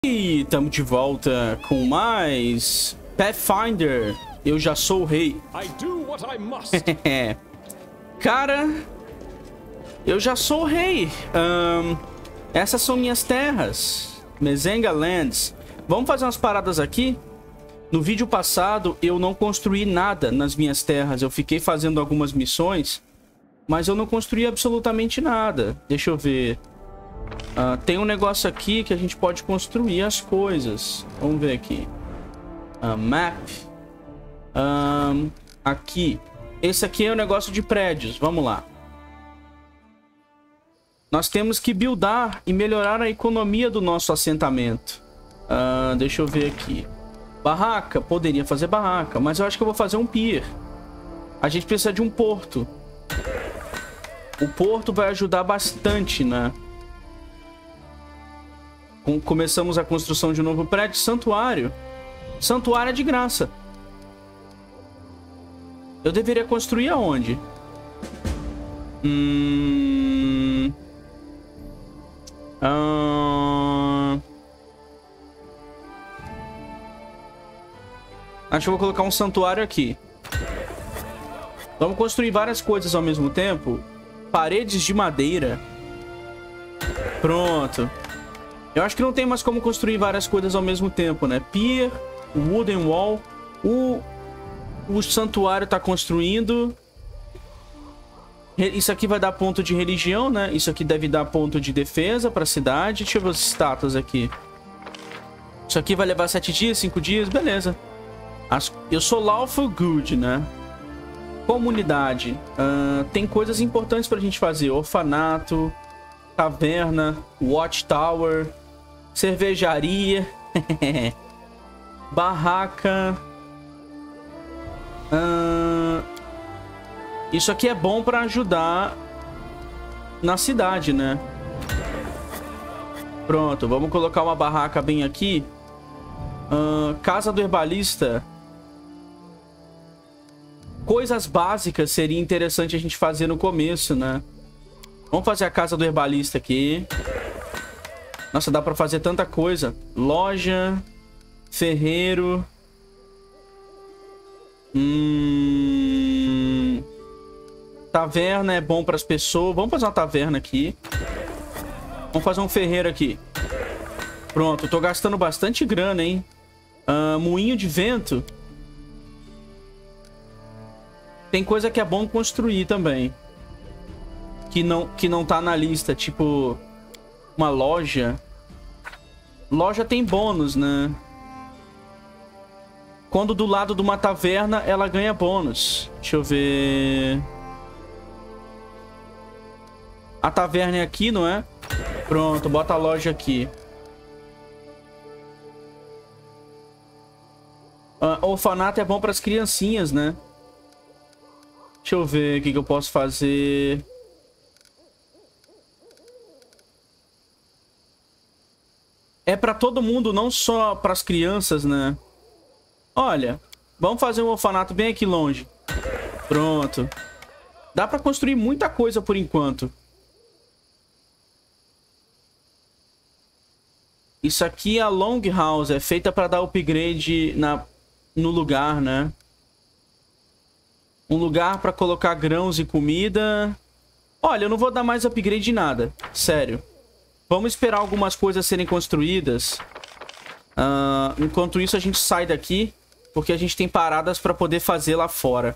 E estamos de volta com mais Pathfinder. Eu já sou o rei. Cara, eu já sou o rei. Essas são minhas terras, Mezenga Lands. Vamos fazer umas paradas aqui. No vídeo passado eu não construí nada nas minhas terras. Eu fiquei fazendo algumas missões, mas eu não construí absolutamente nada. Deixa eu ver. Tem um negócio aqui que a gente pode construir as coisas. Vamos ver aqui. Map. Aqui. Esse aqui é o negócio de prédios. Vamos lá. Nós temos que buildar e melhorar a economia do nosso assentamento. Deixa eu ver aqui. Barraca. Poderia fazer barraca, mas eu acho que eu vou fazer um pier. A gente precisa de um porto. O porto vai ajudar bastante, né? Começamos a construção de um novo prédio. Santuário. Santuário é de graça. Eu deveria construir aonde? Acho que eu vou colocar um santuário aqui. Vamos construir várias coisas ao mesmo tempo. Paredes de madeira. Pronto. Eu acho que não tem mais como construir várias coisas ao mesmo tempo, né? Pier, wooden wall. O santuário tá construindo. Isso aqui vai dar ponto de religião, né? Isso aqui deve dar ponto de defesa pra cidade. Deixa eu ver os status aqui. Isso aqui vai levar 7 dias, 5 dias. Beleza. Eu sou lawful good, né? Comunidade. Tem coisas importantes pra gente fazer. Orfanato. Taverna. Watchtower. Cervejaria. Barraca. Isso aqui é bom pra ajudar na cidade, né? Pronto, vamos colocar uma barraca bem aqui. Casa do herbalista. Coisas básicas seria interessante a gente fazer no começo, né? Vamos fazer a casa do herbalista aqui. Nossa, dá pra fazer tanta coisa. Loja. Ferreiro. Taverna é bom para as pessoas. Vamos fazer uma taverna aqui. Vamos fazer um ferreiro aqui. Pronto, tô gastando bastante grana, hein? Moinho de vento. Tem coisa que é bom construir também. Que não tá na lista. Tipo, uma loja. Loja tem bônus, né? Quando do lado de uma taverna, ela ganha bônus. Deixa eu ver. A taverna é aqui, não é? Pronto, bota a loja aqui. Orfanato é bom para as criancinhas, né? Deixa eu ver o que eu posso fazer. É para todo mundo, não só para as crianças, né? Olha, vamos fazer um orfanato bem aqui longe. Pronto. Dá para construir muita coisa por enquanto. Isso aqui é a Longhouse. É feita para dar upgrade no lugar, né? Um lugar para colocar grãos e comida. Olha, eu não vou dar mais upgrade de nada. Sério. Vamos esperar algumas coisas serem construídas. Enquanto isso, a gente sai daqui. Porque a gente tem paradas para poder fazer lá fora.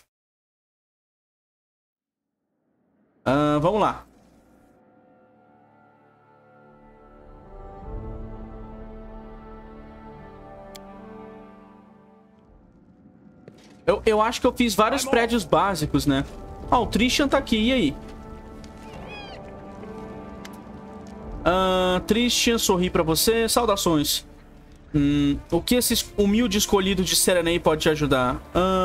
Vamos lá. Eu acho que eu fiz vários prédios básicos, né? O Tristan tá aqui, e aí? Tristan, sorri pra você. Saudações. O que esse humilde escolhido de Serenei pode te ajudar?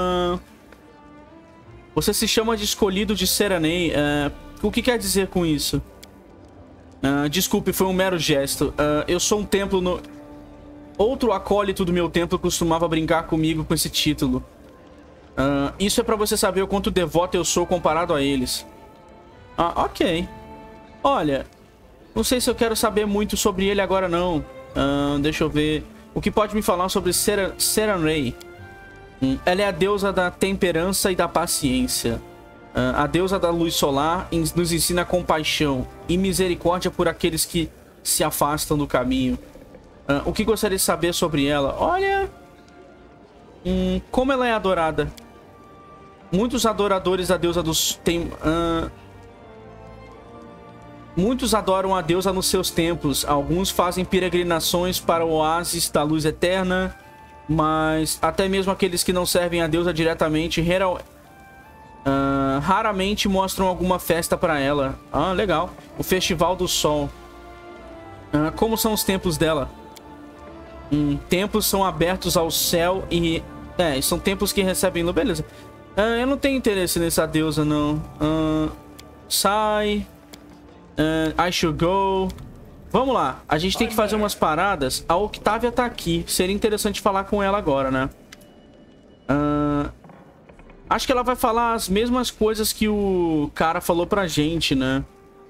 Você se chama de escolhido de Serenei. O que quer dizer com isso? Desculpe, foi um mero gesto. Eu sou um templo no... Outro acólito do meu templo costumava brincar comigo com esse título. Isso é pra você saber o quanto devoto eu sou comparado a eles. Ok. Olha, não sei se eu quero saber muito sobre ele agora, não. Deixa eu ver. O que pode me falar sobre Serenray? Ela é a deusa da temperança e da paciência. A deusa da luz solar nos ensina compaixão e misericórdia por aqueles que se afastam do caminho. O que gostaria de saber sobre ela? Olha... como ela é adorada. Muitos adoradores da deusa dos... muitos adoram a deusa nos seus templos. Alguns fazem peregrinações para o oásis da luz eterna. Mas até mesmo aqueles que não servem a deusa diretamente raramente mostram alguma festa para ela. Legal. O Festival do Sol. Como são os templos dela? Templos são abertos ao céu e... são templos que recebem luz. Beleza. Eu não tenho interesse nessa deusa, não. Sai. I should go. Vamos lá. A gente tem que fazer umas paradas. A Octavia tá aqui. Seria interessante falar com ela agora, né? Acho que ela vai falar as mesmas coisas que o cara falou pra gente, né?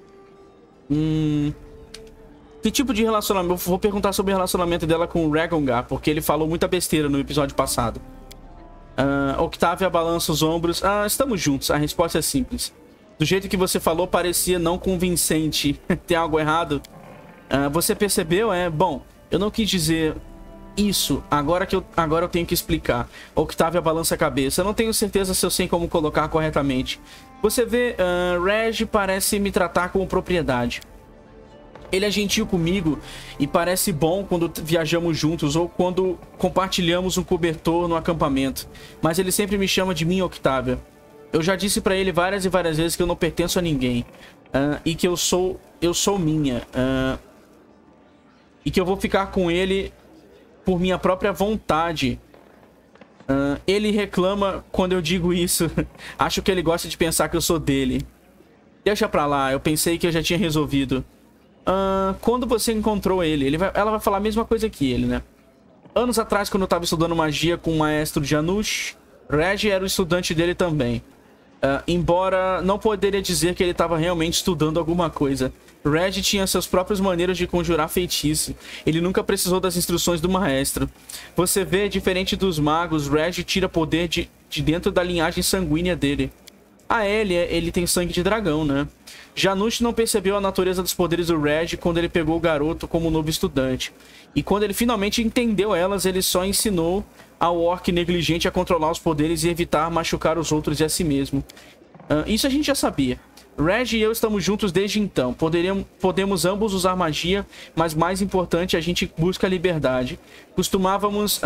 Que tipo de relacionamento? Eu vou perguntar sobre o relacionamento dela com o Ragongar, porque ele falou muita besteira no episódio passado. Octavia balança os ombros. Estamos juntos. A resposta é simples. Do jeito que você falou, parecia não convincente. Tem algo errado? Você percebeu? Bom, eu não quis dizer isso. Agora eu tenho que explicar. Octavia balança a cabeça. Eu não tenho certeza se eu sei como colocar corretamente. Você vê, Reg parece me tratar como propriedade. Ele é gentil comigo e parece bom quando viajamos juntos ou quando compartilhamos um cobertor no acampamento. Mas ele sempre me chama de minha Octavia. Eu já disse pra ele várias e várias vezes que eu não pertenço a ninguém. E que eu sou minha. E que eu vou ficar com ele por minha própria vontade. Ele reclama quando eu digo isso. Acho que ele gosta de pensar que eu sou dele. Deixa pra lá, eu pensei que eu já tinha resolvido. Quando você encontrou ele? Ela vai falar a mesma coisa que ele, né? Anos atrás, quando eu tava estudando magia com o maestro Janusz, Reg era o estudante dele também. Embora não poderia dizer que ele estava realmente estudando alguma coisa. Reg tinha suas próprias maneiras de conjurar feitiço. Ele nunca precisou das instruções do maestro. Você vê, diferente dos magos, Reg tira poder de dentro da linhagem sanguínea dele. Ele tem sangue de dragão, né? Janusz não percebeu a natureza dos poderes do Reg quando ele pegou o garoto como novo estudante. E quando ele finalmente entendeu elas, ele só ensinou ao orc negligente a controlar os poderes e evitar machucar os outros e a si mesmo. Isso a gente já sabia. Reg e eu estamos juntos desde então. Podemos ambos usar magia, mas mais importante, a gente busca a liberdade. Costumávamos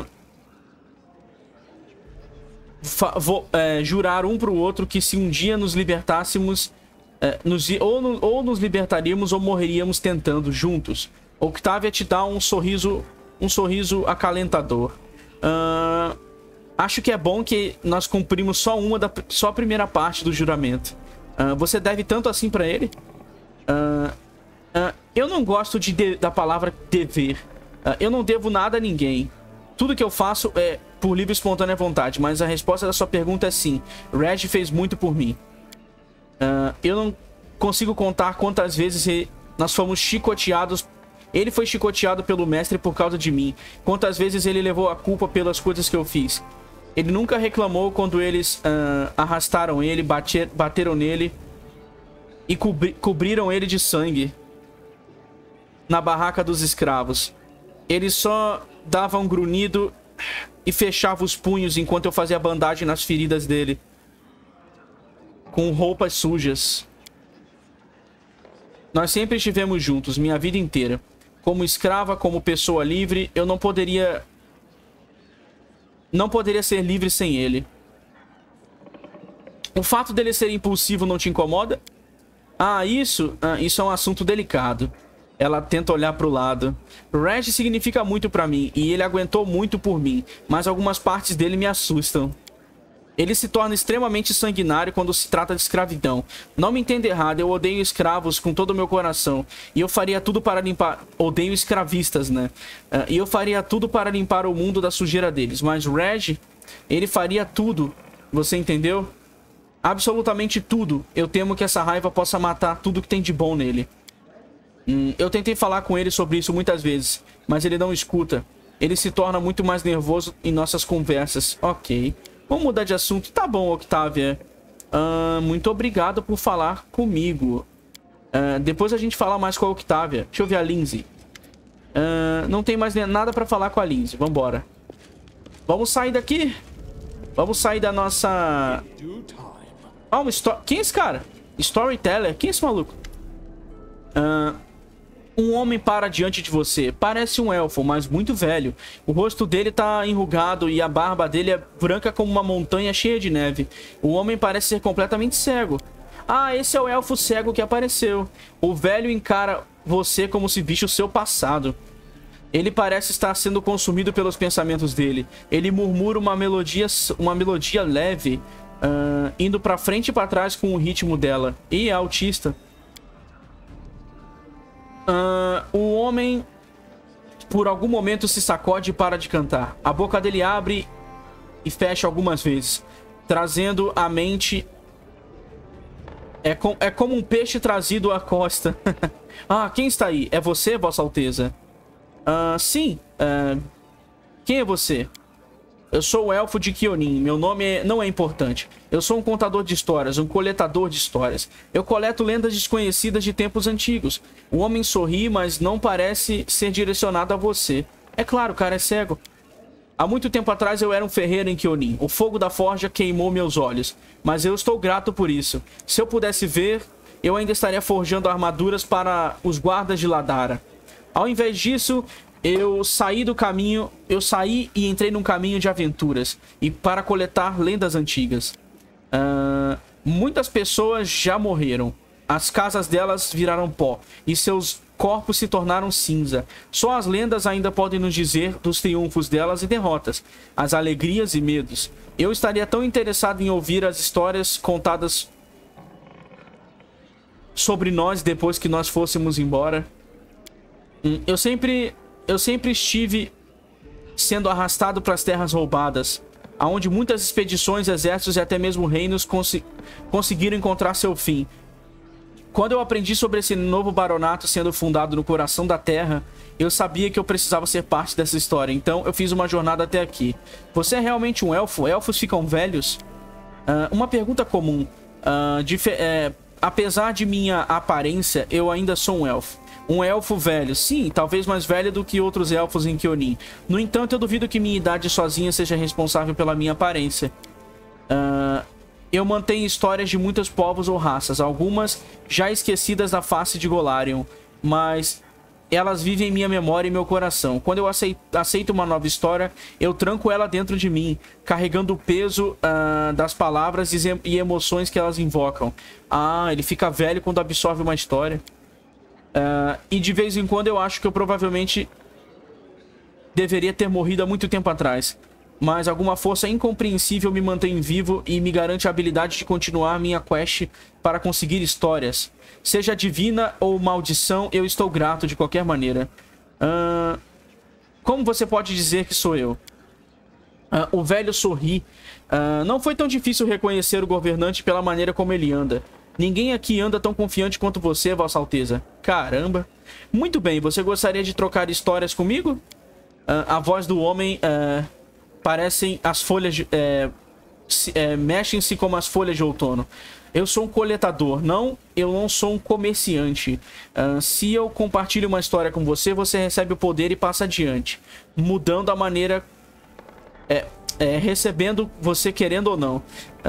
jurar um pro outro que se um dia nos libertássemos, ou nos libertaríamos ou morreríamos tentando juntos. Octavia te dá um sorriso acalentador. Acho que é bom que nós cumprimos só a primeira parte do juramento. Você deve tanto assim pra ele? Eu não gosto da palavra dever. Eu não devo nada a ninguém. Tudo que eu faço é por livre e espontânea vontade, mas a resposta da sua pergunta é sim. Reg fez muito por mim. Eu não consigo contar quantas vezes nós fomos chicoteados. Ele foi chicoteado pelo mestre por causa de mim. Quantas vezes ele levou a culpa pelas coisas que eu fiz. Ele nunca reclamou quando eles arrastaram ele, bateram nele e cobriram ele de sangue na barraca dos escravos. Ele só dava um grunhido e fechava os punhos enquanto eu fazia bandagem nas feridas dele com roupas sujas. Nós sempre estivemos juntos, minha vida inteira. Como escrava, como pessoa livre, eu não poderia ser livre sem ele. O fato dele ser impulsivo não te incomoda? Isso é um assunto delicado. Ela tenta olhar pro lado. Reg significa muito pra mim e ele aguentou muito por mim, mas algumas partes dele me assustam. Ele se torna extremamente sanguinário quando se trata de escravidão. Não me entenda errado, eu odeio escravos com todo o meu coração. E eu faria tudo para limpar... Odeio escravistas, né? E eu faria tudo para limpar o mundo da sujeira deles. Mas Reg, ele faria tudo. Você entendeu? Absolutamente tudo. Eu temo que essa raiva possa matar tudo que tem de bom nele. Eu tentei falar com ele sobre isso muitas vezes, mas ele não escuta. Ele se torna muito mais nervoso em nossas conversas. Ok. Vamos mudar de assunto. Tá bom, Octavia. Muito obrigado por falar comigo. Depois a gente fala mais com a Octavia. Deixa eu ver a Lindsay. Não tem mais nada pra falar com a Lindsay. Vambora. Vamos sair daqui. Vamos sair da nossa... Quem é esse cara? Storyteller? Quem é esse maluco? Um homem para diante de você. Parece um elfo, mas muito velho. O rosto dele tá enrugado e a barba dele é branca como uma montanha cheia de neve. O homem parece ser completamente cego. Ah, esse é o elfo cego que apareceu. O velho encara você como se visse o seu passado. Ele parece estar sendo consumido pelos pensamentos dele. Ele murmura uma melodia leve, indo pra frente e pra trás com o ritmo dela. E é autista. O homem, por algum momento, se sacode e para de cantar. A boca dele abre e fecha algumas vezes, trazendo à mente... É como um peixe trazido à costa. Ah, quem está aí? É você, Vossa Alteza? Sim. Quem é você? Eu sou o elfo de Kionin. Meu nome não é importante. Eu sou um contador de histórias, um coletador de histórias. Eu coleto lendas desconhecidas de tempos antigos. O homem sorri, mas não parece ser direcionado a você. É claro, o cara é cego. Há muito tempo atrás eu era um ferreiro em Kionin. O fogo da forja queimou meus olhos. Mas eu estou grato por isso. Se eu pudesse ver, eu ainda estaria forjando armaduras para os guardas de Ladara. Ao invés disso... Eu saí e entrei num caminho de aventuras e para coletar lendas antigas. Muitas pessoas já morreram. As casas delas viraram pó e seus corpos se tornaram cinza. Só as lendas ainda podem nos dizer dos triunfos delas e derrotas, as alegrias e medos. Eu estaria tão interessado em ouvir as histórias contadas sobre nós depois que nós fôssemos embora. Eu sempre estive sendo arrastado para as terras roubadas, aonde muitas expedições, exércitos e até mesmo reinos conseguiram encontrar seu fim. Quando eu aprendi sobre esse novo baronato sendo fundado no coração da terra, eu sabia que eu precisava ser parte dessa história, então eu fiz uma jornada até aqui. Você é realmente um elfo? Elfos ficam velhos? Uma pergunta comum. Apesar de minha aparência, eu ainda sou um elfo. Um elfo velho, sim, talvez mais velho do que outros elfos em Kionin. No entanto, eu duvido que minha idade sozinha seja responsável pela minha aparência. Eu mantenho histórias de muitos povos ou raças, algumas já esquecidas da face de Golarion, mas elas vivem em minha memória e meu coração. Quando eu aceito uma nova história, eu tranco ela dentro de mim, carregando o peso das palavras e emoções que elas invocam. Ele fica velho quando absorve uma história. E de vez em quando eu acho que eu provavelmente deveria ter morrido há muito tempo atrás. Mas alguma força incompreensível me mantém vivo e me garante a habilidade de continuar minha quest para conseguir histórias. Seja divina ou maldição, eu estou grato de qualquer maneira. Como você pode dizer que sou eu? O velho sorri. Não foi tão difícil reconhecer o governante pela maneira como ele anda. Ninguém aqui anda tão confiante quanto você, Vossa Alteza. Caramba. Muito bem, você gostaria de trocar histórias comigo? A voz do homem parecem as folhas... mexem-se como as folhas de outono. Eu sou um coletador, eu não sou um comerciante. Se eu compartilho uma história com você, você recebe o poder e passa adiante. Mudando a maneira... recebendo você querendo ou não.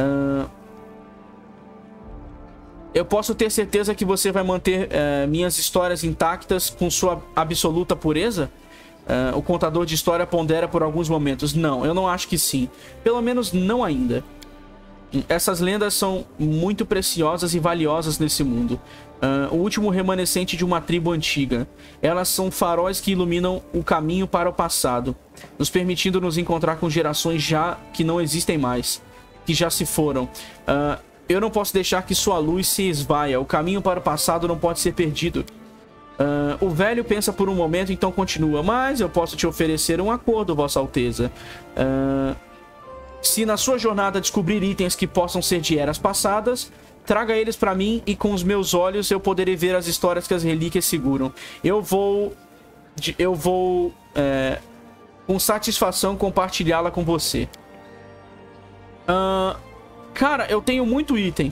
Eu posso ter certeza que você vai manter minhas histórias intactas com sua absoluta pureza? O contador de história pondera por alguns momentos. Não, eu não acho que sim. Pelo menos não ainda. Essas lendas são muito preciosas e valiosas nesse mundo. O último remanescente de uma tribo antiga. Elas são faróis que iluminam o caminho para o passado, nos permitindo nos encontrar com gerações que não existem mais, que já se foram. Eu não posso deixar que sua luz se esvaia. O caminho para o passado não pode ser perdido. O velho pensa por um momento, então continua. Mas eu posso te oferecer um acordo, Vossa Alteza. Se na sua jornada descobrir itens que possam ser de eras passadas, Traga eles pra mim e com os meus olhos eu poderei ver as histórias que as relíquias seguram. Eu vou com satisfação compartilhá-la com você. Cara, eu tenho muito item.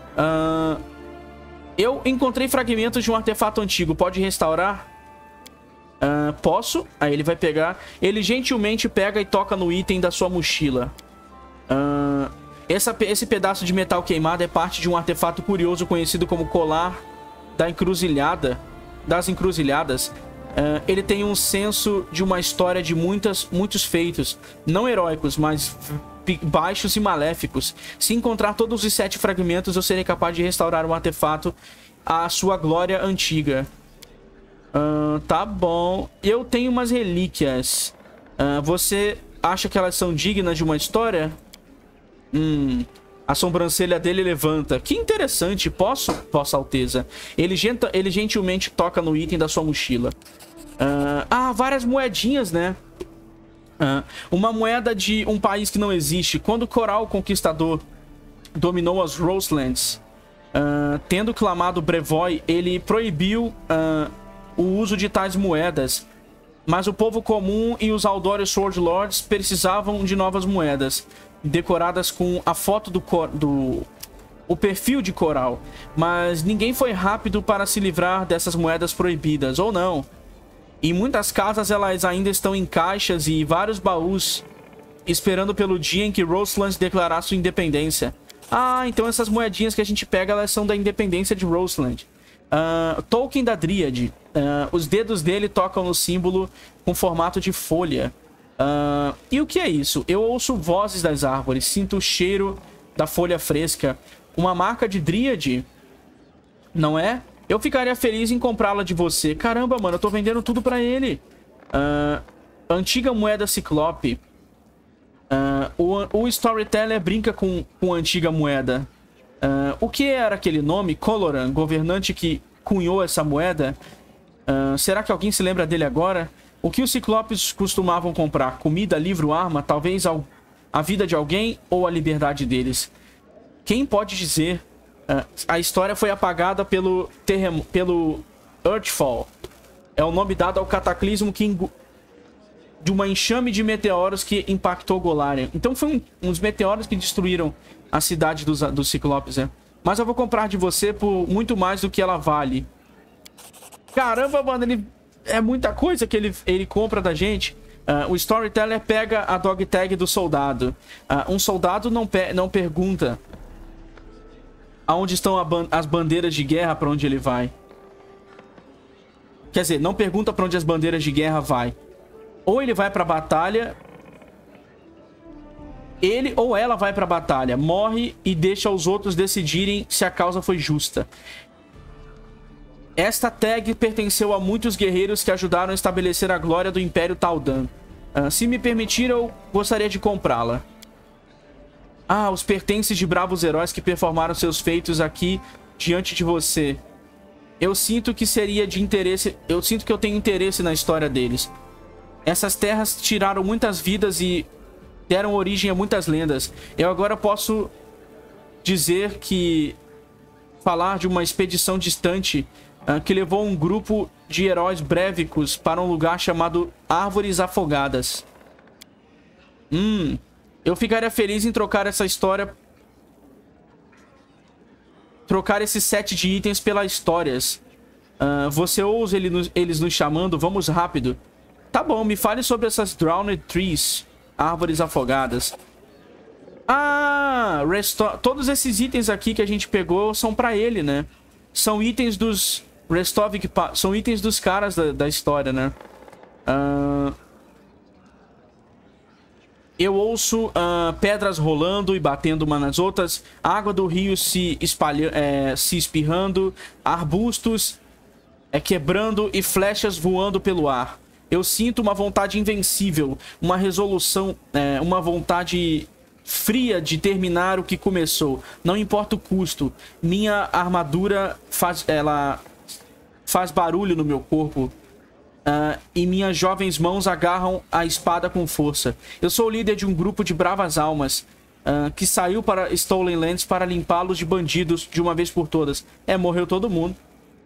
Eu encontrei fragmentos de um artefato antigo. Pode restaurar? Posso? Aí ele vai pegar. Ele gentilmente pega e toca no item da sua mochila. Esse pedaço de metal queimado é parte de um artefato curioso conhecido como Colar das Encruzilhadas. Ele tem um senso de uma história de muitos feitos, não heróicos, mas baixos e maléficos. Se encontrar todos os 7 fragmentos, eu serei capaz de restaurar o artefato à sua glória antiga. Tá bom. Eu tenho umas relíquias. Você acha que elas são dignas de uma história? A sobrancelha dele levanta. Que interessante. Posso, Vossa Alteza? Ele gentilmente toca no item da sua mochila. Várias moedinhas, né? Uma moeda de um país que não existe. Quando Coral Conquistador dominou as Roselands, tendo clamado Brevoy, ele proibiu o uso de tais moedas. Mas o povo comum e os Aldori Sword Lords precisavam de novas moedas, decoradas com a foto o perfil de Coral. Mas ninguém foi rápido para se livrar dessas moedas proibidas, ou não. Em muitas casas elas ainda estão em caixas e vários baús, esperando pelo dia em que Roselands declarar sua independência. Então essas moedinhas que a gente pega, elas são da independência de Roseland. Tolkien da Dríade. Os dedos dele tocam no símbolo com formato de folha. E o que é isso? Eu ouço vozes das árvores, sinto o cheiro da folha fresca. Uma marca de Dríade, não é? Eu ficaria feliz em comprá-la de você. Caramba, mano, eu tô vendendo tudo pra ele. Antiga moeda ciclope. O Storyteller brinca com a antiga moeda. O que era aquele nome? Coloran, governante que cunhou essa moeda? Será que alguém se lembra dele agora? O que os ciclopes costumavam comprar? Comida, livro, arma? Talvez a vida de alguém ou a liberdade deles? Quem pode dizer? A história foi apagada pelo Earthfall. É o nome dado ao cataclismo de uma enxame de meteoros que impactou Golarion. Então foi uns meteoros que destruíram a cidade dos ciclopes, Mas eu vou comprar de você por muito mais do que ela vale. Caramba, mano, é muita coisa que ele compra da gente. O Storyteller pega a dog tag do soldado. Um soldado não pergunta aonde estão as bandeiras de guerra, para onde ele vai. Quer dizer, não pergunta para onde as bandeiras de guerra vai. Ou ele vai pra batalha, ele ou ela vai pra batalha, morre e deixa os outros decidirem se a causa foi justa. Esta tag pertenceu a muitos guerreiros que ajudaram a estabelecer a glória do Império Taldan. Se me permitir, eu gostaria de comprá-la. Os pertences de bravos heróis que performaram seus feitos aqui diante de você. Eu sinto que seria de interesse. Eu sinto que eu tenho interesse na história deles. Essas terras tiraram muitas vidas e deram origem a muitas lendas. Eu agora posso dizer que falar de uma expedição distante que levou um grupo de heróis brevicos para um lugar chamado Árvores Afogadas. Eu ficaria feliz em trocar essa história. Trocar esse set de itens pelas histórias. Você ouve eles nos chamando? Vamos rápido. Tá bom, me fale sobre essas Drowned Trees. Árvores afogadas. Todos esses itens aqui que a gente pegou são pra ele, né? São itens dos Restovik. São itens dos caras da história, né? Eu ouço pedras rolando e batendo umas nas outras. Água do rio se espirrando. Arbustos quebrando e flechas voando pelo ar. Eu sinto uma vontade invencível, uma resolução, uma vontade fria de terminar o que começou. Não importa o custo. Minha armadura faz barulho no meu corpo. E minhas jovens mãos agarram a espada com força. Eu sou o líder de um grupo de bravas almas. que saiu para Stolen Lands para limpá-los de bandidos de uma vez por todas. Morreu todo mundo.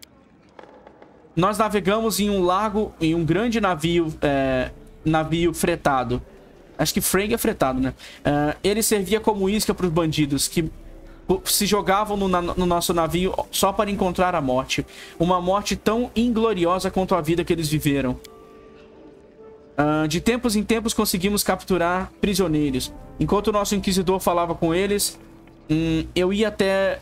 Nós navegamos em um lago, em um grande navio, navio fretado. Acho que frega é fretado, né? Ele servia como isca para os bandidos que se jogavam no nosso navio só para encontrar a morte. Uma morte tão ingloriosa quanto a vida que eles viveram. De tempos em tempos conseguimos capturar prisioneiros. Enquanto o nosso inquisidor falava com eles, eu ia até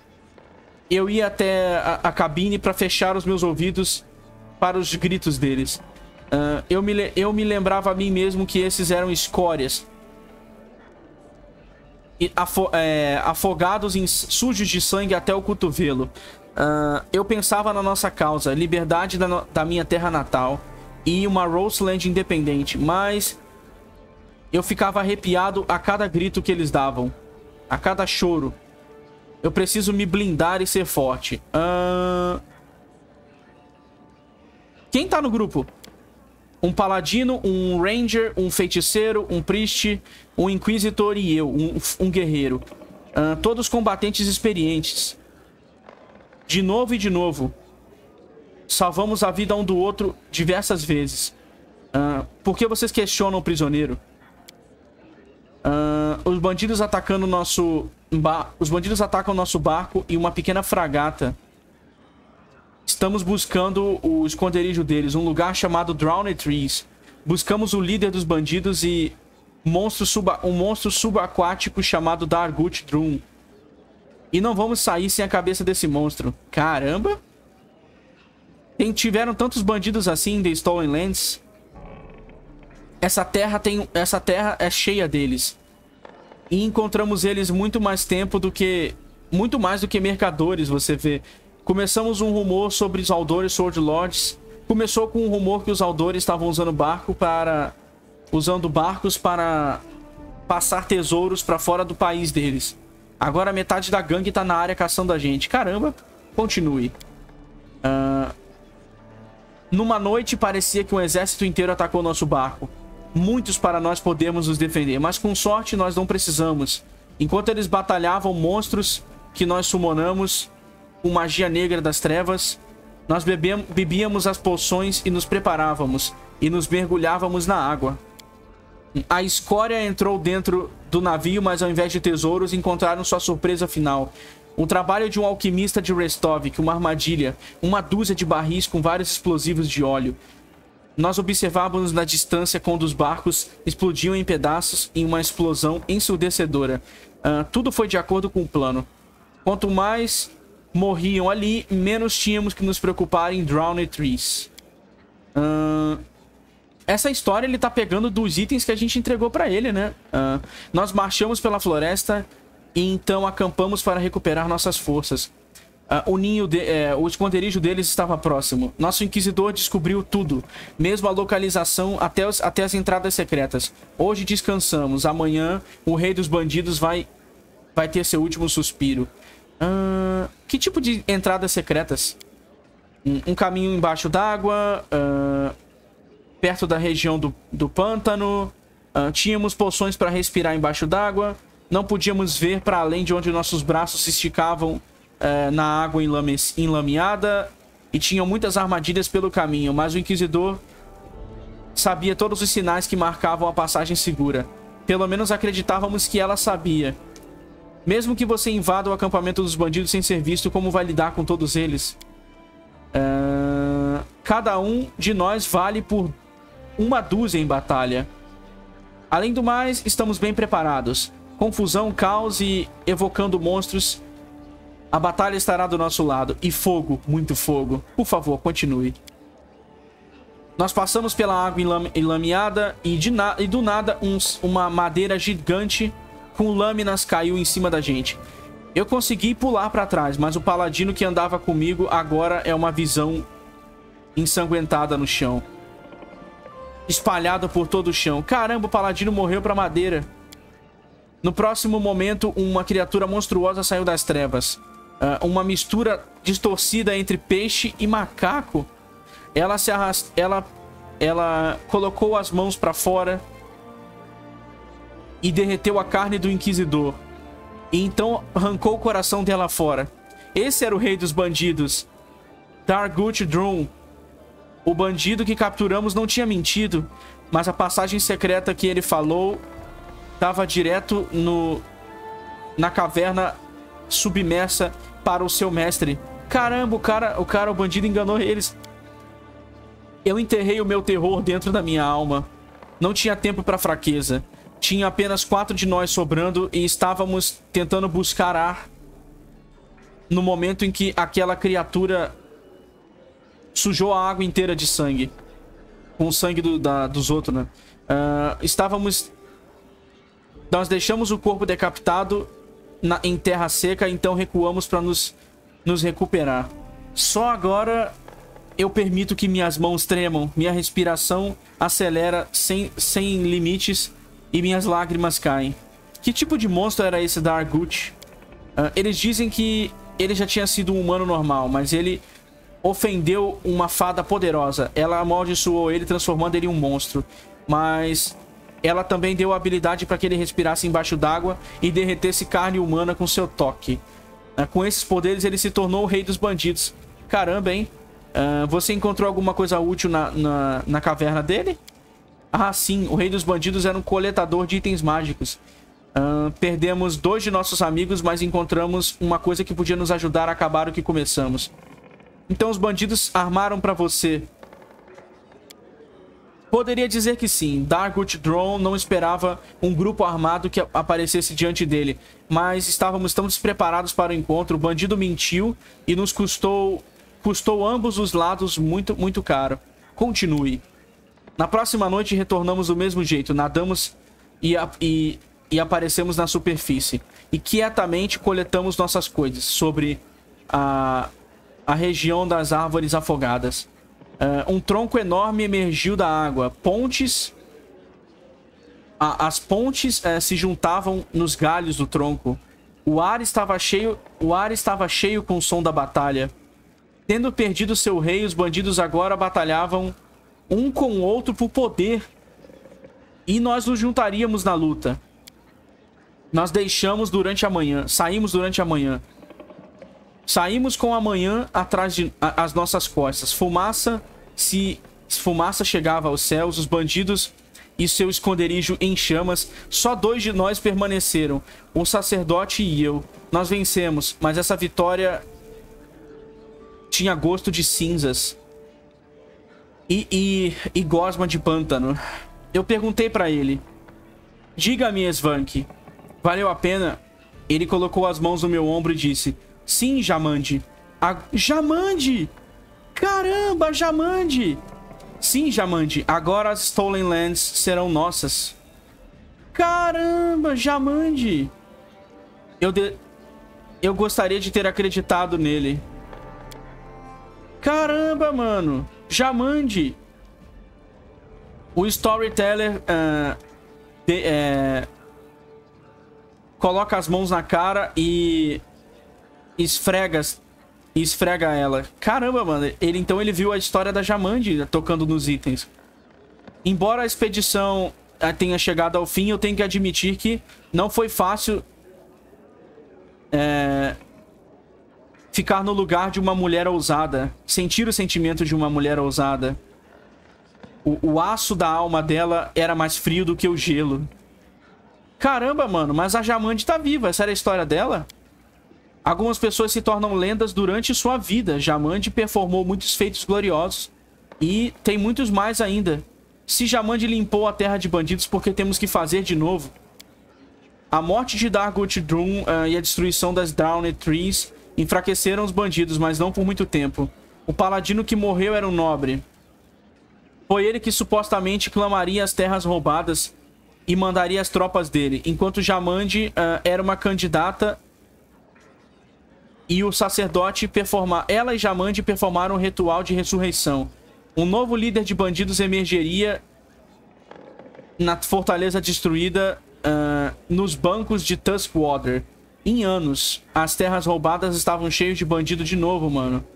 a cabine para fechar os meus ouvidos para os gritos deles. Eu me lembrava a mim mesmo que esses eram escórias. Afogados em sujos de sangue até o cotovelo. Eu pensava na nossa causa, liberdade da minha terra natal e uma Roseland independente, mas eu ficava arrepiado a cada grito que eles davam, a cada choro. Eu preciso me blindar e ser forte. Quem tá no grupo? Um paladino, um ranger, um feiticeiro, um priest, um inquisitor e eu, um guerreiro. Todos combatentes experientes. De novo e de novo. Salvamos a vida um do outro diversas vezes. Por que vocês questionam o prisioneiro? Os bandidos atacando os bandidos atacam o nosso barco e uma pequena fragata. Estamos buscando o esconderijo deles, um lugar chamado Drowned Trees. Buscamos o líder dos bandidos e um monstro subaquático chamado Dargut Drum. E não vamos sair sem a cabeça desse monstro. Caramba! Tiveram tantos bandidos assim em The Stolen Lands. Essa terra é cheia deles. E encontramos eles muito mais do que mercadores, você vê. Começamos um rumor sobre os Aldori Sword Lords. Começou com um rumor que os Aldori estavam usando barcos para passar tesouros para fora do país deles. Agora metade da gangue tá na área caçando a gente. Caramba, continue. Numa noite parecia que um exército inteiro atacou nosso barco. Muitos para nós podermos nos defender, mas com sorte nós não precisamos. Enquanto eles batalhavam monstros que nós summonamos com magia negra das trevas, nós bebíamos as poções e nos preparávamos, e nos mergulhávamos na água. A escória entrou dentro do navio, mas ao invés de tesouros, encontraram sua surpresa final. Um trabalho de um alquimista de Restovik, uma armadilha, uma dúzia de barris com vários explosivos de óleo. Nós observávamos na distância quando os barcos explodiam em pedaços em uma explosão ensurdecedora. Tudo foi de acordo com o plano. Quanto mais morriam ali, menos tínhamos que nos preocupar em Drowned Trees. Essa história ele tá pegando dos itens que a gente entregou pra ele, né? Nós marchamos pela floresta e então acampamos para recuperar nossas forças. O esconderijo deles estava próximo. Nosso inquisidor descobriu tudo, mesmo a localização até as entradas secretas. Hoje descansamos. Amanhã o rei dos bandidos vai ter seu último suspiro. Que tipo de entradas secretas? Um caminho embaixo d'água, perto da região do pântano. Tínhamos poções para respirar embaixo d'água. Não podíamos ver para além de onde nossos braços se esticavam na água enlameada. E tinham muitas armadilhas pelo caminho. Mas o inquisidor sabia todos os sinais que marcavam a passagem segura. Pelo menos acreditávamos que ela sabia. Mesmo que você invada o acampamento dos bandidos sem ser visto, como vai lidar com todos eles? Cada um de nós vale por uma dúzia em batalha. Além do mais, estamos bem preparados. Confusão, caos e evocando monstros. A batalha estará do nosso lado. E fogo, muito fogo. Por favor, continue. Nós passamos pela água enlameada e do nada uma madeira gigante com lâminas caiu em cima da gente. Eu consegui pular para trás, mas o paladino que andava comigo agora é uma visão ensanguentada no chão. Espalhado por todo o chão. Caramba, o paladino morreu pra madeira. No próximo momento, uma criatura monstruosa saiu das trevas. Uma mistura distorcida entre peixe e macaco. Ela colocou as mãos pra fora e derreteu a carne do Inquisidor. E então arrancou o coração dela fora. Esse era o rei dos bandidos. Darguth Drum. O bandido que capturamos não tinha mentido, mas a passagem secreta que ele falou estava direto na caverna submersa para o seu mestre. Caramba, o bandido enganou eles. Eu enterrei o meu terror dentro da minha alma. Não tinha tempo para fraqueza. Tinha apenas 4 de nós sobrando e estávamos tentando buscar ar no momento em que aquela criatura sujou a água inteira de sangue. Com o sangue dos outros, né? Nós deixamos o corpo decapitado em terra seca, então recuamos para nos recuperar. Só agora eu permito que minhas mãos tremam, minha respiração acelera sem limites e minhas lágrimas caem. Que tipo de monstro era esse Darguth? Eles dizem que ele já tinha sido um humano normal, mas ele ofendeu uma fada poderosa. Ela amaldiçoou ele, transformando ele em um monstro. Mas ela também deu a habilidade para que ele respirasse embaixo d'água e derretesse carne humana com seu toque. Com esses poderes, ele se tornou o rei dos bandidos. Caramba, hein? Você encontrou alguma coisa útil na caverna dele? Ah, sim. O rei dos bandidos era um coletador de itens mágicos. Perdemos 2 de nossos amigos, mas encontramos uma coisa que podia nos ajudar a acabar o que começamos. Então os bandidos armaram para você. Poderia dizer que sim. Darguth Drum não esperava um grupo armado que aparecesse diante dele. Mas estávamos tão despreparados para o encontro. O bandido mentiu e nos custou ambos os lados muito, muito caro. Continue. Na próxima noite retornamos do mesmo jeito. Nadamos e aparecemos na superfície. E quietamente coletamos nossas coisas sobre a região das árvores afogadas. Um tronco enorme emergiu da água. As pontes se juntavam nos galhos do tronco. O ar estava cheio com o som da batalha. Tendo perdido seu rei, os bandidos agora batalhavam um com o outro por poder. E nós nos juntaríamos na luta. Nós saímos durante a manhã. Saímos com a manhã atrás as nossas costas. Fumaça chegava aos céus, os bandidos e seu esconderijo em chamas. Só 2 de nós permaneceram, o sacerdote e eu. Nós vencemos, mas essa vitória tinha gosto de cinzas e gosma de pântano. Eu perguntei pra ele: diga-me, Svank, valeu a pena? Ele colocou as mãos no meu ombro e disse: sim, Jamandi. Jamandi! Caramba, Jamandi! Sim, Jamandi. Agora as Stolen Lands serão nossas. Caramba, Jamandi! Eu gostaria de ter acreditado nele. Caramba, mano! Jamandi! O Storyteller coloca as mãos na cara e esfrega ela. Caramba, mano. Ele viu a história da Jamandi tocando nos itens. Embora a expedição tenha chegado ao fim, eu tenho que admitir que não foi fácil ficar no lugar de uma mulher ousada. Sentir o sentimento de uma mulher ousada. O aço da alma dela era mais frio do que o gelo. Caramba, mano. Mas a Jamandi tá viva. Essa era a história dela? Algumas pessoas se tornam lendas durante sua vida. Jamandi performou muitos feitos gloriosos. E tem muitos mais ainda. Se Jamandi limpou a terra de bandidos, por que temos que fazer de novo? A morte de Darguth Drum e a destruição das Drowned Trees enfraqueceram os bandidos, mas não por muito tempo. O paladino que morreu era um nobre. Foi ele que supostamente clamaria as terras roubadas e mandaria as tropas dele, enquanto Jamandi era uma candidata e o sacerdote ela e Jamandi performaram um ritual de ressurreição. Um novo líder de bandidos emergeria na fortaleza destruída nos bancos de Tuskwater. Em anos, as terras roubadas estavam cheias de bandido de novo, mano.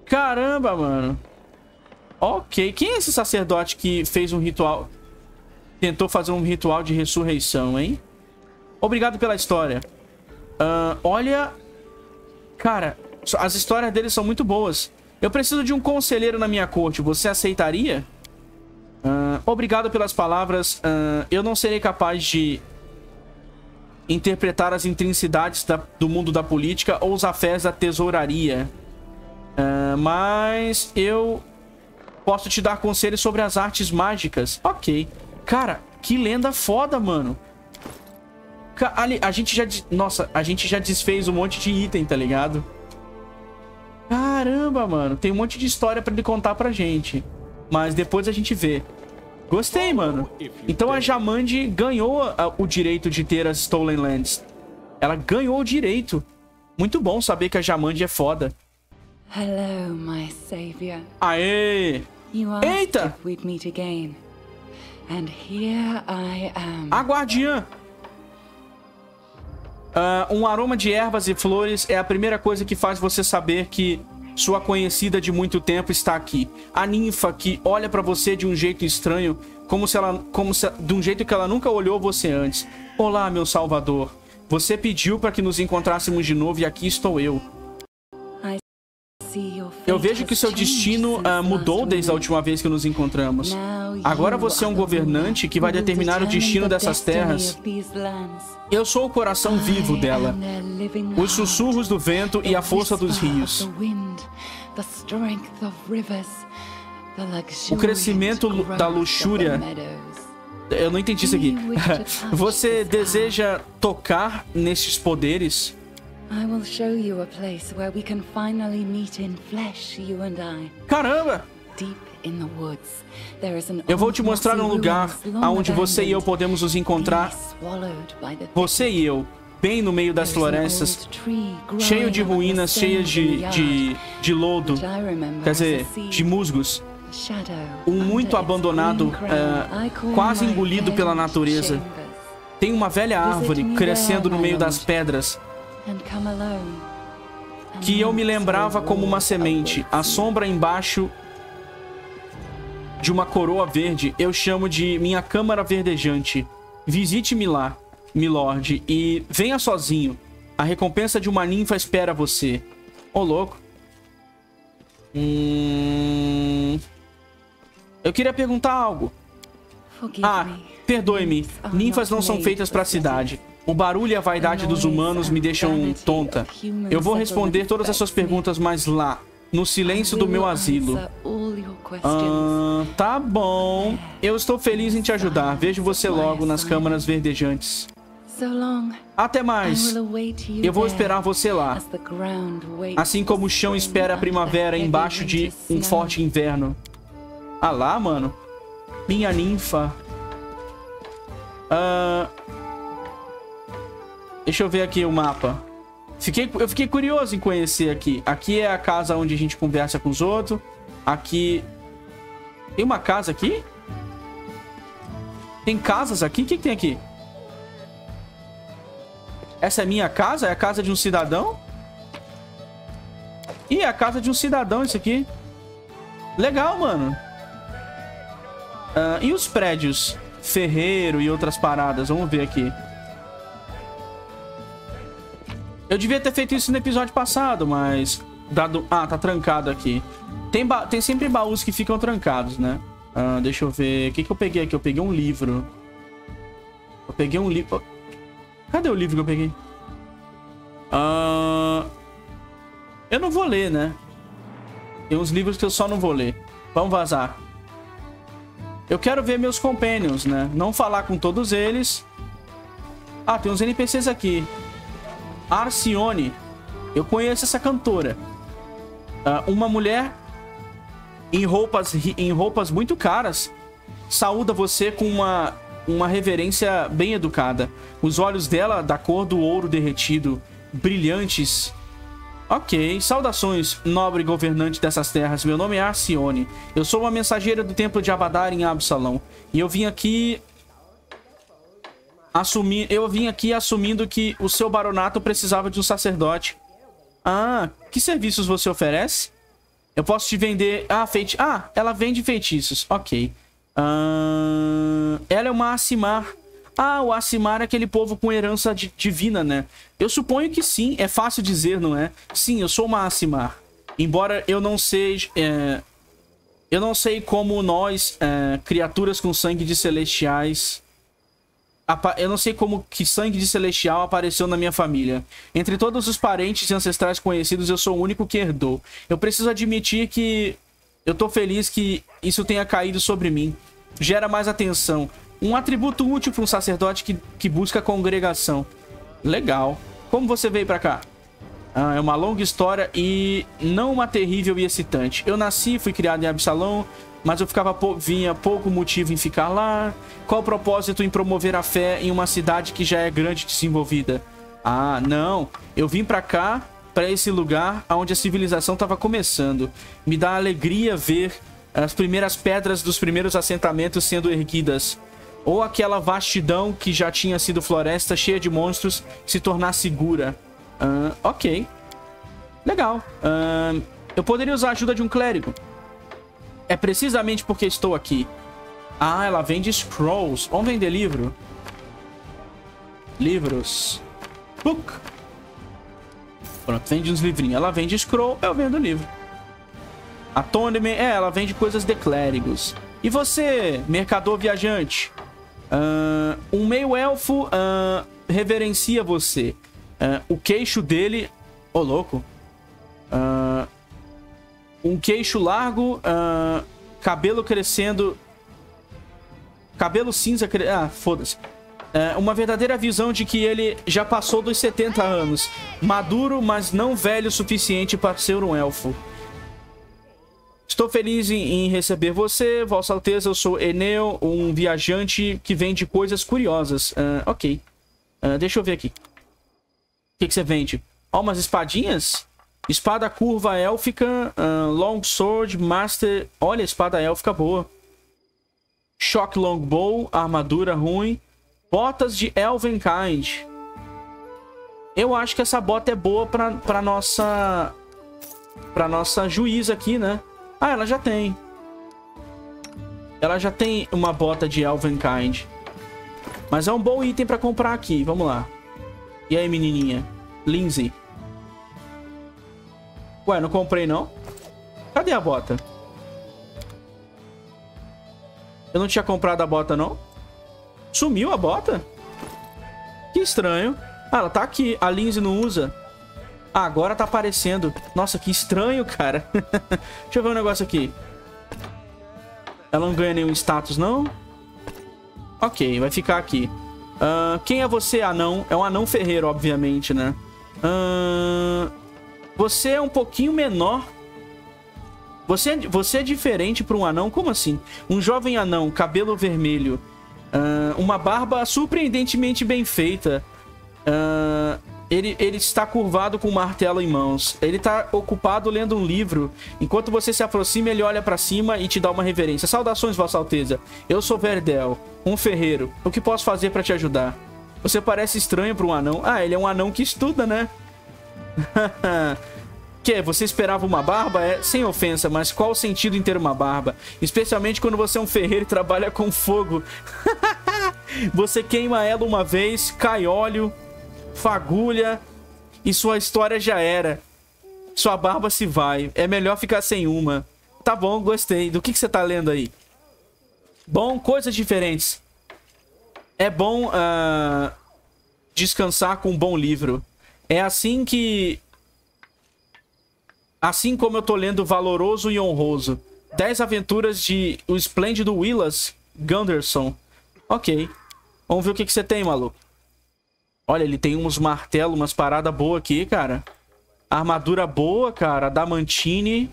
Caramba, mano. Ok, quem é esse sacerdote que fez um ritual? Tentou fazer um ritual de ressurreição, hein? Obrigado pela história. Olha... Cara, as histórias deles são muito boas. Eu preciso de um conselheiro na minha corte. Você aceitaria? Obrigado pelas palavras. Eu não serei capaz de interpretar as intrinsidades do mundo da política ou os afés da tesouraria. Mas eu posso te dar conselhos sobre as artes mágicas. Ok. Cara, que lenda foda, mano. A gente já... Nossa, a gente já desfez um monte de item, tá ligado? Caramba, mano. Tem um monte de história pra ele contar pra gente. Mas depois a gente vê. Gostei, mano. Então a Jamandi ganhou o direito de ter as Stolen Lands. Ela ganhou o direito. Muito bom saber que a Jamandi é foda. Hello, my savior. Aê! Eita! And here I am. A guardiã. Um aroma de ervas e flores é a primeira coisa que faz você saber que sua conhecida de muito tempo está aqui. A ninfa que olha pra você de um jeito estranho, de um jeito que ela nunca olhou você antes. Olá, meu salvador. Você pediu para que nos encontrássemos de novo e aqui estou eu. Eu vejo que seu destino mudou desde a última vez que nos encontramos. Agora você é um governante que vai determinar o destino dessas terras. Eu sou o coração vivo dela, os sussurros do vento e a força dos rios. O crescimento da luxúria... Eu não entendi isso aqui. Você deseja tocar nestes poderes? Caramba! Eu vou te mostrar um lugar onde você e eu podemos nos encontrar. Você e eu, bem no meio das florestas, cheio de ruínas, cheias de lodo, quer dizer, de musgos. Um muito abandonado, quase engolido pela natureza. Tem uma velha árvore crescendo no meio das pedras, que eu me lembrava como uma semente. A sombra embaixo de uma coroa verde eu chamo de minha câmara verdejante. Visite-me lá, milord, e venha sozinho. A recompensa de uma ninfa espera você. Ô, louco. Eu queria perguntar algo. Perdoe-me. Ninfas não são feitas para a cidade. O barulho e a vaidade dos humanos me deixam tonta. Eu vou responder todas as suas perguntas, mas lá, no silêncio do meu asilo. Tá bom. Eu estou feliz em te ajudar. Vejo você logo nas câmaras verdejantes. Até mais. Eu vou esperar você lá. Assim como o chão espera a primavera embaixo de um forte inverno. Ah lá, mano. Minha ninfa. Deixa eu ver aqui o mapa. Eu fiquei curioso em conhecer aqui. Aqui é a casa onde a gente conversa com os outros. Aqui... Tem uma casa aqui? Tem casas aqui? O que tem aqui? Essa é minha casa? É a casa de um cidadão? Ih, é a casa de um cidadão isso aqui. Legal, mano. E os prédios? Ferreiro e outras paradas. Vamos ver aqui. Eu devia ter feito isso no episódio passado, mas... tá trancado aqui. Tem sempre baús que ficam trancados, né? Deixa eu ver... O que eu peguei aqui? Eu peguei um livro. Eu peguei um livro... Cadê o livro que eu peguei? Eu não vou ler, né? Tem uns livros que eu só não vou ler. Vamos vazar. Eu quero ver meus companions, né? Não falar com todos eles. Tem uns NPCs aqui. Arcione. Eu conheço essa cantora. Uma mulher em roupas muito caras saúda você com uma reverência bem educada. Os olhos dela da cor do ouro derretido, brilhantes. Ok, saudações, nobre governante dessas terras. Meu nome é Arcione. Eu sou uma mensageira do templo de Abadar em Absalão. E eu vim aqui assumindo que o seu baronato precisava de um sacerdote. Que serviços você oferece? Eu posso te vender... ela vende feitiços. Ok. Ela é uma Aasimar. Ah, o Aasimar é aquele povo com herança divina, né? Eu suponho que sim. É fácil dizer, não é? Sim, eu sou uma Aasimar. Embora eu não seja... eu não sei como nós, criaturas com sangue de celestiais... Eu não sei como que sangue de celestial apareceu na minha família. Entre todos os parentes e ancestrais conhecidos, eu sou o único que herdou. Eu preciso admitir que eu tô feliz que isso tenha caído sobre mim. Gera mais atenção. Um atributo útil para um sacerdote que busca congregação. Legal. Como você veio pra cá? É uma longa história e não uma terrível e excitante. Eu nasci, fui criado em Absalão, mas eu vinha pouco motivo em ficar lá. Qual o propósito em promover a fé em uma cidade que já é grande e desenvolvida? Ah, não. Eu vim pra cá, pra esse lugar onde a civilização estava começando. Me dá alegria ver as primeiras pedras dos primeiros assentamentos sendo erguidas. Ou aquela vastidão que já tinha sido floresta cheia de monstros se tornar segura. Ok. Legal. Eu poderia usar a ajuda de um clérigo. É precisamente porque estou aqui. Ah, ela vende scrolls. Vamos vender livro. Livros. Book. Pronto, vende uns livrinhos. Ela vende scroll, eu vendo livro. Atonement. Ela vende coisas de clérigos. E você, mercador viajante? Um meio-elfo reverencia você. O queixo dele... Ô, louco. Um queixo largo, cabelo crescendo... Cabelo cinza... foda-se. Uma verdadeira visão de que ele já passou dos 70 anos. Maduro, mas não velho o suficiente para ser um elfo. Estou feliz em receber você, Vossa Alteza. Eu sou Eneo, um viajante que vende coisas curiosas. Ok. Deixa eu ver aqui. O que você vende? Ó, umas espadinhas? Espada curva élfica, long sword, master... Olha, espada élfica boa. Shock longbow, armadura ruim. Botas de Elvenkind. Eu acho que essa bota é boa pra nossa juíza aqui, né? Ah, ela já tem. Ela já tem uma bota de Elvenkind. Mas é um bom item pra comprar aqui. Vamos lá. E aí, menininha? Lindsay. Ué, não comprei, não? Cadê a bota? Eu não tinha comprado a bota, não? Sumiu a bota? Que estranho. Ah, ela tá aqui. A Lindsay não usa. Ah, agora tá aparecendo. Nossa, que estranho, cara. Deixa eu ver um negócio aqui. Ela não ganha nenhum status, não? Ok, vai ficar aqui. Quem é você, anão? É um anão ferreiro, obviamente, né? Você é um pouquinho menor. Você é diferente para um anão? Como assim? Um jovem anão, cabelo vermelho. Uma barba surpreendentemente bem feita. Ele está curvado com um martelo em mãos. Ele está ocupado lendo um livro. Enquanto você se aproxima, ele olha para cima e te dá uma reverência. Saudações, Vossa Alteza. Eu sou Verdel, um ferreiro. O que posso fazer para te ajudar? Você parece estranho para um anão. Ah, ele é um anão que estuda, né? Que? Você esperava uma barba? Sem ofensa, mas qual o sentido em ter uma barba? Especialmente quando você é um ferreiro e trabalha com fogo. Você queima ela uma vez, cai óleo, fagulha e sua história já era. Sua barba se vai. É melhor ficar sem uma. Tá bom, gostei. Do que você tá lendo aí? Bom, coisas diferentes. É bom descansar com um bom livro. É assim que... Assim como eu tô lendo Valoroso e Honroso. 10 aventuras de o esplêndido Willas Gunderson. Ok. Vamos ver o que você tem, maluco. Olha, ele tem uns martelos, umas paradas boas aqui, cara. Armadura boa, cara. Adamantine.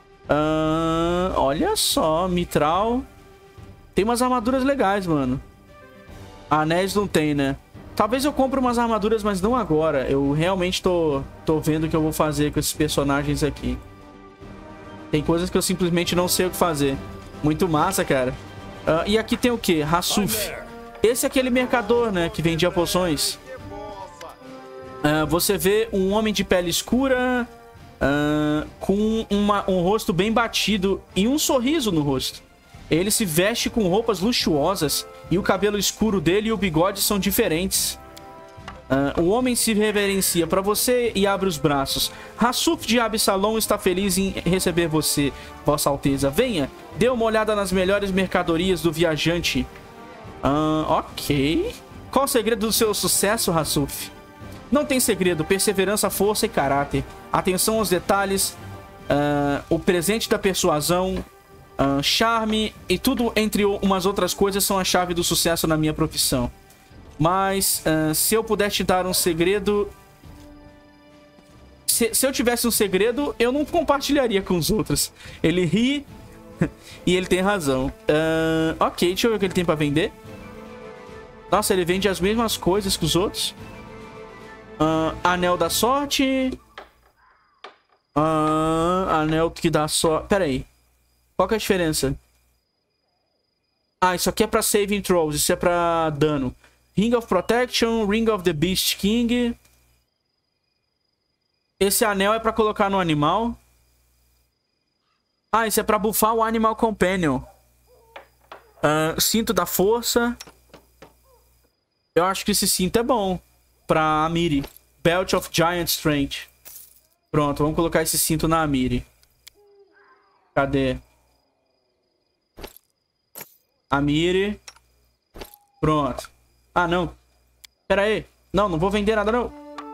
Olha só, mitral. Tem umas armaduras legais, mano. Anéis não tem, né? Talvez eu compre umas armaduras, mas não agora. Eu realmente tô vendo o que eu vou fazer com esses personagens aqui. Tem coisas que eu simplesmente não sei o que fazer. Muito massa, cara. E aqui tem o quê? Hassuf. Esse é aquele mercador, né? Que vendia poções. Você vê um homem de pele escura... com um rosto bem batido e um sorriso no rosto. Ele se veste com roupas luxuosas e o cabelo escuro dele e o bigode são diferentes. O homem se reverencia para você e abre os braços. Hassuf de Absalom está feliz em receber você, Vossa Alteza. Venha, dê uma olhada nas melhores mercadorias do viajante. Ok. Qual o segredo do seu sucesso, Hassuf? Não tem segredo, perseverança, força e caráter. Atenção aos detalhes, o presente da persuasão, charme e tudo entre umas outras coisas são a chave do sucesso na minha profissão. Mas se eu puder te dar um segredo... Se eu tivesse um segredo, eu não compartilharia com os outros. Ele ri e ele tem razão. Ok, deixa eu ver o que ele tem pra vender. Nossa, ele vende as mesmas coisas que os outros. Anel da sorte. Anel que dá sorte. Pera aí. Qual que é a diferença? Isso aqui é pra saving throws. Isso é pra dano. Ring of Protection, Ring of the Beast King. Esse anel é pra colocar no animal. Esse é pra buffar o Animal Companion. Cinto da Força. Eu acho que esse cinto é bom pra Amiri. Belt of Giant Strength. Pronto, vamos colocar esse cinto na Amiri. Cadê? Amiri. Pronto. Não. Pera aí. Não vou vender nada, não.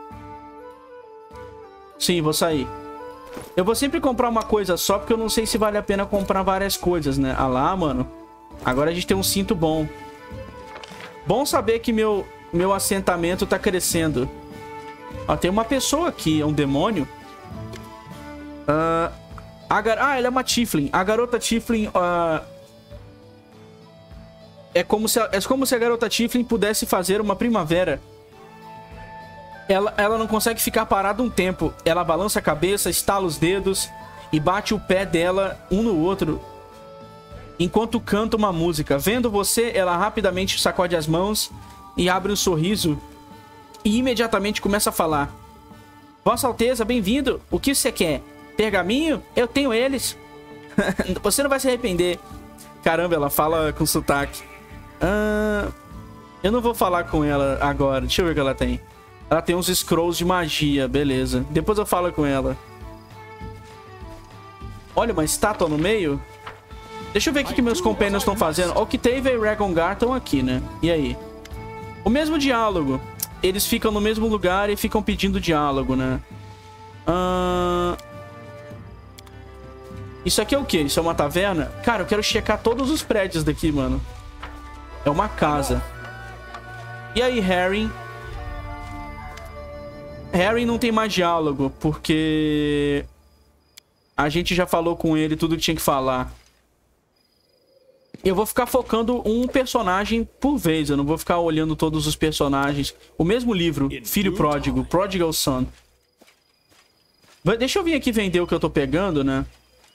Sim, vou sair. Eu vou sempre comprar uma coisa só, porque eu não sei se vale a pena comprar várias coisas, né? Lá, mano. Agora a gente tem um cinto bom. Bom saber que meu assentamento tá crescendo. Tem uma pessoa aqui, é um demônio. Ela é uma Tiefling. A garota Tiefling... É como se a garota Tiefling pudesse fazer uma primavera. Ela não consegue ficar parada um tempo. Ela balança a cabeça, estala os dedos e bate o pé dela um no outro enquanto canta uma música. Vendo você, ela rapidamente sacode as mãos e abre um sorriso e imediatamente começa a falar. Vossa Alteza, bem-vindo. O que você quer? Pergaminho? Eu tenho eles. Você não vai se arrepender. Caramba, ela fala com sotaque. Eu não vou falar com ela agora. Deixa eu ver o que ela tem. Ela tem uns scrolls de magia, beleza. Depois eu falo com ela. Olha, uma estátua no meio. Deixa eu ver o que meus companions estão fazendo. Octavia e Ragongar estão aqui, né? E aí? O mesmo diálogo. Eles ficam no mesmo lugar e ficam pedindo diálogo, né? Isso aqui é o quê? Isso é uma taverna? Cara, eu quero checar todos os prédios daqui, mano. É uma casa. E aí, Harry? Harry não tem mais diálogo, porque a gente já falou com ele tudo que tinha que falar. Eu vou ficar focando um personagem por vez. Eu não vou ficar olhando todos os personagens. O mesmo livro, Filho Pródigo, Prodigal Son. Deixa eu vir aqui vender o que eu tô pegando, né?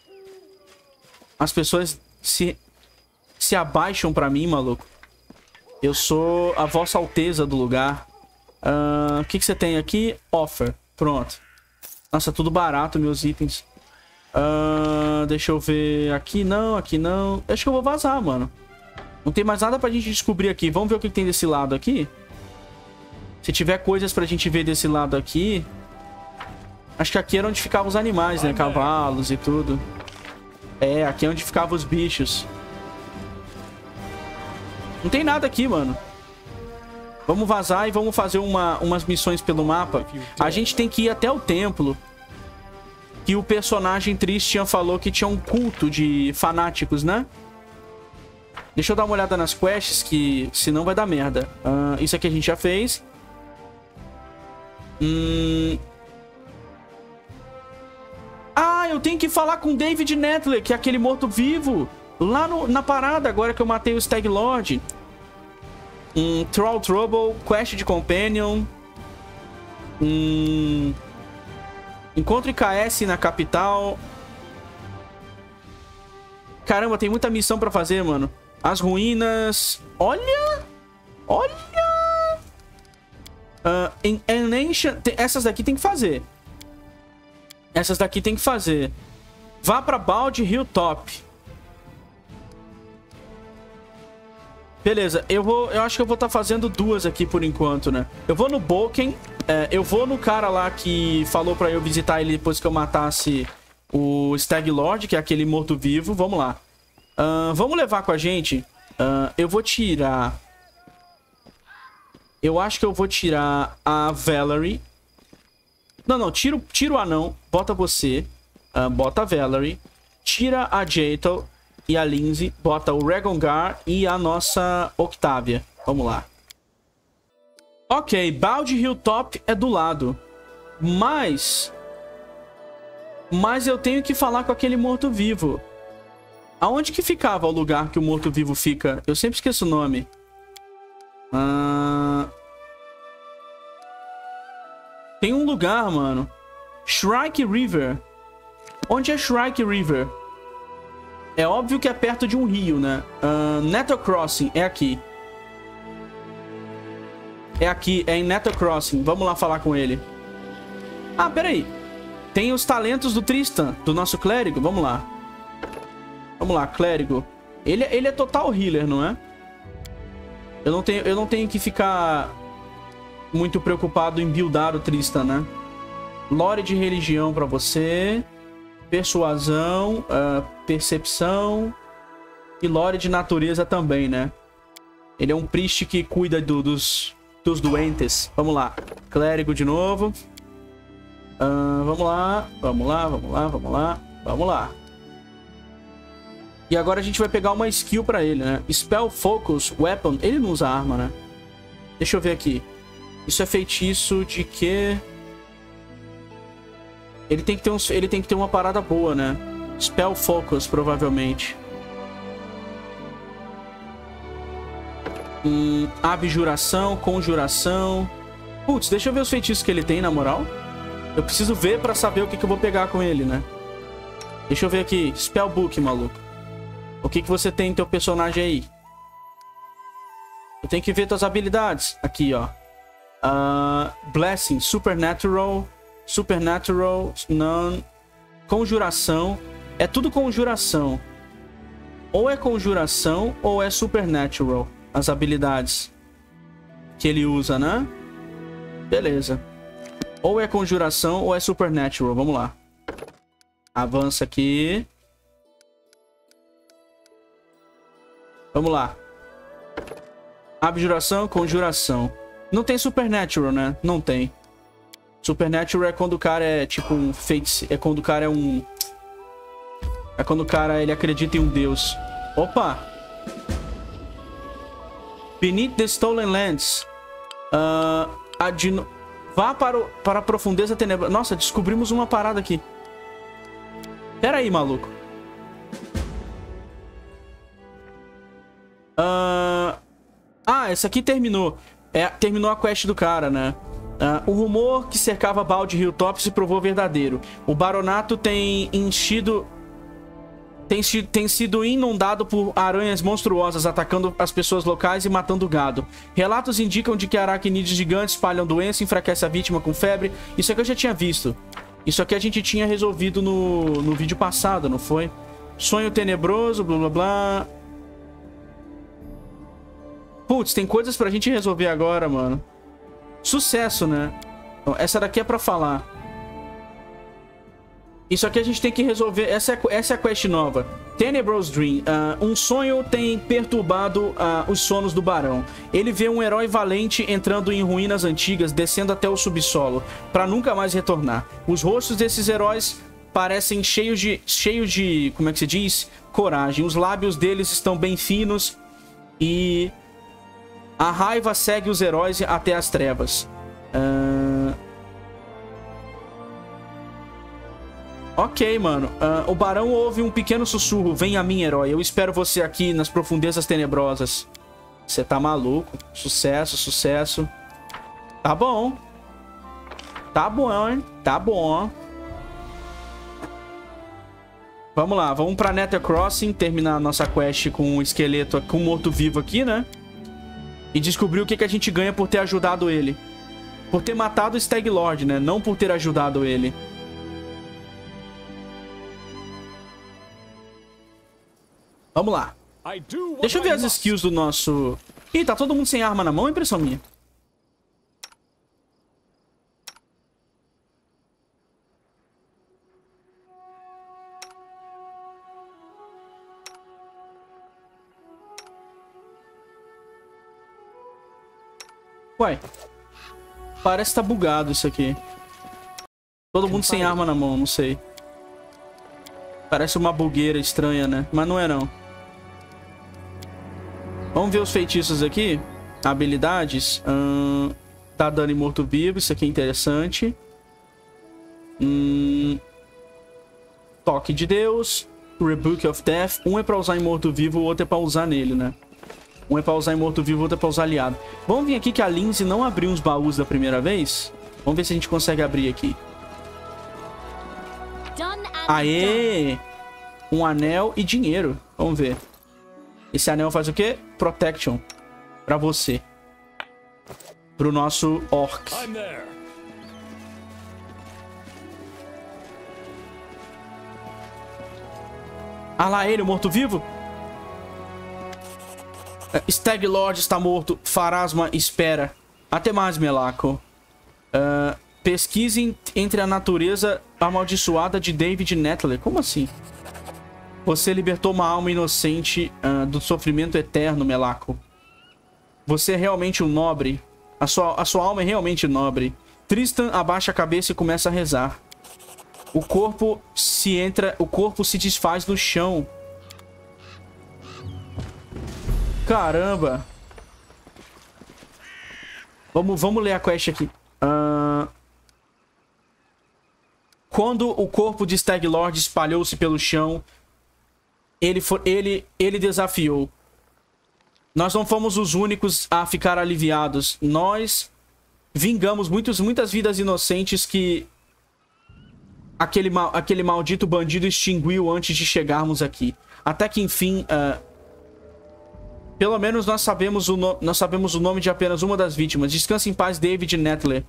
As pessoas se abaixam pra mim, maluco. Eu sou a Vossa Alteza do lugar. O que você tem aqui? Offer. Pronto. Nossa, tudo barato, meus itens. Deixa eu ver. Aqui não, aqui não. Acho que eu vou vazar, mano. Não tem mais nada pra gente descobrir aqui. Vamos ver o que tem desse lado aqui. Se tiver coisas pra gente ver desse lado aqui. Acho que aqui era onde ficavam os animais, né? Cavalos e tudo. Aqui é onde ficavam os bichos. Não tem nada aqui, mano. Vamos vazar e vamos fazer umas missões pelo mapa. A gente tem que ir até o templo. Que o personagem Tristian falou que tinha um culto de fanáticos, né? Deixa eu dar uma olhada nas quests, que senão vai dar merda. Isso aqui a gente já fez. Eu tenho que falar com David Netley, que é aquele morto-vivo. Lá na parada, agora que eu matei o Stag Lord. Troll Trouble, Quest de Companion. Encontre KS na capital. Caramba, tem muita missão pra fazer, mano. As ruínas. Olha! Olha! Essas daqui tem que fazer. Essas daqui tem que fazer. Vá pra Bald Hilltop. Beleza, eu acho que eu vou estar fazendo duas aqui por enquanto, né? Eu vou no Boken, eu vou no cara lá que falou pra eu visitar ele depois que eu matasse o Stag Lord, que é aquele morto-vivo. Vamos lá. Vamos levar com a gente. Eu vou tirar... Eu acho que eu vou tirar a Valerie. Não, tira o anão, bota você, bota a Valerie, tira a Jaital e a Lindsay, bota o Regongar e a nossa Octavia. Vamos lá. Ok, Bald Hilltop é do lado. Mas eu tenho que falar com aquele morto-vivo. Aonde que ficava o lugar que o morto-vivo fica? Eu sempre esqueço o nome. Tem um lugar, mano. Shrike River. Onde é Shrike River? É óbvio que é perto de um rio, né? Nether Crossing, é aqui. É aqui, é em Nether Crossing. Vamos lá falar com ele. Ah, peraí. Tem os talentos do Tristan, do nosso clérigo. Vamos lá. Vamos lá, clérigo. Ele é total healer, não é? Eu não tenho que ficar muito preocupado em buildar o Tristan, né? Lore de religião pra você. Persuasão, percepção e lore de natureza também, né? Ele é um priest que cuida dos doentes. Vamos lá. Clérigo de novo. Vamos lá. Vamos lá. E agora a gente vai pegar uma skill pra ele, né? Spell Focus Weapon. Ele não usa arma, né? Deixa eu ver aqui. Isso é feitiço de quê? Ele tem que ter uma parada boa, né? Spell Focus, provavelmente. Abjuração, conjuração. Putz, deixa eu ver os feitiços que ele tem, na moral. Eu preciso ver pra saber o que eu vou pegar com ele, né? Deixa eu ver aqui. Spellbook, maluco. O que você tem em teu personagem aí? Eu tenho que ver tuas habilidades. Aqui, ó. Blessing, Supernatural... Supernatural, None, Conjuração. É tudo conjuração. Ou é conjuração ou é Supernatural. As habilidades que ele usa, né? Beleza. Ou é conjuração ou é Supernatural. Vamos lá. Avança aqui. Vamos lá. Abjuração, conjuração. Não tem Supernatural, né? Não tem. Supernatural é quando o cara é tipo um feiticeiro. É quando o cara é um... É quando o cara ele acredita em um deus. Opa! Beneath the Stolen Lands. Vá para a profundeza tenebrosa. Nossa, descobrimos uma parada aqui. Pera aí, maluco. Essa aqui terminou. Terminou a quest do cara, né? O rumor que cercava Bald Hilltop se provou verdadeiro. O baronato tem sido inundado por aranhas monstruosas atacando as pessoas locais e matando gado. Relatos indicam de que aracnídeos gigantes espalham doença e enfraquecem a vítima com febre. Isso aqui eu já tinha visto. Isso aqui a gente tinha resolvido no vídeo passado, não foi? Sonho tenebroso, blá blá blá. Putz, tem coisas pra gente resolver agora, mano. Sucesso, né? Então, essa daqui é pra falar. Isso aqui a gente tem que resolver. Essa é a quest nova. Tenebrous Dream. Um sonho tem perturbado os sonos do barão. Ele vê um herói valente entrando em ruínas antigas, descendo até o subsolo, pra nunca mais retornar. Os rostos desses heróis parecem cheios de... Como é que se diz? Coragem. Os lábios deles estão bem finos e... A raiva segue os heróis até as trevas. Ok, mano. O barão ouve um pequeno sussurro. Vem a mim, herói. Eu espero você aqui nas profundezas tenebrosas. Você tá maluco. Sucesso, sucesso. Tá bom. Tá bom, hein? Tá bom. Vamos lá. Vamos pra Nether Crossing. Terminar a nossa quest com o esqueleto, com o morto-vivo aqui, né? E descobrir o que a gente ganha por ter ajudado ele. Por ter matado o Stag Lord, né? Não por ter ajudado ele. Vamos lá. Deixa eu ver as skills do nosso... Ih, tá todo mundo sem arma na mão, é impressão minha. Ué, parece que tá bugado isso aqui. Todo mundo sem arma na mão, não sei. Parece uma bugueira estranha, né? Mas não é não. Vamos ver os feitiços aqui. Habilidades. Dá dano em morto-vivo, isso aqui é interessante. Toque de Deus. Rebuke of Death. Um é pra usar em morto-vivo, o outro é pra usar nele, né? Um é pra usar em morto-vivo, o outro é pra usar aliado. Vamos vir aqui que a Lindsay não abriu uns baús da primeira vez. Vamos ver se a gente consegue abrir aqui. Aê! Um anel e dinheiro. Vamos ver. Esse anel faz o quê? Protection. Pra você. Pro nosso orc. Ah lá ele, o morto-vivo? Stag Lord está morto. Pharasma espera. Até mais, Melaco. Pesquise entre a natureza amaldiçoada de David Nettler. Como assim? Você libertou uma alma inocente do sofrimento eterno, Melaco. Você é realmente um nobre. A sua alma é realmente nobre. Tristan abaixa a cabeça e começa a rezar. O corpo se desfaz no chão. Caramba. Vamos ler a quest aqui. Quando o corpo de Stag Lord espalhou-se pelo chão, ele desafiou. Nós não fomos os únicos a ficar aliviados. Nós vingamos muitas vidas inocentes que aquele maldito bandido extinguiu antes de chegarmos aqui. Até que, enfim... Pelo menos nós sabemos o nome de apenas uma das vítimas. Descanse em paz, David Nettler.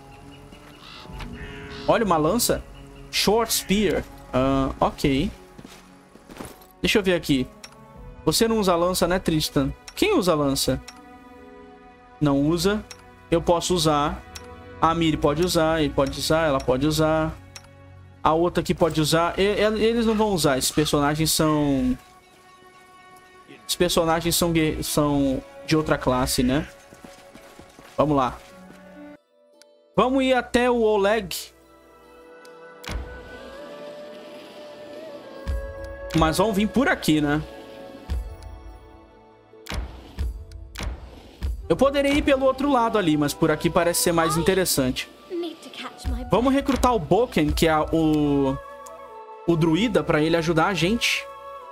Olha, uma lança. Short Spear. Ok. Deixa eu ver aqui. Você não usa lança, né, Tristan? Quem usa lança? Não usa. Eu posso usar. A Miri pode usar. Ele pode usar. Ela pode usar. A outra aqui pode usar. Eles não vão usar. Esses personagens são... Os personagens são de outra classe, né? Vamos lá. Vamos ir até o Oleg. Mas vamos vir por aqui, né? Eu poderia ir pelo outro lado ali, mas por aqui parece ser mais interessante. Vamos recrutar o Boken, que é o druida, pra ele ajudar a gente.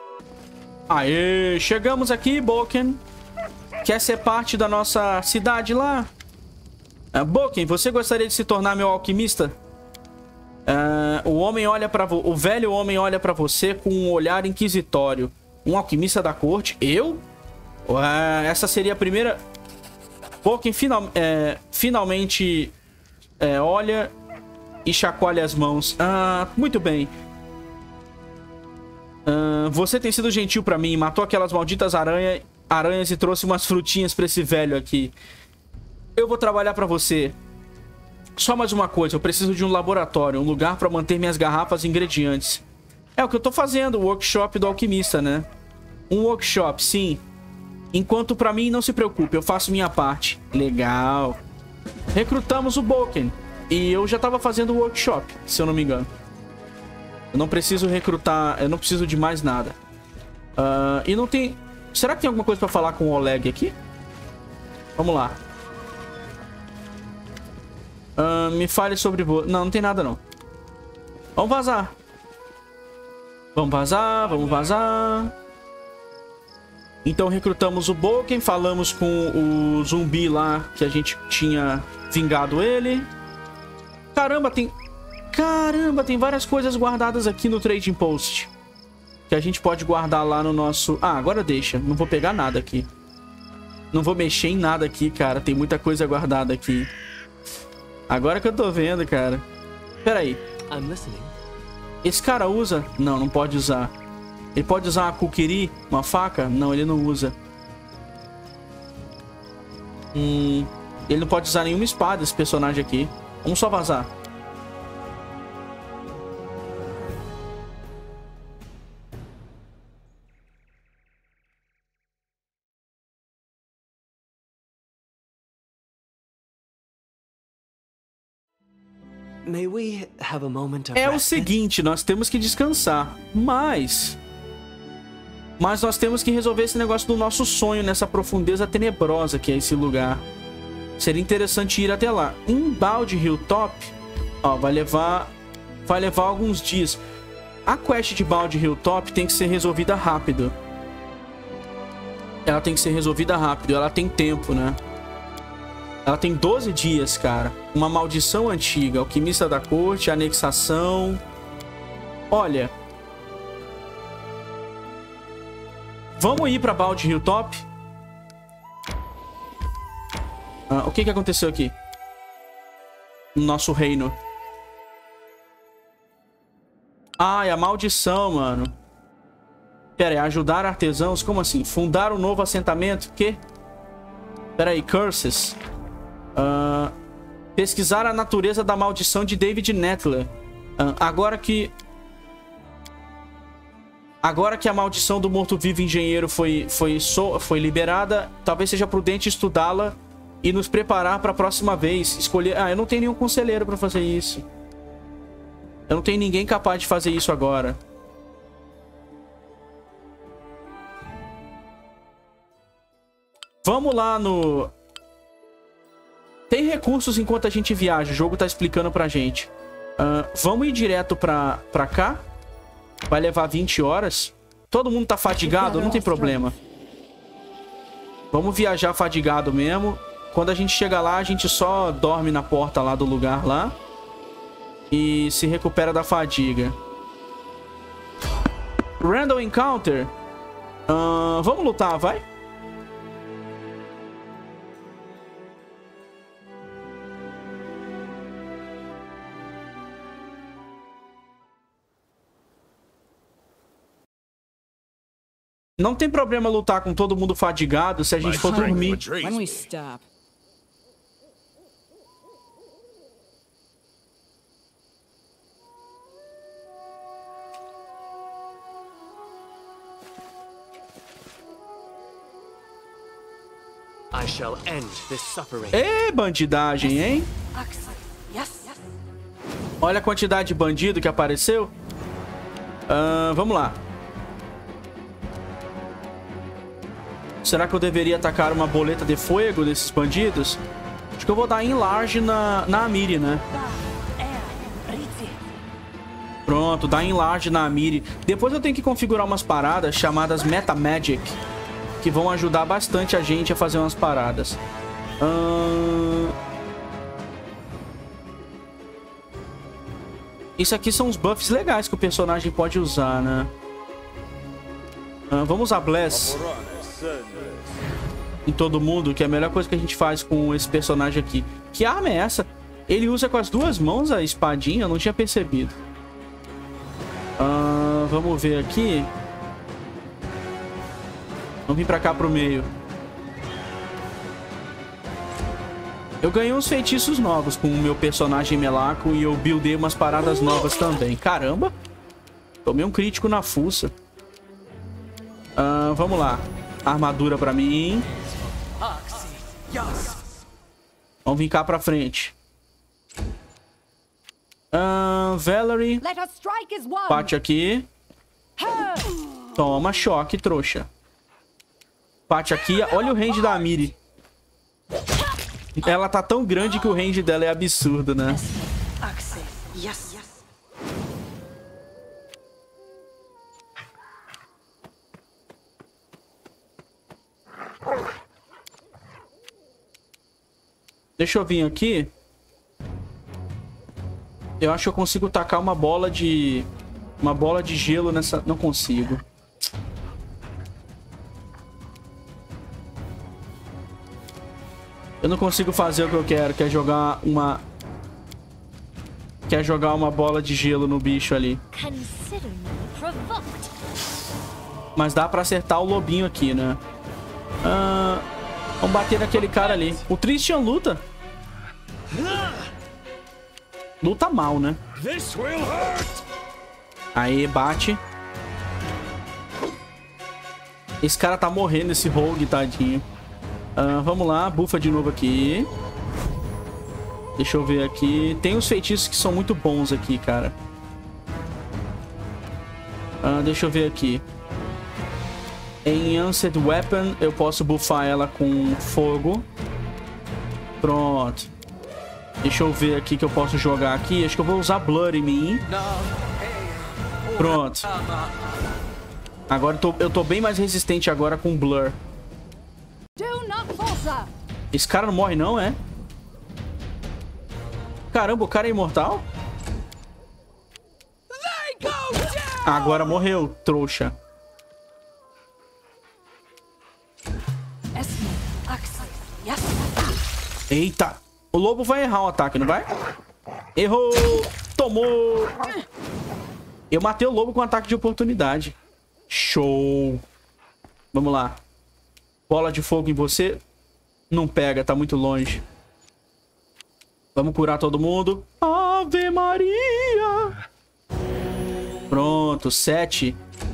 Aê, chegamos aqui, Boken. Quer ser parte da nossa cidade lá? Boken, você gostaria de se tornar meu alquimista? O velho homem olha pra você com um olhar inquisitório. Um alquimista da corte? Eu? Essa seria a primeira... Boken finalmente olha e chacoalha as mãos. Muito bem. Você tem sido gentil pra mim. Matou aquelas malditas aranhas e trouxe umas frutinhas pra esse velho aqui. Eu vou trabalhar pra você. Só mais uma coisa. Eu preciso de um laboratório. Um lugar pra manter minhas garrafas e ingredientes. É o que eu tô fazendo. O workshop do alquimista, né? Um workshop, sim. Enquanto pra mim, não se preocupe. Eu faço minha parte. Legal. Recrutamos o Boken. E eu já tava fazendo o workshop, se eu não me engano. Eu não preciso recrutar... Eu não preciso de mais nada. E não tem... Será que tem alguma coisa pra falar com o Oleg aqui? Vamos lá. Me fale sobre... Não, não tem nada não. Vamos vazar. Vamos vazar, vamos vazar. Então recrutamos o Boken. Falamos com o zumbi lá que a gente tinha vingado ele. Caramba, tem... Caramba, tem várias coisas guardadas aqui no Trading Post. Que a gente pode guardar lá no nosso... agora deixa. Não vou pegar nada aqui. Não vou mexer em nada aqui, cara. Tem muita coisa guardada aqui. Agora que eu tô vendo, cara. Pera aí. Esse cara usa? Não, não pode usar. Ele pode usar uma kukiri, uma faca? Não, ele não usa. Ele não pode usar nenhuma espada, esse personagem aqui. Vamos só vazar. É o seguinte, nós temos que descansar, mas nós temos que resolver esse negócio do nosso sonho nessa profundeza tenebrosa que é esse lugar. Seria interessante ir até lá. Em Bald Hilltop, ó, vai levar alguns dias. A quest de Bald Hilltop tem que ser resolvida rápido. Ela tem que ser resolvida rápido, ela tem tempo, né? Ela tem 12 dias, cara. Uma maldição antiga. Alquimista da corte, anexação. Olha. Vamos ir pra Bald Hilltop? O que aconteceu aqui? No nosso reino. É a maldição, mano. Pera aí, ajudar artesãos? Como assim? Fundar um novo assentamento? Que? Pera aí, curses. Pesquisar a natureza da maldição de David Nettler. Agora que a maldição do morto-vivo engenheiro foi liberada, talvez seja prudente estudá-la e nos preparar para a próxima vez. Escolher... eu não tenho nenhum conselheiro para fazer isso. Eu não tenho ninguém capaz de fazer isso agora. Vamos lá no... Tem recursos enquanto a gente viaja. O jogo tá explicando pra gente. Vamos ir direto pra cá. Vai levar 20 horas. Todo mundo tá fadigado? Não tem problema. Vamos viajar fadigado mesmo. Quando a gente chega lá, a gente só dorme na porta lá do lugar lá. E se recupera da fadiga. Random Encounter. Vamos lutar, vai? Não tem problema lutar com todo mundo fadigado se a gente for dormir. When we stop. I shall end this suffering. Ê, bandidagem, hein? Olha a quantidade de bandido que apareceu. Vamos lá. Será que eu deveria atacar uma boleta de fogo desses bandidos? Acho que eu vou dar enlarge na Amiri, né? Pronto, dá enlarge na Amiri. Depois eu tenho que configurar umas paradas chamadas Meta Magic, que vão ajudar bastante a gente a fazer umas paradas. Isso aqui são os buffs legais que o personagem pode usar, né? Vamos usar Bless em todo mundo, que é a melhor coisa que a gente faz com esse personagem aqui. Que arma é essa? Ele usa com as duas mãos a espadinha? Eu não tinha percebido. Vamos ver aqui. Vamos vir pra cá pro meio. Eu ganhei uns feitiços novos com o meu personagem Melaco e eu buildei umas paradas novas também. Caramba! Tomei um crítico na fuça. Vamos lá. Armadura pra mim. Vamos vir cá pra frente. Valerie. Bate aqui. Toma choque, trouxa. Bate aqui. Olha o range da Amiri. Ela tá tão grande que o range dela é absurdo, né? Deixa eu vir aqui. Eu acho que eu consigo tacar uma bola de gelo nessa... Não consigo. Eu não consigo fazer o que eu quero, que é jogar uma... bola de gelo no bicho ali. Mas dá pra acertar o lobinho aqui, né? Vamos bater naquele cara ali. O Christian luta. Luta mal, né? Aí, bate. Esse cara tá morrendo, esse rogue, tadinho. Vamos lá, bufa de novo aqui. Deixa eu ver aqui. Tem uns feitiços que são muito bons aqui, cara. Deixa eu ver aqui. Em Enhanced Weapon, eu posso buffar ela com fogo. Pronto. Deixa eu ver aqui que eu posso jogar aqui. Acho que eu vou usar Blur em mim. Pronto. Agora eu tô bem mais resistente agora com Blur. Esse cara não morre não, é? Caramba, o cara é imortal? Agora morreu, trouxa. Eita. O lobo vai errar o ataque, não vai? Errou. Tomou. Eu matei o lobo com um ataque de oportunidade. Show. Vamos lá. Bola de fogo em você. Não pega, tá muito longe. Vamos curar todo mundo. Ave Maria. Pronto, 7.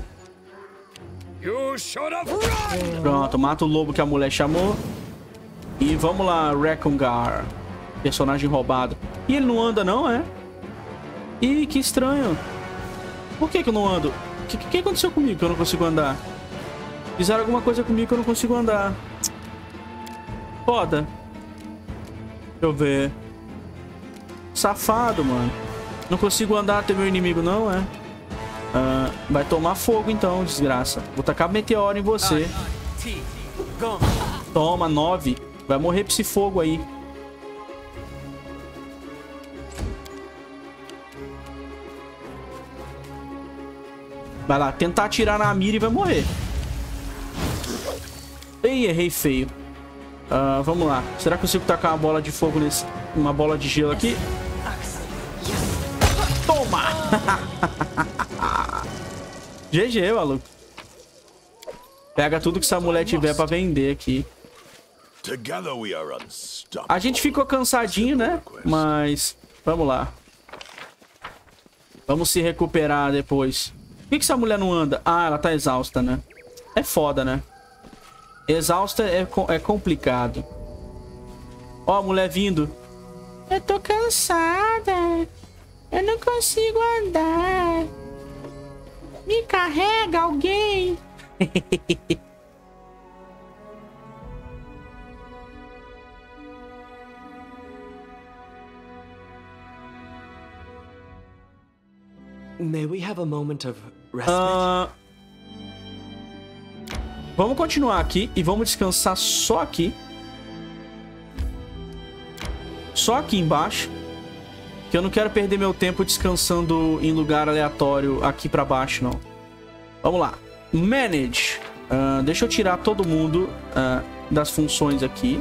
Pronto, mata o lobo que a mulher chamou. E vamos lá, Recongar. Personagem roubado. E ele não anda não, é? Ih, que estranho. Por que eu não ando? O que aconteceu comigo que eu não consigo andar? Fizeram alguma coisa comigo que eu não consigo andar. Foda. Deixa eu ver. Safado, mano. Não consigo andar até meu inimigo não, é? Vai tomar fogo então, desgraça. Vou tacar meteoro em você. Toma, 9. Vai morrer pra esse fogo aí. Vai lá, tentar atirar na mira e vai morrer. Ei, errei feio. Vamos lá. Será que eu consigo tacar uma bola de fogo nesse... Uma bola de gelo aqui? Toma! GG, maluco. Pega tudo que essa mulher tiver pra vender aqui. A gente ficou cansadinho, né? Mas... Vamos lá. Vamos se recuperar depois. Por que essa mulher não anda? Ah, ela tá exausta, né? É foda, né? Exausta é complicado. Ó, a mulher vindo. Eu tô cansada. Eu não consigo andar. Me carrega alguém. May we have a moment of respite? Vamos continuar aqui e vamos descansar só aqui. Só aqui embaixo. Que eu não quero perder meu tempo descansando em lugar aleatório aqui pra baixo, não. Vamos lá. Manage. Deixa eu tirar todo mundo das funções aqui.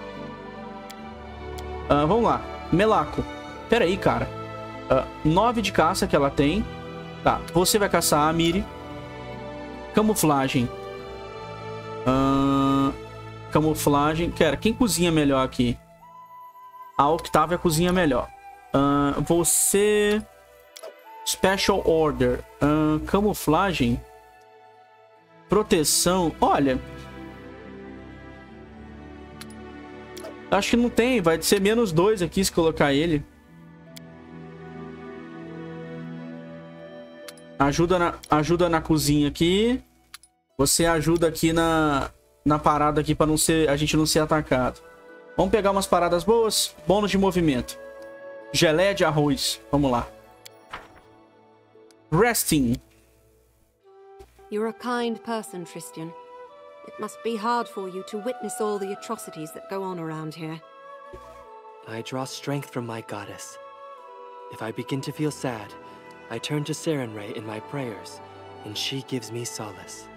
Vamos lá. Melaco. Pera aí, cara. 9 de caça que ela tem. Tá. Você vai caçar a Miri. Camuflagem. Camuflagem. Cara, quem cozinha melhor aqui? A Octavia cozinha melhor. Você... Special Order. Camuflagem. Proteção. Olha. Acho que não tem. Vai ser -2 aqui se colocar ele. Ajuda na cozinha aqui. Você ajuda aqui na parada aqui pra a gente não ser atacado. Vamos pegar umas paradas boas. Bônus de movimento. Geleia de arroz. Vamos lá. Resting. You're a kind person, Tristian. It must be hard for you to witness all the atrocities that go on around here. I draw strength from my goddess. If I begin to feel sad, I turn to Sarenrae in my prayers, and she gives me solace.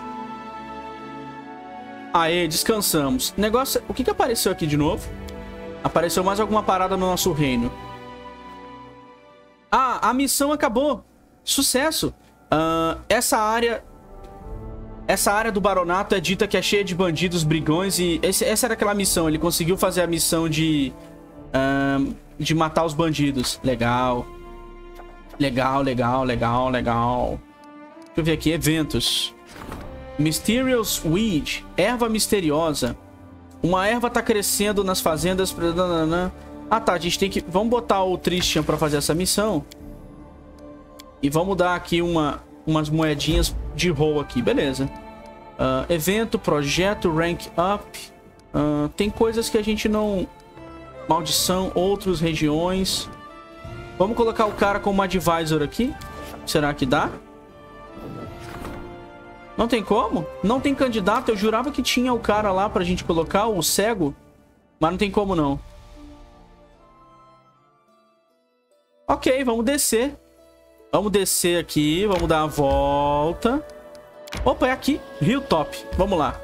Aê, descansamos. Negócio... O que apareceu aqui de novo? Apareceu mais alguma parada no nosso reino. Ah, a missão acabou. Sucesso. Essa área do baronato é dita que é cheia de bandidos, brigões. E essa era aquela missão. Ele conseguiu fazer a missão de matar os bandidos. Legal. Legal, legal, legal, legal. Deixa eu ver aqui. Eventos. Mysterious Weed. Erva misteriosa. Uma erva tá crescendo nas fazendas. Ah, tá. A gente tem que... Vamos botar o Tristian pra fazer essa missão. E vamos dar aqui umas moedinhas de roll aqui. Beleza. Evento, projeto, rank up. Tem coisas que a gente não... Maldição, outros, regiões. Vamos colocar o cara como advisor aqui. Será que dá? Não tem como? Não tem candidato. Eu jurava que tinha o cara lá pra gente colocar, o cego. Mas não tem como não. Ok, vamos descer. Vamos descer aqui. Vamos dar a volta. Opa, é aqui. Hilltop. Vamos lá.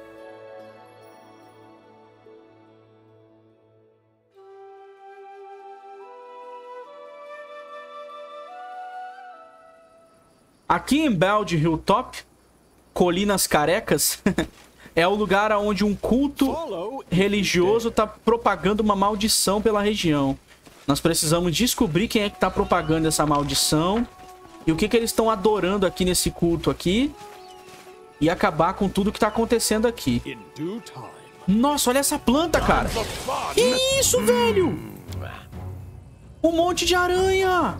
Aqui em Bald Hilltop, Colinas Carecas, é o lugar onde um culto religioso está propagando uma maldição pela região. Nós precisamos descobrir quem é que está propagando essa maldição e o que eles estão adorando aqui nesse culto aqui e acabar com tudo que está acontecendo aqui. Nossa, olha essa planta, cara. Que isso, velho? Um monte de aranha.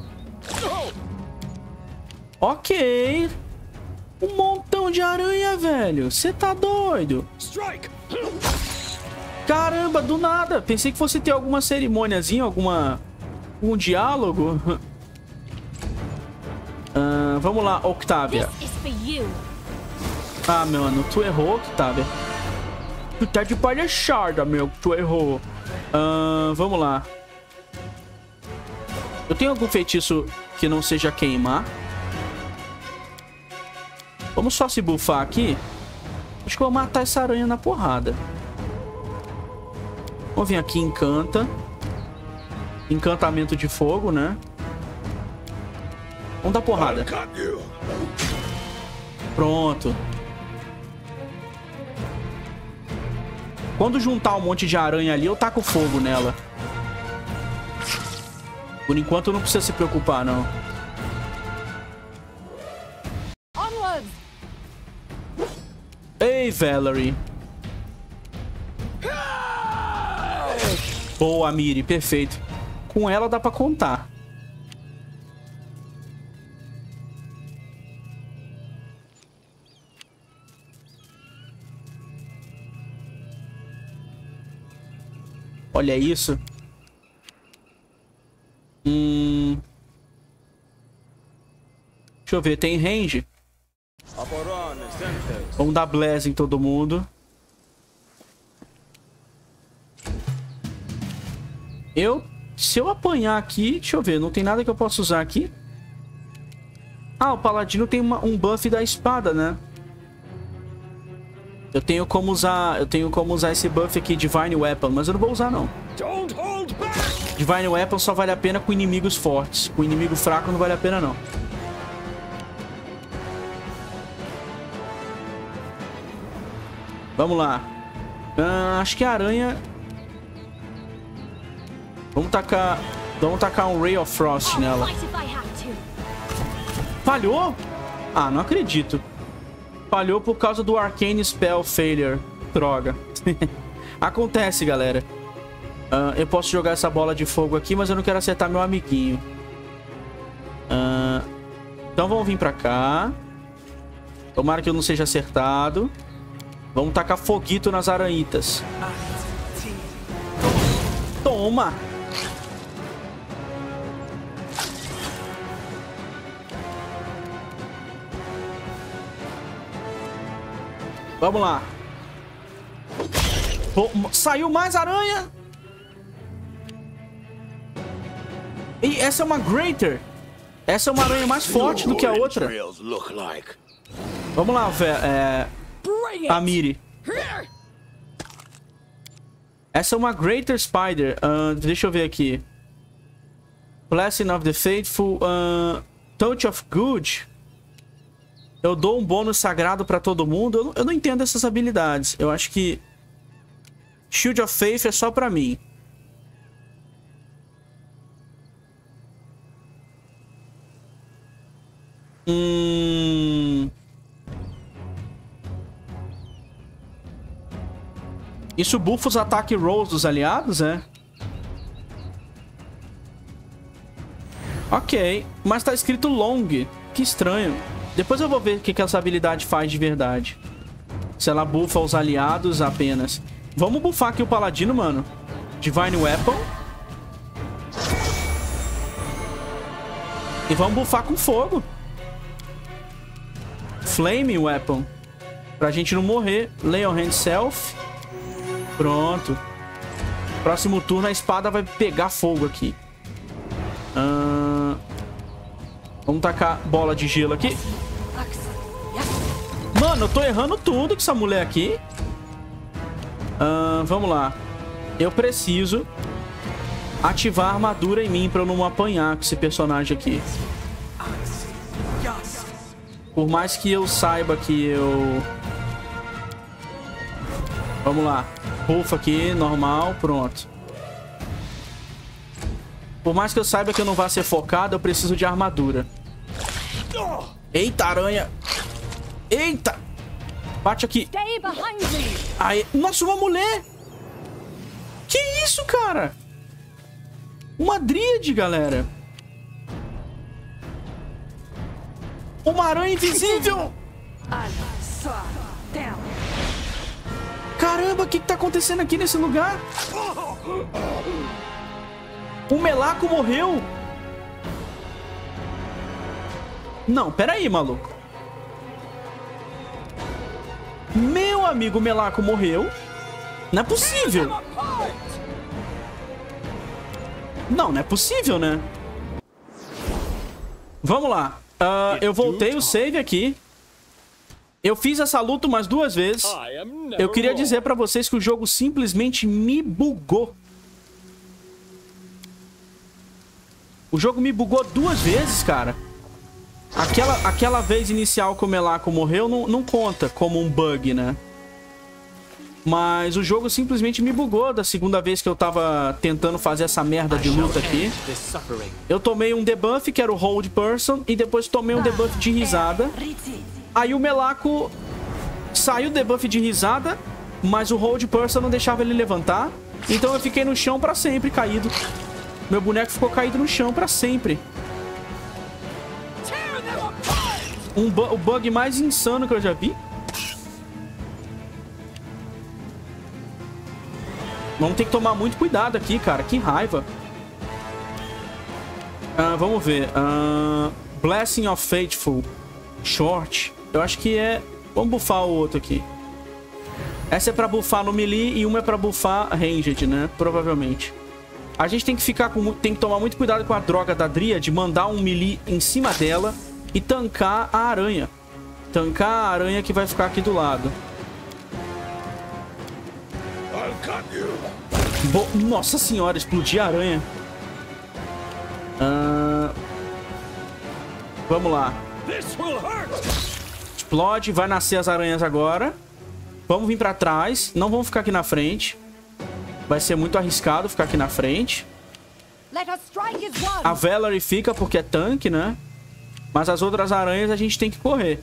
Ok. Um montão de aranha, velho. Você tá doido? Caramba, do nada. Pensei que fosse ter alguma cerimôniazinha, um diálogo. Vamos lá, Octavia. Ah, mano, tu errou, Octavia. Tu tá de palhaçada, meu. Tu errou. Vamos lá. Eu tenho algum feitiço que não seja queimar? Vamos só se buffar aqui. Acho que eu vou matar essa aranha na porrada. Vamos vir aqui, encanta. Encantamento de fogo, né? Vamos dar porrada. Pronto. Quando juntar um monte de aranha ali, eu taco fogo nela. Por enquanto não precisa se preocupar, não. Ei, Valerie. Boa, Miri. Perfeito. Com ela dá pra contar. Olha isso. Deixa eu ver. Tem range? Vamos dar Bless em todo mundo. Se eu apanhar aqui... Deixa eu ver, não tem nada que eu possa usar aqui. Ah, o Paladino tem um buff da espada, né? Eu tenho como usar esse buff aqui, Divine Weapon, mas eu não vou usar, não. Divine Weapon só vale a pena com inimigos fortes. Com inimigo fraco não vale a pena, não. Vamos lá. Acho que a aranha... Vamos tacar um Ray of Frost nela. Falhou? Ah, não acredito. Falhou por causa do Arcane Spell Failure. Droga. Acontece, galera. Eu posso jogar essa bola de fogo aqui, mas eu não quero acertar meu amiguinho. Então vamos vir pra cá. Tomara que eu não seja acertado. Vamos tacar foguito nas aranhitas. Toma! Vamos lá. Saiu mais aranha. E essa é uma Greater. Essa é uma aranha mais forte do que a outra. Vamos lá, Amiri. Essa é uma Greater Spider. Deixa eu ver aqui. Blessing of the Faithful. Touch of Good. Eu dou um bônus sagrado pra todo mundo. Eu não entendo essas habilidades. Eu acho que Shield of Faith é só pra mim. Isso buffa os ataque rolls dos aliados, é? Ok, mas tá escrito long. Que estranho. Depois eu vou ver o que essa habilidade faz de verdade. Se ela buffa os aliados apenas. Vamos buffar aqui o paladino, mano. Divine Weapon. E vamos buffar com fogo. Flame Weapon. Pra gente não morrer. Lay on Hand Self. Pronto. Próximo turno a espada vai pegar fogo aqui. Vamos tacar bola de gelo aqui. Mano, eu tô errando tudo com essa mulher aqui. Vamos lá. Eu preciso ativar a armadura em mim pra eu não apanhar com esse personagem aqui. Por mais que eu saiba que eu... Vamos lá. Buff aqui, normal, pronto. Por mais que eu saiba que eu não vá ser focado, eu preciso de armadura. Eita, aranha. Eita. Bate aqui. Aí. Nossa, uma mulher. Que isso, cara? Uma dríade, galera. Uma aranha invisível. Caramba, o que tá acontecendo aqui nesse lugar? O Melaco morreu. Não, peraí, maluco. Meu amigo Melaco morreu. Não é possível. Não é possível, né? Vamos lá. Eu voltei o save aqui. Eu fiz essa luta umas 2 vezes. Eu queria dizer pra vocês que o jogo simplesmente me bugou. O jogo me bugou 2 vezes, cara. Aquela vez inicial que o Melaco morreu não conta como um bug, né? Mas o jogo simplesmente me bugou da segunda vez que eu tava tentando fazer essa merda de luta aqui. Eu tomei um debuff, que era o Hold Person, e depois tomei um debuff de risada. Aí o Melaco saiu o debuff de risada, mas o Hold Person não deixava ele levantar. Então eu fiquei no chão pra sempre, caído. Meu boneco ficou caído no chão pra sempre. O bug mais insano que eu já vi. Vamos ter que tomar muito cuidado aqui, cara. Que raiva. Vamos ver. Blessing of Faithful. Short. Eu acho que é... Vamos buffar o outro aqui. Essa é pra buffar no melee e uma é pra buffar ranged, né? Provavelmente. A gente tem que ficar com... Tem que tomar muito cuidado com a droga da Dríade. Mandar um melee em cima dela e tancar a aranha. Tancar a aranha que vai ficar aqui do lado. Nossa senhora, explodi a aranha. Vamos lá. Explode, vai nascer as aranhas agora. Vamos vir pra trás. Não vamos ficar aqui na frente. Vai ser muito arriscado ficar aqui na frente. A Valerie fica porque é tanque, né? Mas as outras aranhas a gente tem que correr.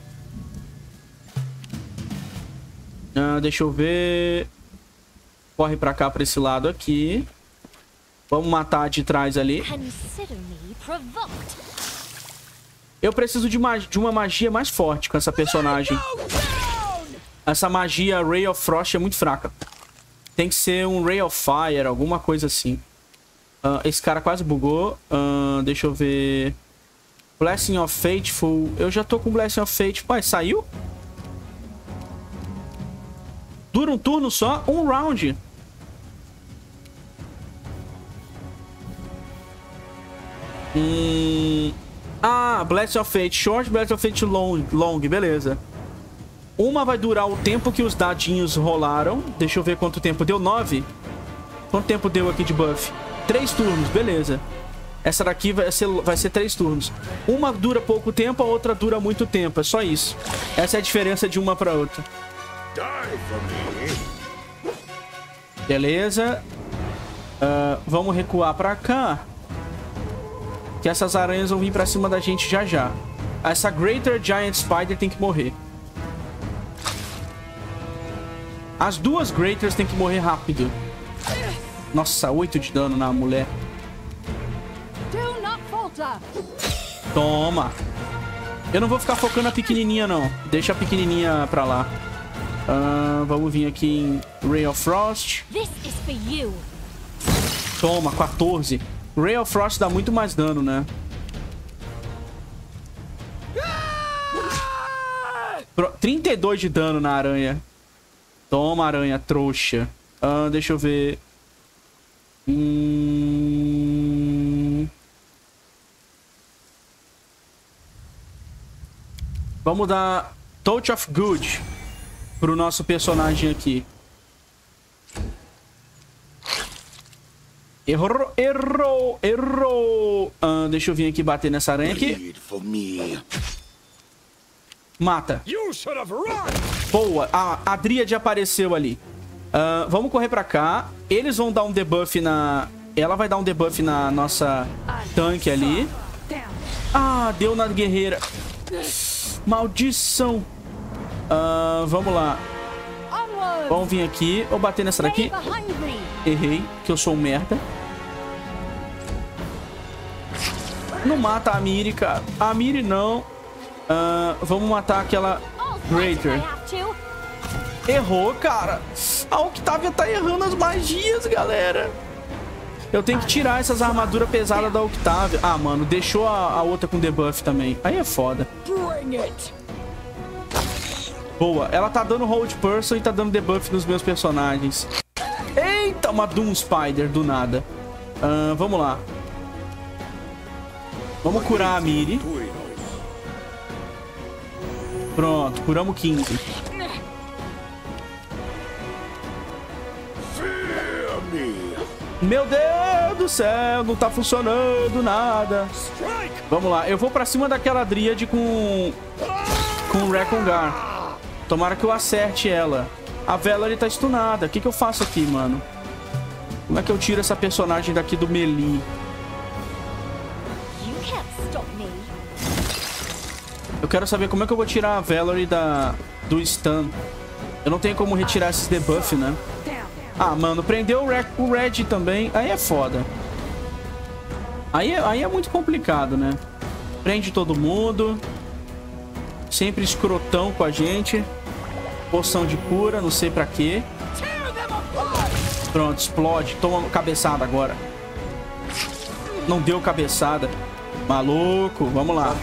Deixa eu ver. Corre pra cá, pra esse lado aqui. Vamos matar de trás ali. Eu preciso de uma magia mais forte com essa personagem. Essa magia Ray of Frost é muito fraca. Tem que ser um Ray of Fire, alguma coisa assim. Esse cara quase bugou. Deixa eu ver. Blessing of Faithful. Eu já tô com Blessing of Faithful. Pai, saiu? Dura um turno só? Um round. Blessing of Fate Short, Blessing of Fate long. Beleza. Uma vai durar o tempo que os dadinhos rolaram. Deixa eu ver quanto tempo deu. 9. Quanto tempo deu aqui de buff? 3 turnos, beleza. Essa daqui vai ser 3 turnos. Uma dura pouco tempo, a outra dura muito tempo. É só isso. Essa é a diferença de uma pra outra. Beleza. Vamos recuar pra cá. Que essas aranhas vão vir pra cima da gente já já. Essa Greater Giant Spider tem que morrer. As duas Greaters tem que morrer rápido. Nossa, 8 de dano na mulher. Toma. Eu não vou ficar focando na pequenininha, não. Deixa a pequenininha pra lá. Vamos vir aqui em Ray of Frost. Toma, 14. Ray of Frost dá muito mais dano, né? 32 de dano na aranha. Toma, aranha trouxa. Deixa eu ver. Vamos dar Touch of Good pro nosso personagem aqui. Errou. Deixa eu vir aqui bater nessa aranha aqui. Mata. Boa. A Dríade apareceu ali. Vamos correr pra cá. Eles vão dar um debuff na... Ela vai dar um debuff na nossa tanque ali. Deu na guerreira. Maldição. Vamos lá. Vamos vir aqui. Vou bater nessa daqui. Errei, que eu sou um merda. Não mata a Miri, cara. A Miri não. Vamos matar aquela Greater. Errou, cara. A Octavia tá errando as magias, galera. Eu tenho que tirar essas armaduras pesadas da Octavia. Mano, deixou a outra com debuff também. Aí é foda. Boa. Ela tá dando hold person e tá dando debuff nos meus personagens. Eita, uma Doom Spider do nada. Vamos lá. Vamos curar a Miri. Pronto, curamos 15. Meu Deus do céu, não tá funcionando nada. Vamos lá, eu vou pra cima daquela Dríade com Recongar. Tomara que eu acerte ela. A Valerie tá stunada. O que eu faço aqui, mano? Como é que eu tiro essa personagem daqui do melee? Eu quero saber como é que eu vou tirar a Valerie do stun. Eu não tenho como retirar esses debuff, né? Mano, prendeu o Red também. Aí é foda. Aí é muito complicado, né? Prende todo mundo. Sempre escrotão com a gente. Poção de cura, não sei pra quê. Pronto, explode. Toma cabeçada agora. Não deu cabeçada. Maluco, vamos lá.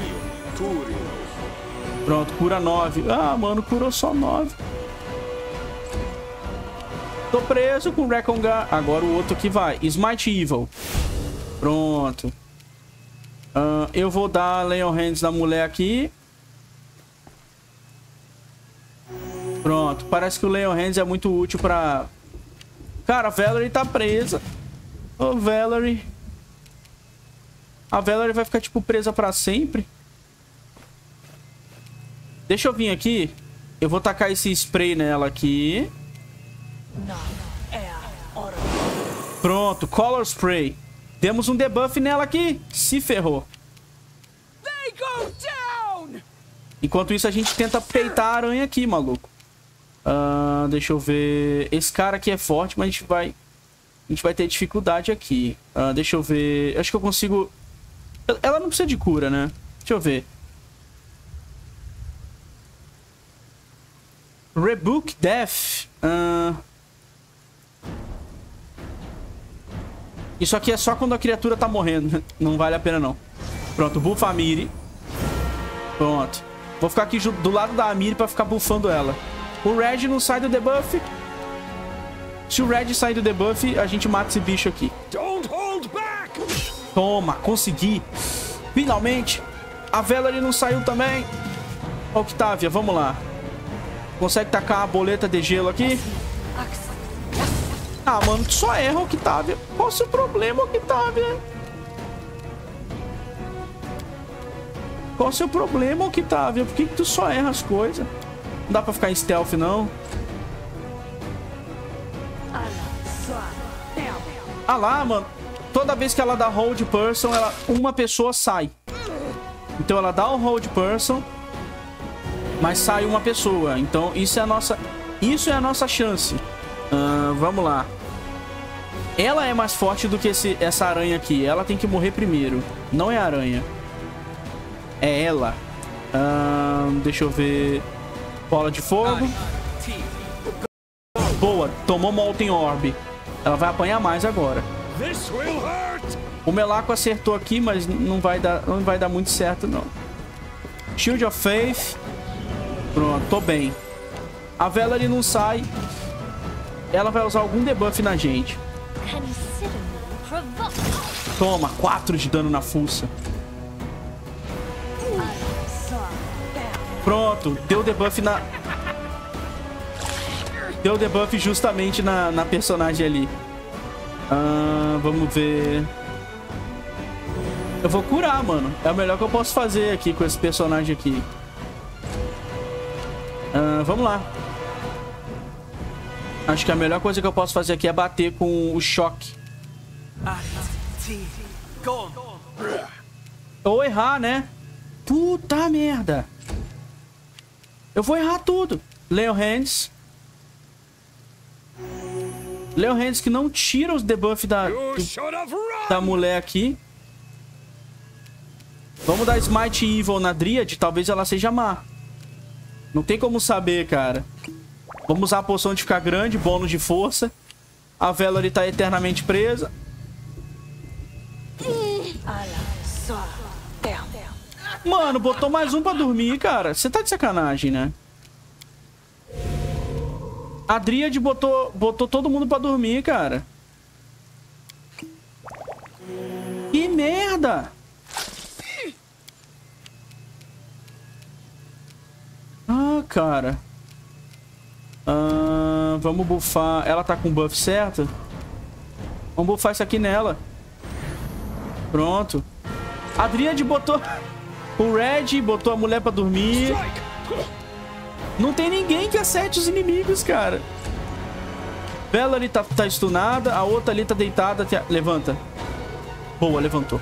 Pronto, cura 9. Mano, curou só 9. Tô preso com o Recongar. Agora o outro que vai. Smite Evil. Pronto. Eu vou dar Lay on Hands na mulher aqui. Pronto. Parece que o Lay on Hands é muito útil pra... Cara, a Valerie tá presa. Ô, Valerie. A Valerie vai ficar, tipo, presa pra sempre. Deixa eu vir aqui. Eu vou tacar esse spray nela aqui. Pronto, Color Spray. Demos um debuff nela aqui. Se ferrou. Enquanto isso, a gente tenta peitar a aranha aqui, maluco. Deixa eu ver. Esse cara aqui é forte, mas a gente vai ter dificuldade aqui. Deixa eu ver. Acho que eu consigo... Ela não precisa de cura, né? Deixa eu ver. Rebuke Death. Isso aqui é só quando a criatura tá morrendo. Não vale a pena, não. Pronto, bufa a Miri. Pronto. Vou ficar aqui do lado da Miri pra ficar buffando ela. O Red não sai do debuff. Se o Red sair do debuff, a gente mata esse bicho aqui. Toma, consegui. Finalmente. A Valerie não saiu também. Octavia, vamos lá. Consegue tacar a boleta de gelo aqui? Ah, mano, tu só erra, Octavia. Qual o seu problema, Octavia? Qual o seu problema, Octavia? Por que tu só erra as coisas? Não dá pra ficar em stealth, não. Ah lá, mano. Toda vez que ela dá hold person, uma pessoa sai. Então ela dá o hold person, mas sai uma pessoa. Então isso é a nossa chance. Vamos lá. Ela é mais forte do que essa aranha aqui. Ela tem que morrer primeiro. Não é a aranha. É ela. Deixa eu ver. Bola de fogo. Boa. Tomou Molten Orb. Ela vai apanhar mais agora. O Melaco acertou aqui, mas não vai dar muito certo, não. Shield of Faith. Pronto, tô bem. A Valerie não sai. Ela vai usar algum debuff na gente. Toma, 4 de dano na fuça. Pronto, deu debuff na... Deu debuff justamente na personagem ali. Vamos ver... Eu vou curar, mano. É o melhor que eu posso fazer aqui com esse personagem aqui. Vamos lá. Acho que a melhor coisa que eu posso fazer aqui é bater com o choque. Ou errar, né? Puta merda. Eu vou errar tudo. Leo Hands. Leo Hands que não tira os debuffs da mulher aqui. Vamos dar Smite Evil na Dryad. Talvez ela seja má. Não tem como saber, cara. Vamos usar a poção de ficar grande. Bônus de força. A Valerie tá eternamente presa. Mano, botou mais um pra dormir, cara. Você tá de sacanagem, né? A Dryad botou todo mundo pra dormir, cara. Que merda! Ah, cara. Vamos buffar. Ela tá com o buff certo? Vamos buffar isso aqui nela. Pronto. A Dryad botou o Red, botou a mulher pra dormir. Não tem ninguém que acerte os inimigos, cara. Valerie tá stunada. A outra ali tá deitada. Levanta. Boa, levantou.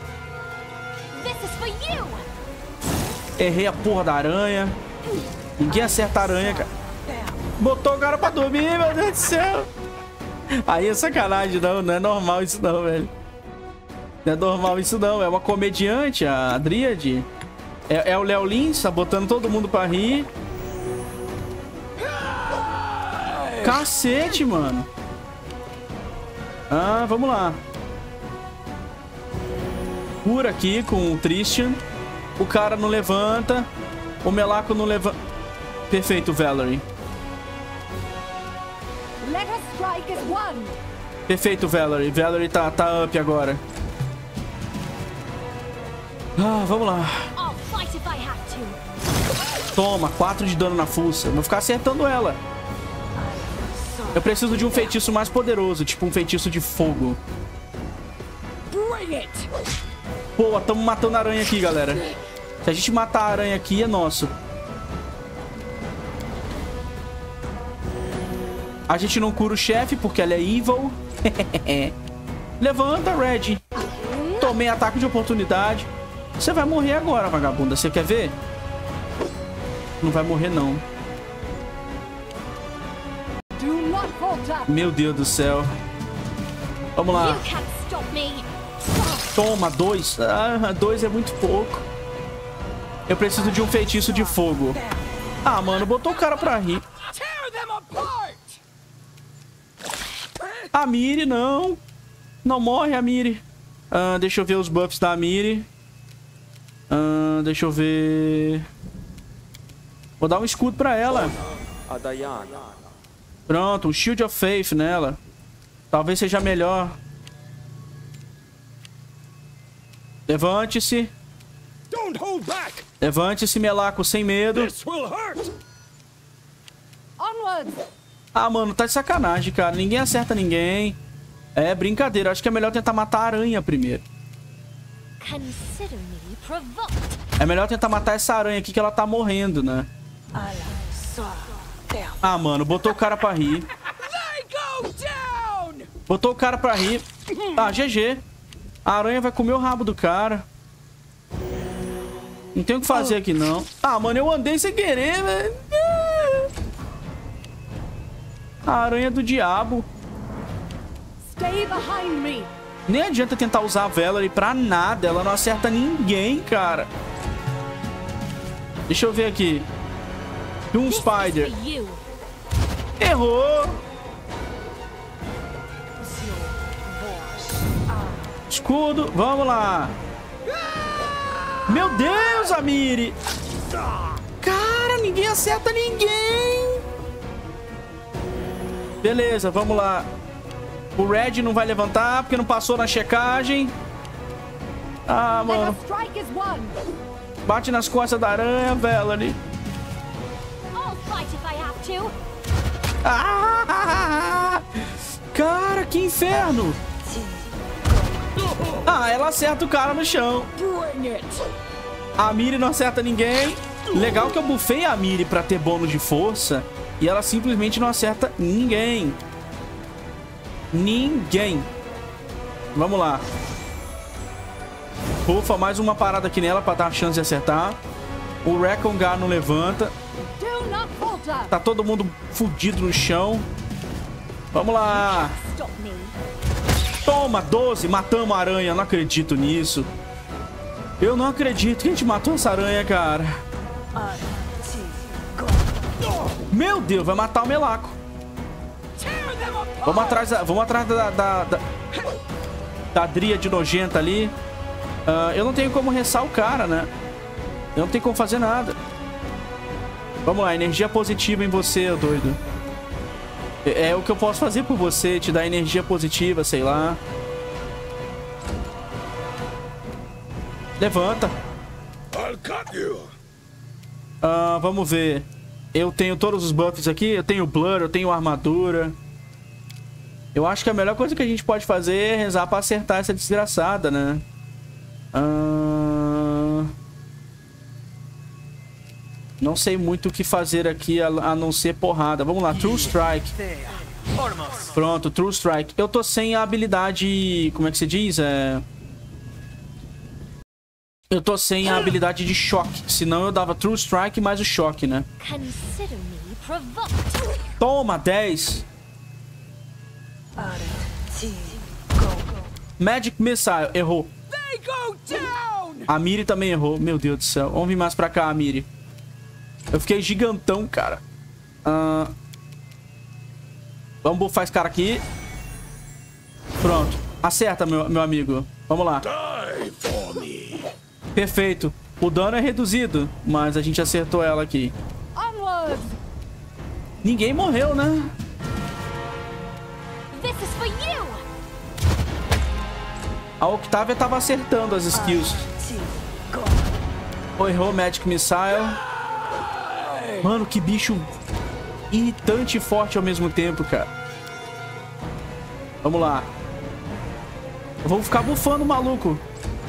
Errei a porra da aranha. Ninguém acerta a aranha, cara. Botou o cara pra dormir, meu Deus do céu. Aí é sacanagem, não é normal isso não, velho. Não é normal isso não. É uma comediante, a Dryad. É o Léo Lins, tá botando todo mundo pra rir. Cacete, mano. Vamos lá. Cura aqui com o Tristian. O cara não levanta. O Melaco não levanta. Perfeito, Valerie. Perfeito, Valerie. Valerie tá up agora. Vamos lá. Toma, 4 de dano na fuça. Vou ficar acertando ela. Eu preciso de um feitiço mais poderoso, tipo um feitiço de fogo. Pô, estamos matando a aranha aqui, galera. Se a gente matar a aranha aqui, é nosso. A gente não cura o chefe porque ela é evil. Levanta, Red. Tomei ataque de oportunidade. Você vai morrer agora, vagabunda. Você quer ver? Não vai morrer, não. Meu Deus do céu. Vamos lá. Toma, 2. 2 é muito pouco. Eu preciso de um feitiço de fogo. Ah, mano, botou o cara pra rir. A Miri, não. Não morre a Miri. Deixa eu ver os buffs da Miri. Deixa eu ver. Vou dar um escudo pra ela. Pronto, um Shield of Faith nela. Talvez seja melhor. Levante-se. Levante-se, Melaco, sem medo. Ah, mano, tá de sacanagem, cara. Ninguém acerta ninguém. É brincadeira. Acho que é melhor tentar matar a aranha primeiro. É melhor tentar matar essa aranha aqui que ela tá morrendo, né? Ah, mano, botou o cara pra rir. Botou o cara pra rir. Ah, GG. A aranha vai comer o rabo do cara. Não tem o que fazer aqui, não. Ah, mano, eu andei sem querer, velho. A aranha do diabo. Nem adianta tentar usar a Valerie pra nada. Ela não acerta ninguém, cara. Deixa eu ver aqui. Doom Spider. Errou. Escudo. Vamos lá. Meu Deus, Amiri. Cara, ninguém acerta ninguém. Beleza, vamos lá. O Red não vai levantar porque não passou na checagem. Ah, mano. Bate nas costas da aranha, Valerie. Ah, cara, que inferno. Ah, ela acerta o cara no chão. A Miri não acerta ninguém. Legal que eu bufei a Miri pra ter bônus de força. E ela simplesmente não acerta ninguém. Ninguém. Vamos lá. Bufa mais uma parada aqui nela pra dar a chance de acertar. O Recongar não levanta. Tá todo mundo fudido no chão. Vamos lá. Toma, 12. Matamos a aranha. Não acredito nisso. Eu não acredito que a gente matou essa aranha, cara. Meu Deus, vai matar o Melaco. Vamos atrás da Dríade nojenta ali. Eu não tenho como ressar o cara, né? Eu não tenho como fazer nada. Vamos lá, energia positiva em você, doido. É o que eu posso fazer por você, te dar energia positiva, sei lá. Levanta. Vamos ver. Eu tenho todos os buffs aqui. Eu tenho Blur, eu tenho armadura. Eu acho que a melhor coisa que a gente pode fazer é rezar pra acertar essa desgraçada, né? Não sei muito o que fazer aqui a não ser porrada. Vamos lá, True Strike. Pronto, True Strike. Eu tô sem a habilidade... Como é que se diz? Eu tô sem a habilidade de choque. Senão eu dava True Strike mais o choque, né? Toma, 10. Magic Missile. Errou. A Miri também errou. Meu Deus do céu. Vamos vir mais pra cá, Miri. Eu fiquei gigantão, cara. Vamos buffar esse cara aqui. Pronto. Acerta, meu amigo. Vamos lá. Perfeito. O dano é reduzido, mas a gente acertou ela aqui. Ninguém morreu, né? A Octavia tava acertando as skills. Errou Magic Missile. Mano, que bicho irritante e forte ao mesmo tempo, cara. Vamos lá. Eu vou ficar bufando o maluco.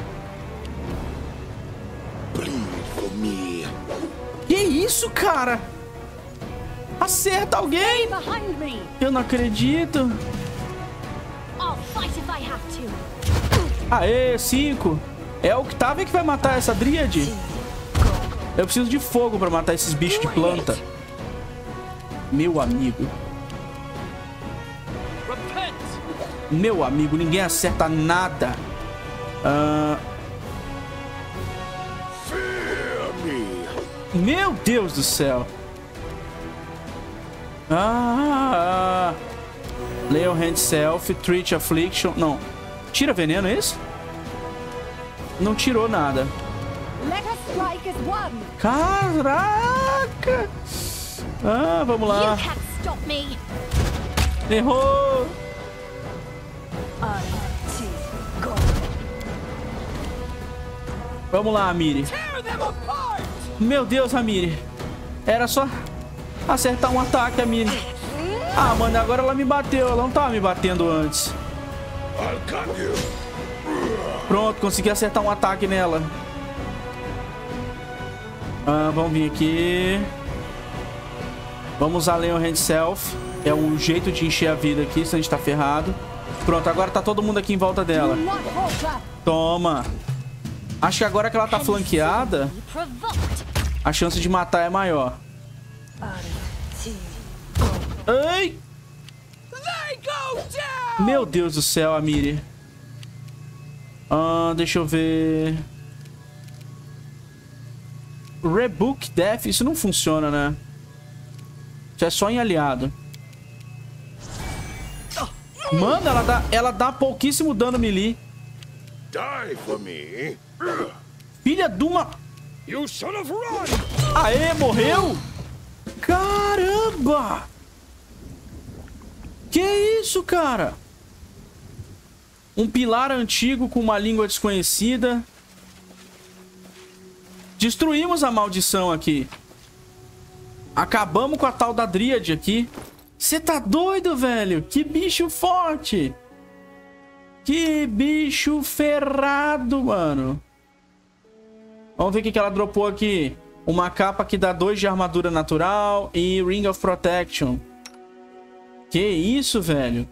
Que isso, cara? Acerta alguém! Eu não acredito. Aê, 5. É a Octavia que vai matar essa Dríade? Eu preciso de fogo pra matar esses bichos de planta. Meu amigo. Meu amigo, ninguém acerta nada. Meu Deus do céu. Lay on hand self, treat affliction. Não. Tira veneno, é isso? Não tirou nada. Caraca! Vamos lá. Errou! Vamos lá, Amiri. Meu Deus, Amiri. Era só acertar um ataque, Amiri. Ah, mano, agora ela me bateu. Ela não tava me batendo antes. Pronto, consegui acertar um ataque nela. Vamos vir aqui. Vamos usar Leon Hand Self. É o jeito de encher a vida aqui, senão a gente tá ferrado. Pronto, agora tá todo mundo aqui em volta dela. Toma. Acho que agora que ela tá flanqueada, a chance de matar é maior. Ai! Meu Deus do céu, Amiri. Deixa eu ver. Rebook Death. Isso não funciona, né? Isso é só em aliado. Mano, ela dá pouquíssimo dano melee. Filha de uma... Aê, morreu? Caramba! Que isso, cara? Um pilar antigo com uma língua desconhecida. Destruímos a maldição aqui. Acabamos com a tal da Dríade aqui. Você tá doido, velho? Que bicho forte. Que bicho ferrado, mano. Vamos ver o que ela dropou aqui. Uma capa que dá 2 de armadura natural e Ring of Protection. Que isso, velho?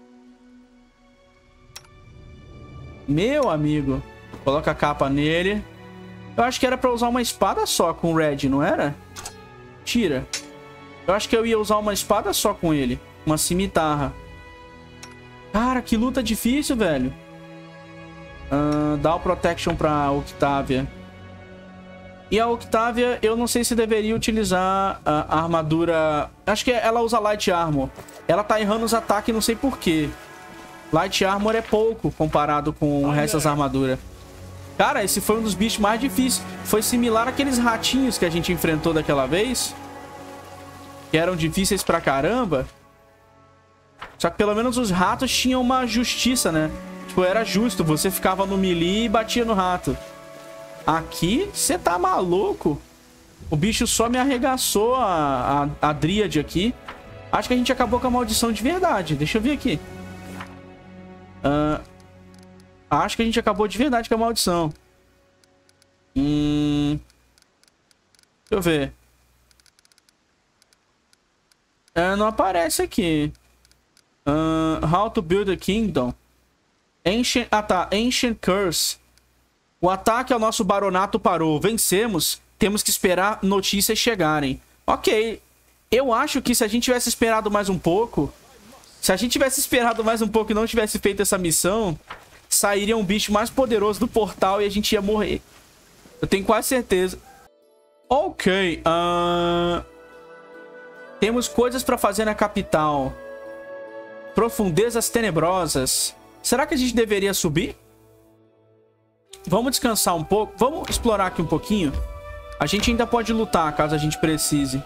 Meu amigo. Coloca a capa nele. Eu acho que era pra usar uma espada só com o Red, não era? Tira. Eu acho que eu ia usar uma espada só com ele. Uma cimitarra. Cara, que luta difícil, velho. Dá o Protection pra Octavia. E a Octavia, eu não sei se deveria utilizar a armadura... Acho que ela usa Light Armor. Ela tá errando os ataques, não sei porquê. Light Armor é pouco comparado com o resto das armaduras. Cara, esse foi um dos bichos mais difíceis. Foi similar àqueles ratinhos que a gente enfrentou daquela vez. Que eram difíceis pra caramba. Só que pelo menos os ratos tinham uma justiça, né? Tipo, era justo. Você ficava no melee e batia no rato. Aqui, você tá maluco? O bicho só me arregaçou a Dríade aqui. Acho que a gente acabou com a maldição de verdade. Deixa eu ver aqui. Acho que a gente acabou de verdade com a maldição. Deixa eu ver. Não aparece aqui. How to build a kingdom. Ancient... Ah, tá. Ancient Curse. O ataque ao nosso baronato parou. Vencemos. Temos que esperar notícias chegarem. Ok. Eu acho que se a gente tivesse esperado mais um pouco... Se a gente tivesse esperado mais um pouco e não tivesse feito essa missão... Sairia um bicho mais poderoso do portal e a gente ia morrer. Eu tenho quase certeza. Ok. Temos coisas pra fazer na capital. Profundezas tenebrosas. Será que a gente deveria subir? Vamos descansar um pouco. Vamos explorar aqui um pouquinho. A gente ainda pode lutar, caso a gente precise.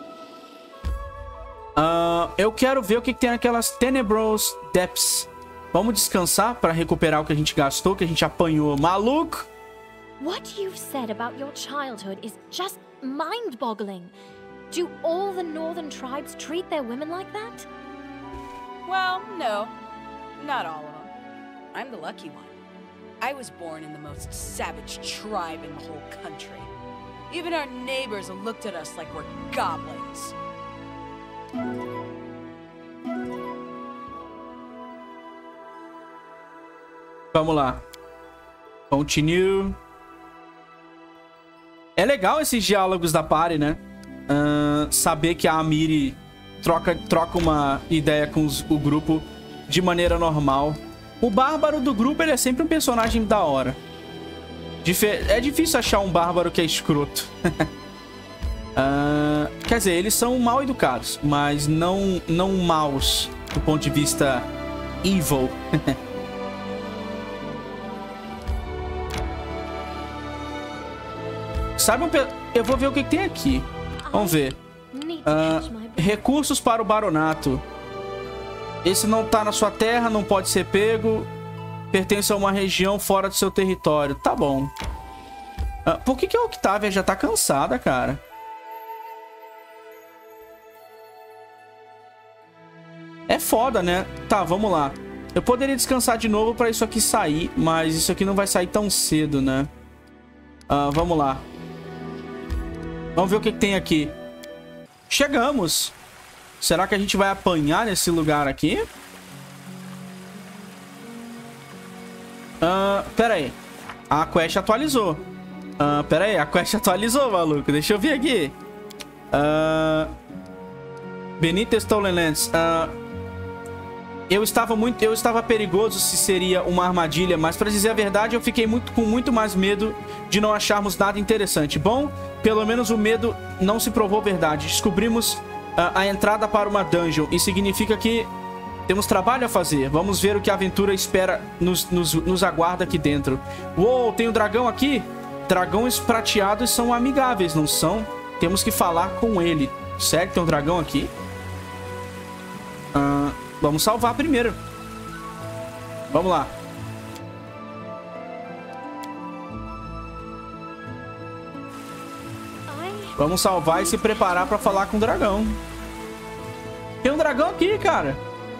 Eu quero ver o que tem naquelas Tenebrous Depths. Vamos descansar para recuperar o que a gente gastou, que a gente apanhou. Maluco! What you've said about your childhood is just mind-boggling. Do all the northern tribes treat their women like that? Well, no. Not all of them. I'm the lucky one. I was born in the most savage tribe in the whole country. Even our neighbors looked at us like we're goblins. Vamos lá. Continue. É legal esses diálogos da party, né? Saber que a Amiri troca uma ideia com o grupo de maneira normal. O bárbaro do grupo, ele é sempre um personagem da hora. É difícil achar um bárbaro que é escroto. Quer dizer, eles são mal educados, mas não maus do ponto de vista evil. Sabe eu vou ver o que tem aqui. Vamos ver. Recursos para o baronato. Esse não tá na sua terra, não pode ser pego. Pertence a uma região fora do seu território. Tá bom. Por que a Octavia já tá cansada, cara? É foda, né? Tá, vamos lá. Eu poderia descansar de novo pra isso aqui sair, mas isso aqui não vai sair tão cedo, né? Vamos lá. Vamos ver o que tem aqui. Chegamos. Será que a gente vai apanhar nesse lugar aqui? Pera aí. A quest atualizou. Pera aí, a quest atualizou, maluco. Deixa eu ver aqui. Beneath Stolen Lands. Eu estava perigoso se seria uma armadilha, mas pra dizer a verdade, eu fiquei com muito mais medo de não acharmos nada interessante. Bom, pelo menos o medo não se provou verdade. Descobrimos a entrada para uma dungeon e significa que temos trabalho a fazer. Vamos ver o que a aventura espera nos aguarda aqui dentro. Uou, tem um dragão aqui? Dragões prateados são amigáveis, não são? Temos que falar com ele. Sério que tem um dragão aqui? Vamos salvar primeiro. Vamos lá. Vamos salvar e se preparar pra falar com o dragão. Tem um dragão aqui, cara.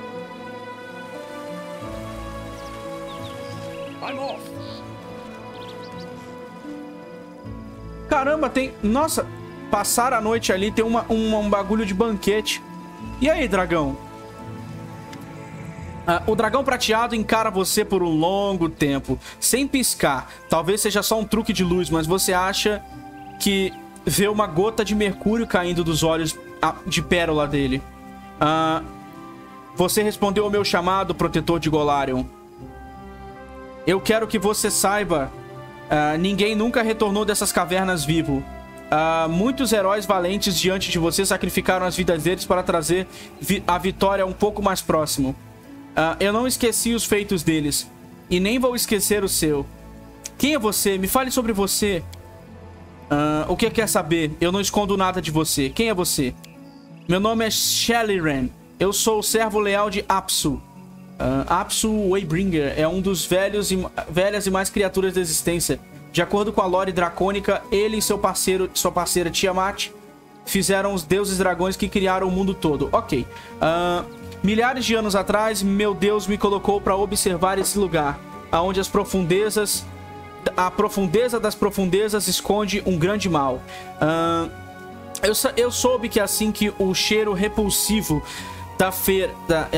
Caramba, tem... Nossa, passar a noite ali, tem um bagulho de banquete. E aí, dragão? O dragão prateado encara você por um longo tempo, sem piscar. Talvez seja só um truque de luz, mas você acha que vê uma gota de mercúrio caindo dos olhos de pérola dele. Você respondeu ao meu chamado, protetor de Golarion. Eu quero que você saiba, ninguém nunca retornou dessas cavernas vivo. Muitos heróis valentes diante de você sacrificaram as vidas deles para trazer a vitória um pouco mais próximo. Eu não esqueci os feitos deles. E nem vou esquecer o seu. Quem é você? Me fale sobre você. O que quer saber? Eu não escondo nada de você. Quem é você? Meu nome é Shellyren. Eu sou o servo leal de Apsu. Apsu Waybringer é um dos velhas e mais criaturas da existência. De acordo com a lore dracônica, ele e sua parceira Tiamat fizeram os deuses dragões que criaram o mundo todo. Ok. Milhares de anos atrás, meu Deus me colocou para observar esse lugar, onde a profundeza das profundezas esconde um grande mal. Eu soube que assim que o cheiro repulsivo da feira...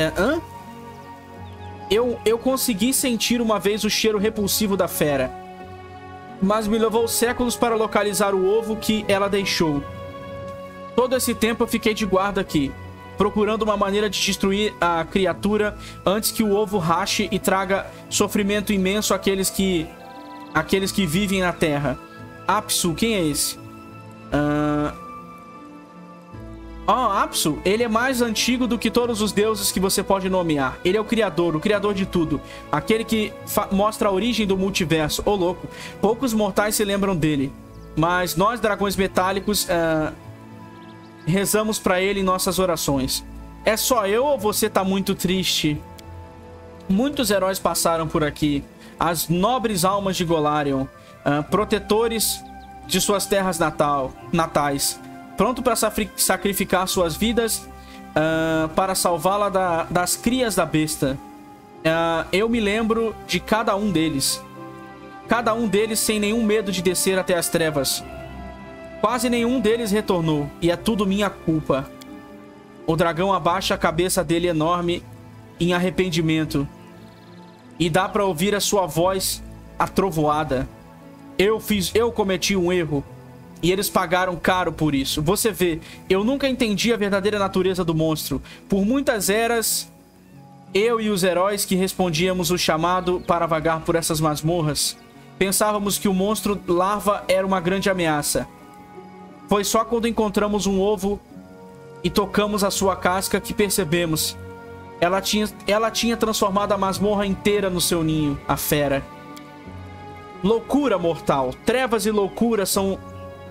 Eu consegui sentir uma vez o cheiro repulsivo da fera, mas me levou séculos para localizar o ovo que ela deixou. Todo esse tempo eu fiquei de guarda aqui, procurando uma maneira de destruir a criatura antes que o ovo rache e traga sofrimento imenso àqueles que vivem na Terra. Apsu, quem é esse? Apsu, ele é mais antigo do que todos os deuses que você pode nomear. Ele é o criador de tudo. Aquele que mostra a origem do multiverso. Ô, louco. Poucos mortais se lembram dele. Mas nós, dragões metálicos, rezamos pra ele em nossas orações. É só eu ou você tá muito triste? Muitos heróis passaram por aqui. As nobres almas de Golarion, protetores de suas terras natais, pronto para sacrificar suas vidas para salvá-la das crias da besta. Eu me lembro de cada um deles. Cada um deles sem nenhum medo de descer até as trevas. Quase nenhum deles retornou, e é tudo minha culpa. O dragão abaixa a cabeça dele enorme em arrependimento. E dá pra ouvir a sua voz atrovoada. Eu cometi um erro. E eles pagaram caro por isso. Você vê, eu nunca entendi a verdadeira natureza do monstro. Por muitas eras, eu e os heróis que respondíamos o chamado para vagar por essas masmorras, pensávamos que o monstro larva era uma grande ameaça. Foi só quando encontramos um ovo e tocamos a sua casca que percebemos. Ela tinha transformado a masmorra inteira no seu ninho, a fera. Loucura mortal. Trevas e loucura são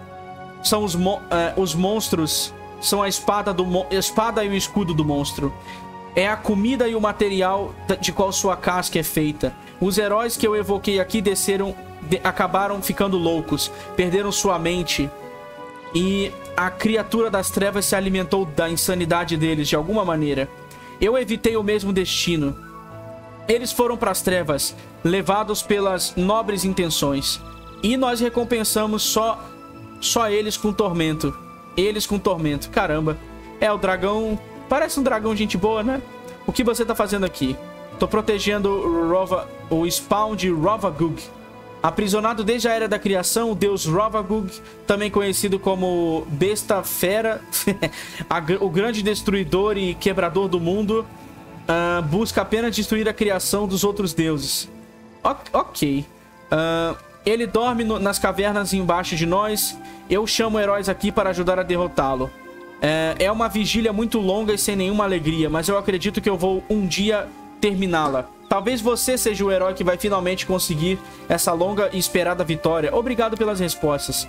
os monstros. São a espada e o escudo do monstro. É a comida e o material de qual sua casca é feita. Os heróis que eu evoquei aqui acabaram ficando loucos. Perderam sua mente. E a criatura das trevas se alimentou da insanidade deles de alguma maneira. Eu evitei o mesmo destino. Eles foram para as trevas, levados pelas nobres intenções. E nós recompensamos só eles com tormento. Eles com tormento. Caramba. É, o dragão... Parece um dragão gente boa, né? O que você tá fazendo aqui? Tô protegendo o spawn de Rovagug. Aprisionado desde a Era da Criação, o deus Rovagug, também conhecido como Besta Fera, o grande destruidor e quebrador do mundo, busca apenas destruir a criação dos outros deuses. Ok. Ele dorme nas cavernas embaixo de nós. Eu chamo heróis aqui para ajudar a derrotá-lo. É uma vigília muito longa e sem nenhuma alegria, mas eu acredito que eu vou um dia terminá-la. Talvez você seja o herói que vai finalmente conseguir essa longa e esperada vitória. Obrigado pelas respostas.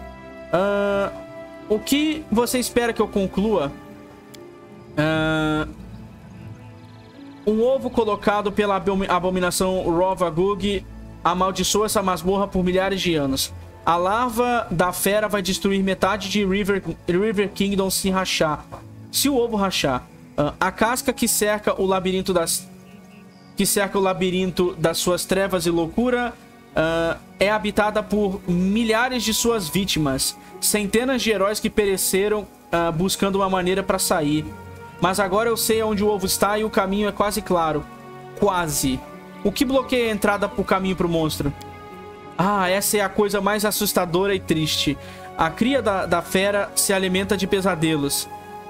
O que você espera que eu conclua? Um ovo colocado pela abominação Rovagug amaldiçoa essa masmorra por milhares de anos. A larva da fera vai destruir metade de River Kingdom se rachar. Se o ovo rachar. A casca que cerca o labirinto das suas trevas e loucura é habitada por milhares de suas vítimas. Centenas de heróis que pereceram buscando uma maneira para sair. Mas agora eu sei onde o ovo está e o caminho é quase claro. Quase. O que bloqueia a entrada pro caminho pro monstro? Ah, essa é a coisa mais assustadora e triste. A cria da fera se alimenta de pesadelos.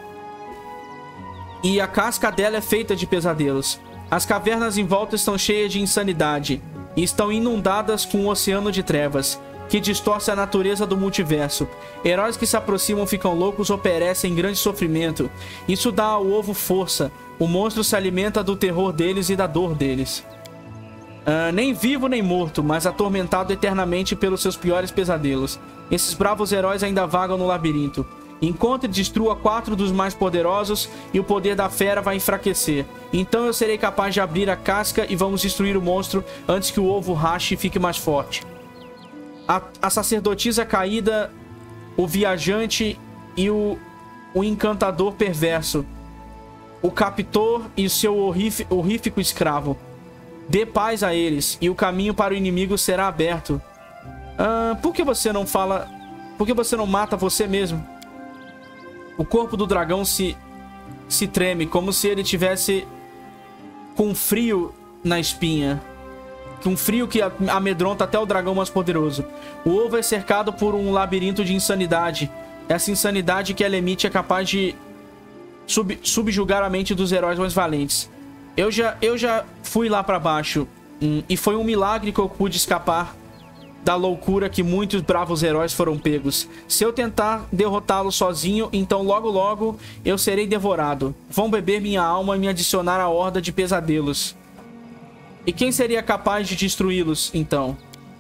E a casca dela é feita de pesadelos. As cavernas em volta estão cheias de insanidade. E estão inundadas com um oceano de trevas, que distorce a natureza do multiverso. Heróis que se aproximam ficam loucos ou perecem em grande sofrimento. Isso dá ao ovo força. O monstro se alimenta do terror deles e da dor deles. Nem vivo nem morto, mas atormentado eternamente pelos seus piores pesadelos. Esses bravos heróis ainda vagam no labirinto. Encontre e destrua 4 dos mais poderosos e o poder da fera vai enfraquecer. Então eu serei capaz de abrir a casca e vamos destruir o monstro antes que o ovo rache e fique mais forte. A sacerdotisa caída, o viajante e o encantador perverso. O captor e o seu horrífico escravo. Dê paz a eles e o caminho para o inimigo será aberto. Por que você não fala... Por que você não mata você mesmo? O corpo do dragão se treme, como se ele tivesse com frio na espinha. Com frio que amedronta até o dragão mais poderoso. O ovo é cercado por um labirinto de insanidade. Essa insanidade que ela emite é capaz de subjugar a mente dos heróis mais valentes. Eu já fui lá pra baixo. E foi um milagre que eu pude escapar da loucura que muitos bravos heróis foram pegos. Se eu tentar derrotá-lo sozinho, então logo logo eu serei devorado. Vão beber minha alma e me adicionar à horda de pesadelos. E quem seria capaz de destruí-los, então?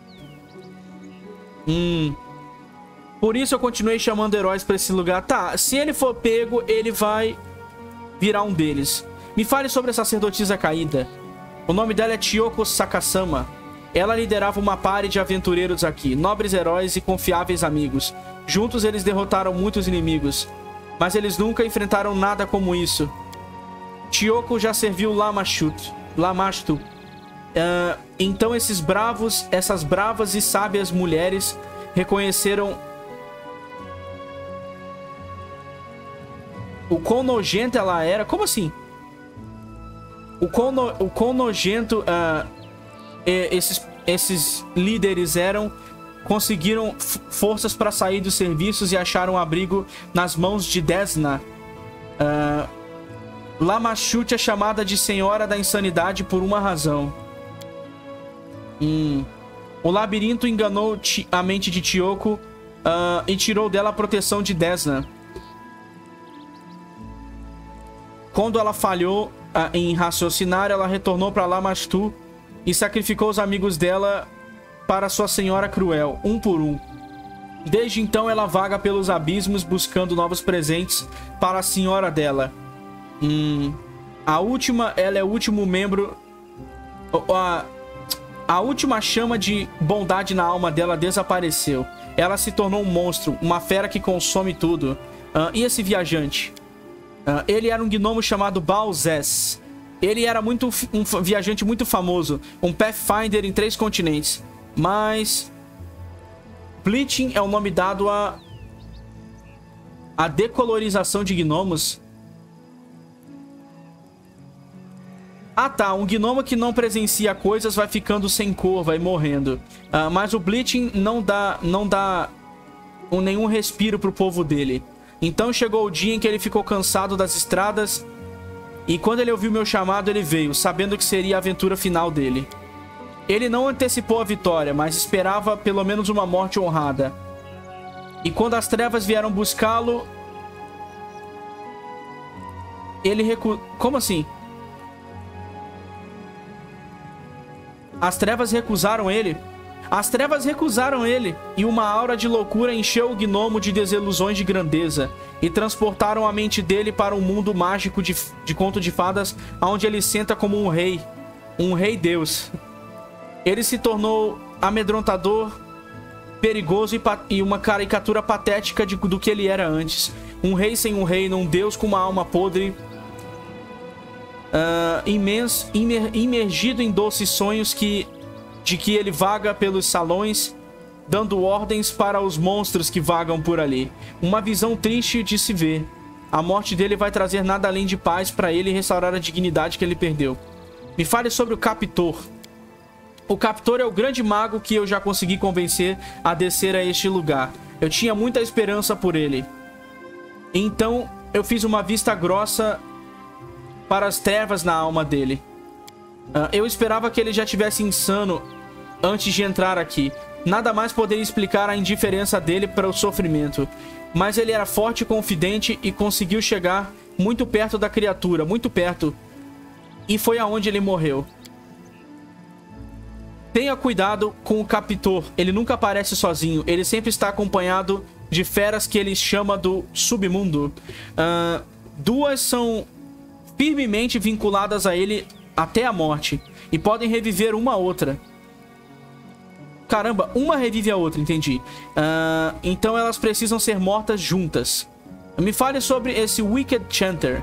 Por isso eu continuei chamando heróis pra esse lugar. Tá, se ele for pego, ele vai virar um deles. Me fale sobre a sacerdotisa caída. O nome dela é Chiyoko Sakasama. Ela liderava uma party de aventureiros aqui, nobres heróis e confiáveis amigos. Juntos eles derrotaram muitos inimigos, mas eles nunca enfrentaram nada como isso. Chiyoko já serviu Lamashtu. Então essas bravas e sábias mulheres reconheceram o quão nojenta ela era. Como assim? O quão nojento esses líderes eram, conseguiram forças para sair dos serviços e acharam abrigo nas mãos de Desna. Lamashut é chamada de Senhora da Insanidade por uma razão. O labirinto enganou a mente de Chiyoko e tirou dela a proteção de Desna. Quando ela falhou em raciocinar, ela retornou para Lamashtu e sacrificou os amigos dela para sua senhora cruel, um por um. Desde então, ela vaga pelos abismos buscando novos presentes para a senhora dela. Ela é o último membro... A última chama de bondade na alma dela desapareceu. Ela se tornou um monstro, uma fera que consome tudo. E esse viajante? Ele era um gnomo chamado Balzes. Ele era um viajante muito famoso, um Pathfinder em 3 continentes. Mas Bleaching é o nome dado a decolorização de gnomos. Ah tá, um gnomo que não presencia coisas vai ficando sem cor, vai morrendo. Mas o Bleaching não dá nenhum respiro pro povo dele. Então chegou o dia em que ele ficou cansado das estradas. E quando ele ouviu meu chamado, ele veio, sabendo que seria a aventura final dele. Ele não antecipou a vitória, mas esperava pelo menos uma morte honrada. E quando as trevas vieram buscá-lo, ele Como assim? As trevas recusaram ele? As trevas recusaram ele, e uma aura de loucura encheu o gnomo de desilusões de grandeza, e transportaram a mente dele para um mundo mágico de conto de fadas, onde ele senta como um rei deus. Ele se tornou amedrontador, perigoso e uma caricatura patética do que ele era antes. Um rei sem um reino, um deus com uma alma podre, imergido em doces sonhos de que ele vaga pelos salões, dando ordens para os monstros que vagam por ali. Uma visão triste de se ver. A morte dele vai trazer nada além de paz para ele e restaurar a dignidade que ele perdeu. Me fale sobre o Captor. O Captor é o grande mago que eu já consegui convencer a descer a este lugar. Eu tinha muita esperança por ele. Então eu fiz uma vista grossa para as trevas na alma dele. Eu esperava que ele já tivesse insano antes de entrar aqui. Nada mais poderia explicar a indiferença dele para o sofrimento. Mas ele era forte e confidente e conseguiu chegar muito perto da criatura, muito perto. E foi aonde ele morreu. Tenha cuidado com o Captor. Ele nunca aparece sozinho. Ele sempre está acompanhado de feras que ele chama do submundo. Duas são firmemente vinculadas a ele até a morte. E podem reviver uma a outra. Caramba, uma revive a outra, entendi. Então elas precisam ser mortas juntas. Me fale sobre esse Wicked Chanter.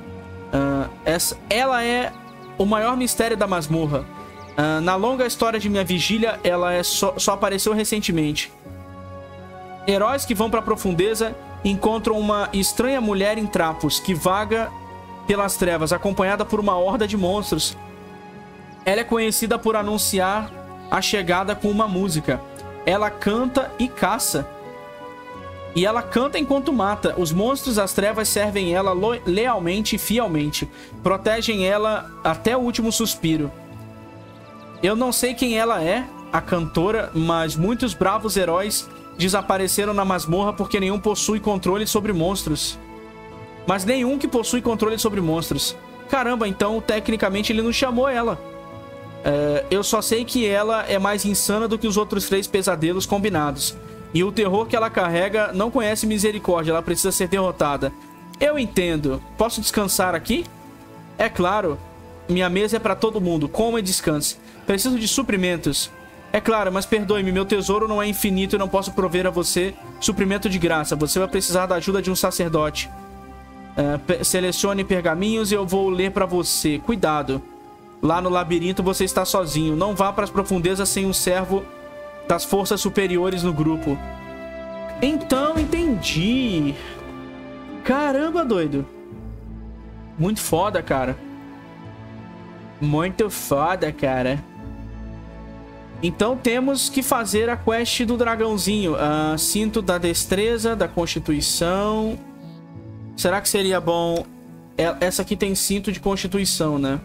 Ela é o maior mistério da masmorra. Na longa história de minha vigília, ela só apareceu recentemente. Heróis que vão para a profundeza encontram uma estranha mulher em trapos que vaga pelas trevas, acompanhada por uma horda de monstros. Ela é conhecida por anunciar a chegada com uma música. Ela canta e caça. E ela canta enquanto mata. Os monstros das trevas servem ela lealmente e fielmente. Protegem ela até o último suspiro. Eu não sei quem ela é, a cantora, mas muitos bravos heróis desapareceram na masmorra porque nenhum possui controle sobre monstros. Mas nenhum que possui controle sobre monstros. Caramba, então tecnicamente ele não chamou ela. Eu só sei que ela é mais insana do que os outros 3 pesadelos combinados. E o terror que ela carrega não conhece misericórdia, ela precisa ser derrotada. Eu entendo. Posso descansar aqui? É claro. Minha mesa é para todo mundo. Coma e descanse. Preciso de suprimentos. É claro, mas perdoe-me, meu tesouro não é infinito e não posso prover a você suprimento de graça. Você vai precisar da ajuda de um sacerdote. Selecione pergaminhos e eu vou ler para você. Cuidado. Lá no labirinto você está sozinho. Não vá para as profundezas sem um servo das forças superiores no grupo. Então, entendi. Caramba, doido. Muito foda, cara. Muito foda, cara. Então temos que fazer a quest do dragãozinho. Cinto da destreza, da constituição. Será que seria bom... Essa aqui tem cinto de constituição, né?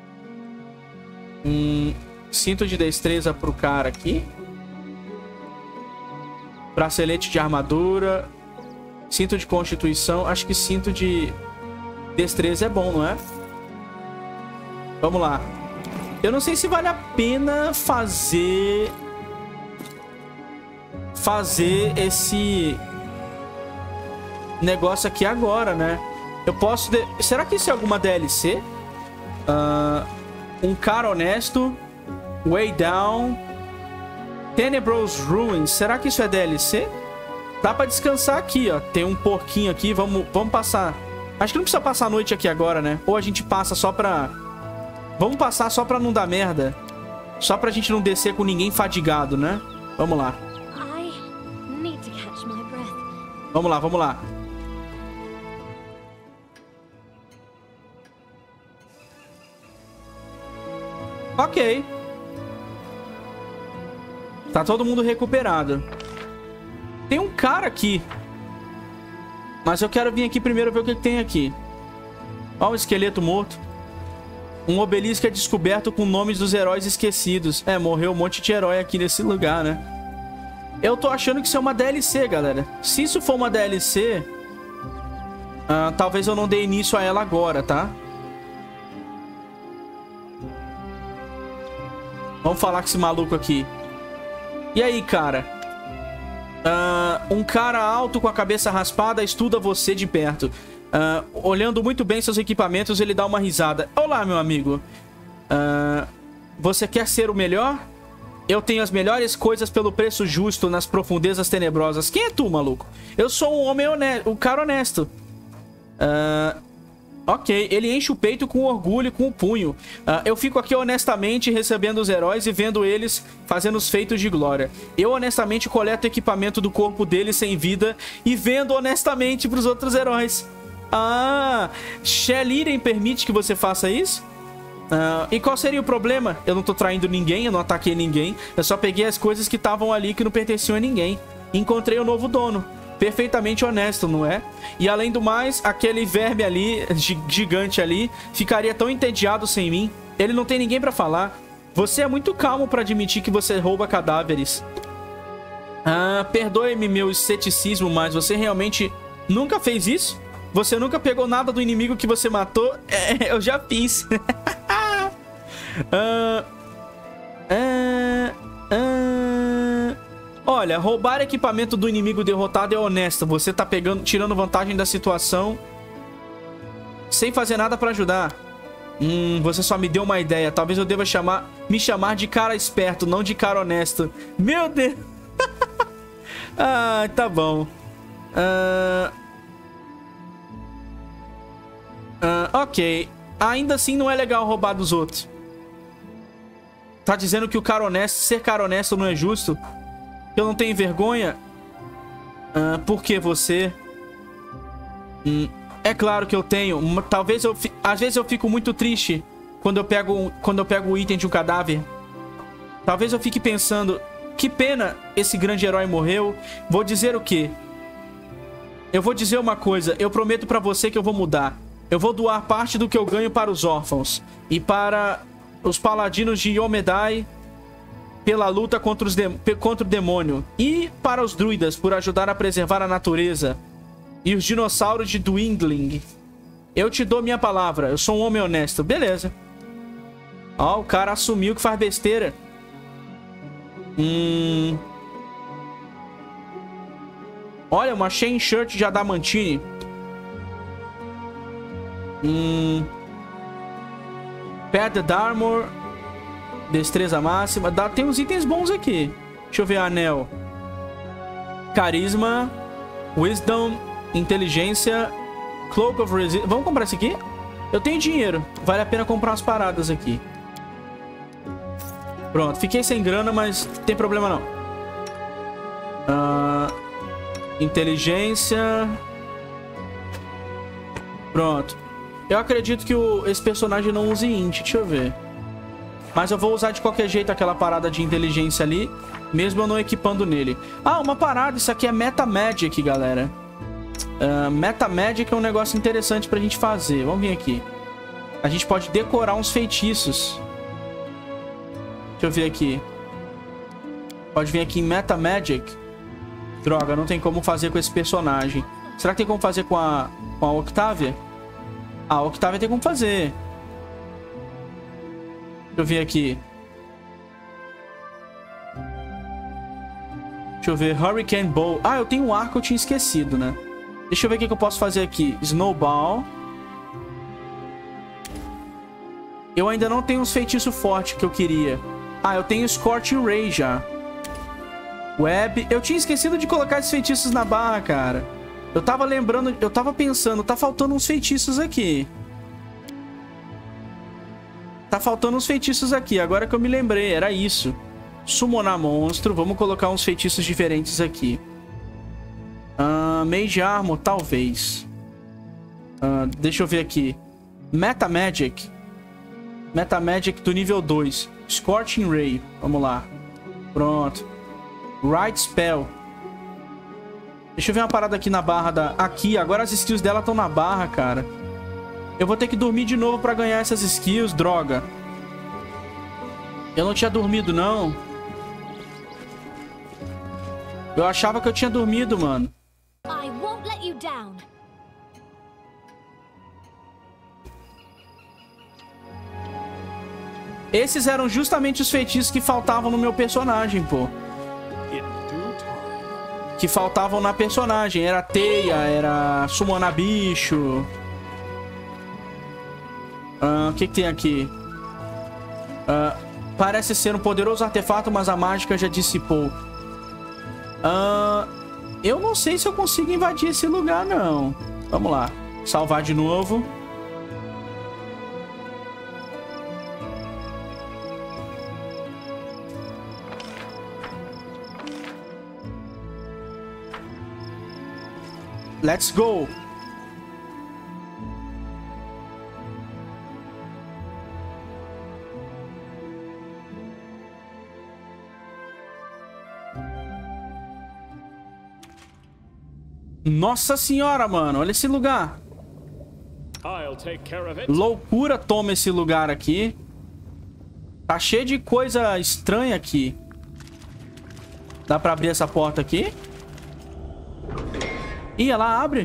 Cinto de destreza pro cara aqui. Bracelete de armadura. Cinto de constituição. Acho que cinto de destreza é bom, não é? Vamos lá. Eu não sei se vale a pena fazer esse negócio aqui agora, né? Eu posso... Será que isso é alguma DLC? Um cara honesto. Way Down. Tenebrous Ruins. Será que isso é DLC? Dá pra descansar aqui, ó. Tem um porquinho aqui. Vamos passar. Acho que não precisa passar a noite aqui agora, né? Ou a gente passa só pra... Vamos passar só pra não dar merda. Só pra gente não descer com ninguém fadigado, né? Vamos lá. I need to catch my breath. Vamos lá, vamos lá. Ok. Tá todo mundo recuperado. Tem um cara aqui. Mas eu quero vir aqui primeiro ver o que tem aqui. Ó, um esqueleto morto. Um obelisco é descoberto com nomes dos heróis esquecidos. É, morreu um monte de herói aqui nesse lugar, né? Eu tô achando que isso é uma DLC, galera. Se isso for uma DLC... talvez eu não dê início a ela agora, tá? Vamos falar com esse maluco aqui. E aí, cara? Um cara alto com a cabeça raspada estuda você de perto. Olhando muito bem seus equipamentos, ele dá uma risada. Olá, meu amigo. Você quer ser o melhor? Eu tenho as melhores coisas pelo preço justo nas profundezas tenebrosas. Quem é tu, maluco? Eu sou um homem honesto, um cara honesto. Ok, ele enche o peito com orgulho e com o punho. Eu fico aqui honestamente recebendo os heróis e vendo eles fazendo os feitos de glória. Eu honestamente coleto o equipamento do corpo deles sem vida e vendo honestamente pros outros heróis. Sheliren permite que você faça isso? E qual seria o problema? Eu não tô traindo ninguém, eu não ataquei ninguém. Eu só peguei as coisas que estavam ali que não pertenciam a ninguém. Encontrei o novo dono. Perfeitamente honesto, não é? E além do mais, aquele verme ali, gigante ali, ficaria tão entediado sem mim. Ele não tem ninguém pra falar. Você é muito calmo pra admitir que você rouba cadáveres. Perdoe-me meu ceticismo, mas você realmente nunca fez isso? Você nunca pegou nada do inimigo que você matou? Eu já fiz. Olha, roubar equipamento do inimigo derrotado é honesto. Você tá tirando vantagem da situação sem fazer nada pra ajudar. Você só me deu uma ideia. Talvez eu deva me chamar de cara esperto, não de cara honesto. Meu Deus. Tá bom. Ok. Ainda assim não é legal roubar dos outros. Tá dizendo que o cara honesto, ser cara honesto não é justo? Eu não tenho vergonha? Por que você? É claro que eu tenho. Talvez às vezes eu fico muito triste quando eu pego o item de um cadáver. Talvez eu fique pensando, que pena esse grande herói morreu. Vou dizer o quê? Eu vou dizer uma coisa. Eu prometo pra você que eu vou mudar. Eu vou doar parte do que eu ganho para os órfãos e para os paladinos de Yomedai pela luta contra o demônio, e para os druidas por ajudar a preservar a natureza e os dinossauros de Dwindling. Eu te dou minha palavra, eu sou um homem honesto. Beleza. Ó, o cara assumiu que faz besteira. Olha, uma chain shirt de Adamantine. Padded Armor, destreza máxima. Tem uns itens bons aqui. Deixa eu ver, anel. Carisma, Wisdom, Inteligência, Cloak of Resistance. Vamos comprar esse aqui? Eu tenho dinheiro. Vale a pena comprar umas paradas aqui. Pronto, fiquei sem grana, mas não tem problema não. Inteligência. Pronto. Eu acredito que esse personagem não use int. Deixa eu ver. Mas eu vou usar de qualquer jeito aquela parada de inteligência ali, mesmo eu não equipando nele. Uma parada. Isso aqui é Meta Magic, galera. Meta Magic é um negócio interessante pra gente fazer. Vamos vir aqui. A gente pode decorar uns feitiços. Deixa eu ver aqui. Pode vir aqui em Meta Magic. Droga, não tem como fazer com esse personagem. Será que tem como fazer com a Octavia? A Octavia tem como fazer. Deixa eu ver aqui. Deixa eu ver. Hurricane Bow. Eu tenho um arco que eu tinha esquecido, né? Deixa eu ver o que eu posso fazer aqui. Snowball. Eu ainda não tenho uns feitiços fortes que eu queria. Eu tenho Scorching Ray já. Web. Eu tinha esquecido de colocar esses feitiços na barra, cara. Eu tava lembrando, eu tava pensando, tá faltando uns feitiços aqui. Tá faltando uns feitiços aqui, agora que eu me lembrei, era isso. Summonar monstro, vamos colocar uns feitiços diferentes aqui. Mage Armor, talvez. Deixa eu ver aqui. Meta Magic. Meta Magic do nível 2. Scorching Ray, vamos lá. Pronto. Right Spell. Deixa eu ver uma parada aqui na barra da... Aqui, agora as skills dela estão na barra, cara. Eu vou ter que dormir de novo pra ganhar essas skills, droga. Eu não tinha dormido, não. Eu achava que eu tinha dormido, mano. I won't let you down. Esses eram justamente os feitiços que faltavam no meu personagem, pô. Que faltavam na personagem. Era teia, era summonar bicho. O que tem aqui? Parece ser um poderoso artefato, mas a mágica já dissipou. Eu não sei se eu consigo invadir esse lugar, não. Vamos lá. Salvar de novo. Let's go. Nossa senhora, mano. Olha esse lugar. Loucura toma esse lugar aqui. Tá cheio de coisa estranha aqui. Dá pra abrir essa porta aqui? Ih, ela abre.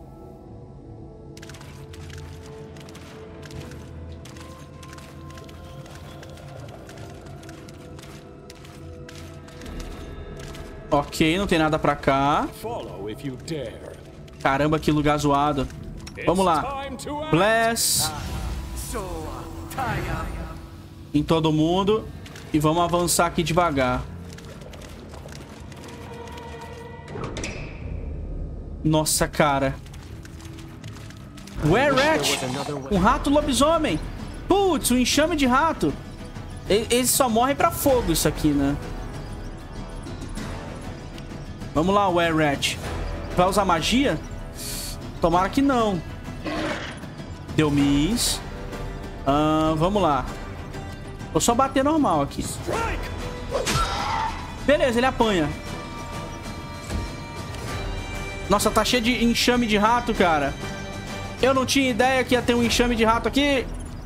Ok, não tem nada pra cá. Caramba, que lugar zoado. Vamos lá. Bless. Em todo mundo. E vamos avançar aqui devagar. Nossa, cara. Were-Rat. Um rato lobisomem. Putz, um enxame de rato. Eles só morrem pra fogo isso aqui, né? Vamos lá, Were-Rat. Vai usar magia? Tomara que não. Deu miss. Vamos lá. Vou só bater normal aqui. Beleza, ele apanha. Nossa, tá cheio de enxame de rato, cara. Eu não tinha ideia que ia ter um enxame de rato aqui.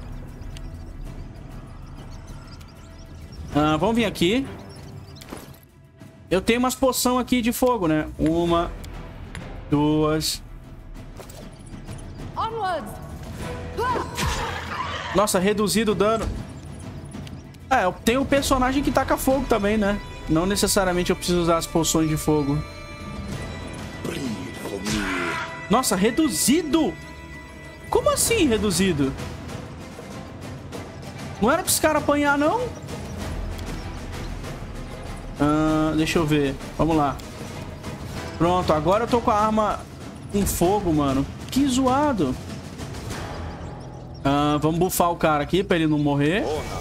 Vamos vir aqui. Eu tenho umas poção aqui de fogo, né? Uma, duas. Nossa, reduzido o dano. Eu tenho um personagem que taca fogo também, né? Não necessariamente eu preciso usar as poções de fogo. Nossa, reduzido? Como assim reduzido? Não era pra esse cara apanhar, não? Deixa eu ver. Vamos lá. Pronto, agora eu tô com a arma em fogo, mano. Que zoado. Vamos buffar o cara aqui pra ele não morrer.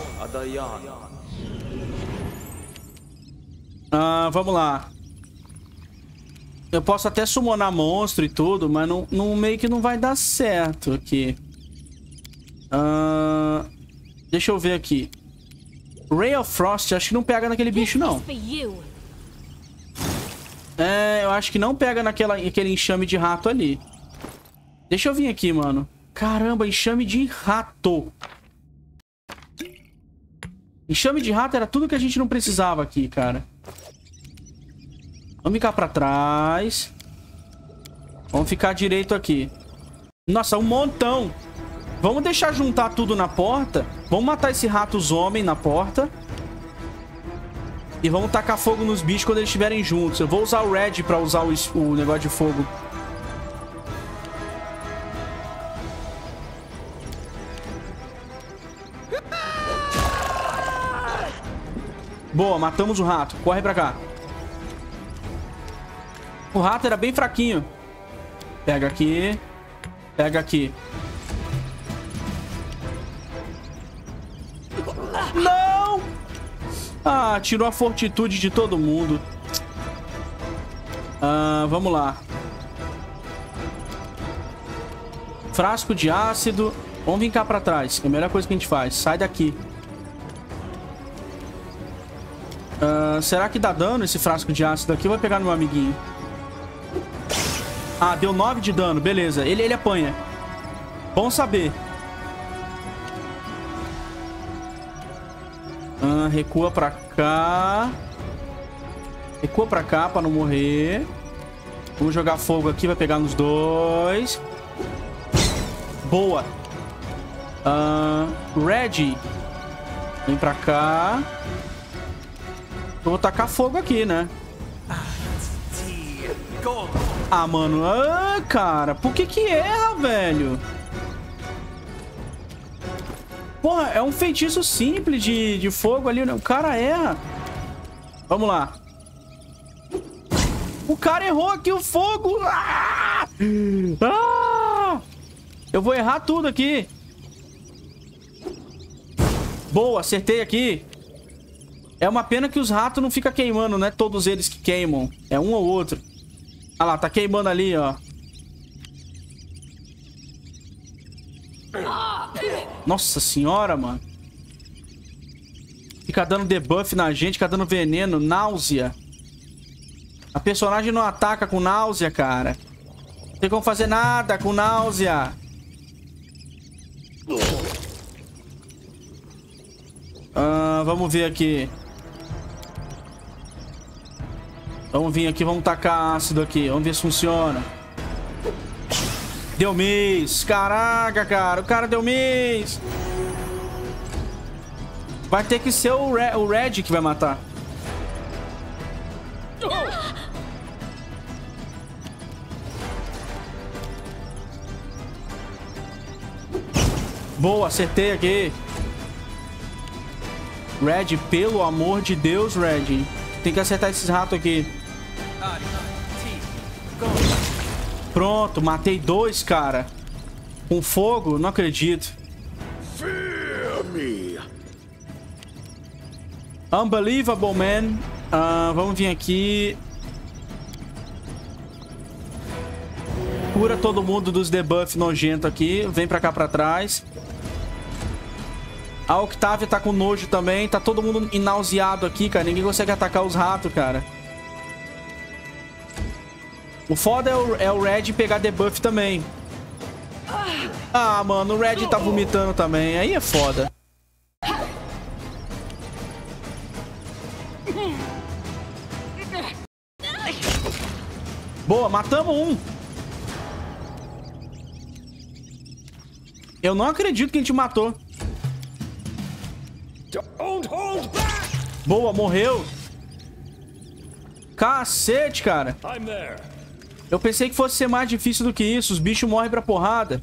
Vamos lá. Eu posso até summonar monstro e tudo, mas não meio que não vai dar certo aqui. Deixa eu ver aqui. Ray of Frost, acho que não pega naquele bicho, não. Eu acho que não pega naquele enxame de rato ali. Deixa eu vir aqui, mano. Caramba, enxame de rato. Enxame de rato era tudo que a gente não precisava aqui, cara. Vamos ficar pra trás. Vamos ficar direito aqui. Nossa, um montão. Vamos deixar juntar tudo na porta. Vamos matar esse rato-homem na porta. E vamos tacar fogo nos bichos quando eles estiverem juntos. Eu vou usar o Red pra usar o negócio de fogo. Boa, matamos o rato. Corre pra cá. O rato era bem fraquinho. Pega aqui. Pega aqui. Não! Ah, tirou a fortitude de todo mundo. Vamos lá. Frasco de ácido. Vamos vir cá pra trás. É a melhor coisa que a gente faz. Sai daqui. Será que dá dano esse frasco de ácido aqui? Eu vou pegar no meu amiguinho. Ah, deu 9 de dano. Beleza. Ele apanha. Bom saber. Recua pra cá. Recua pra cá pra não morrer. Vamos jogar fogo aqui. Vai pegar nos dois. Boa. Reggie. Vem pra cá. Eu vou tacar fogo aqui, né? Ah, mano. Cara. Por que erra, velho? Porra, é um feitiço simples de fogo ali, né? O cara erra. Vamos lá. O cara errou aqui o fogo. Eu vou errar tudo aqui. Boa, acertei aqui. É uma pena que os ratos não ficam queimando, né? Todos eles que queimam. É um ou outro. Ah lá, tá queimando ali, ó. Nossa senhora, mano. Fica dando debuff na gente, fica dando veneno, náusea. A personagem não ataca com náusea, cara. Não tem como fazer nada com náusea. Vamos ver aqui. Vamos vir aqui, vamos tacar ácido aqui. Vamos ver se funciona. Deu miss. Caraca, cara. O cara deu miss. Vai ter que ser o Red que vai matar. Boa, acertei aqui. Red, pelo amor de Deus, Red. Tem que acertar esses ratos aqui. Pronto, matei 2, cara. Com fogo? Não acredito. Unbelievable, man. Vamos vir aqui. Cura todo mundo dos debuff nojento aqui. Vem pra cá pra trás. A Octavia tá com nojo também. Tá todo mundo nauseado aqui, cara. Ninguém consegue atacar os ratos, cara. O foda é o Red pegar debuff também. Ah, mano, o Red tá vomitando também. Aí é foda. Boa, matamos um. Eu não acredito que a gente matou. Boa, morreu. Cacete, cara. Eu pensei que fosse ser mais difícil do que isso. Os bichos morrem pra porrada.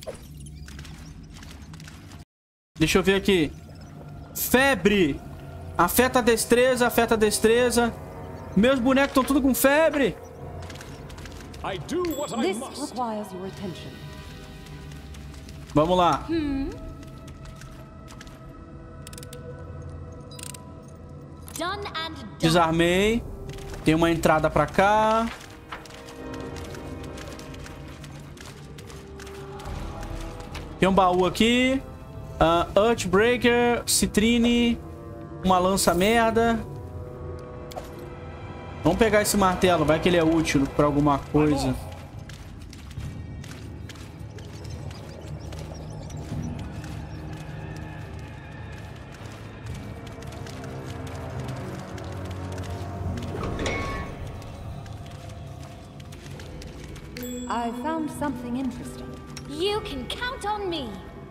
Deixa eu ver aqui. Febre. Afeta a destreza, afeta a destreza. Meus bonecos estão tudo com febre. Vamos lá. Desarmei. Tem uma entrada pra cá. Tem um baú aqui. Earthbreaker, citrine. Uma lança merda. Vamos pegar esse martelo. Vai que ele é útil pra alguma coisa. I found something interesting. You can count on me.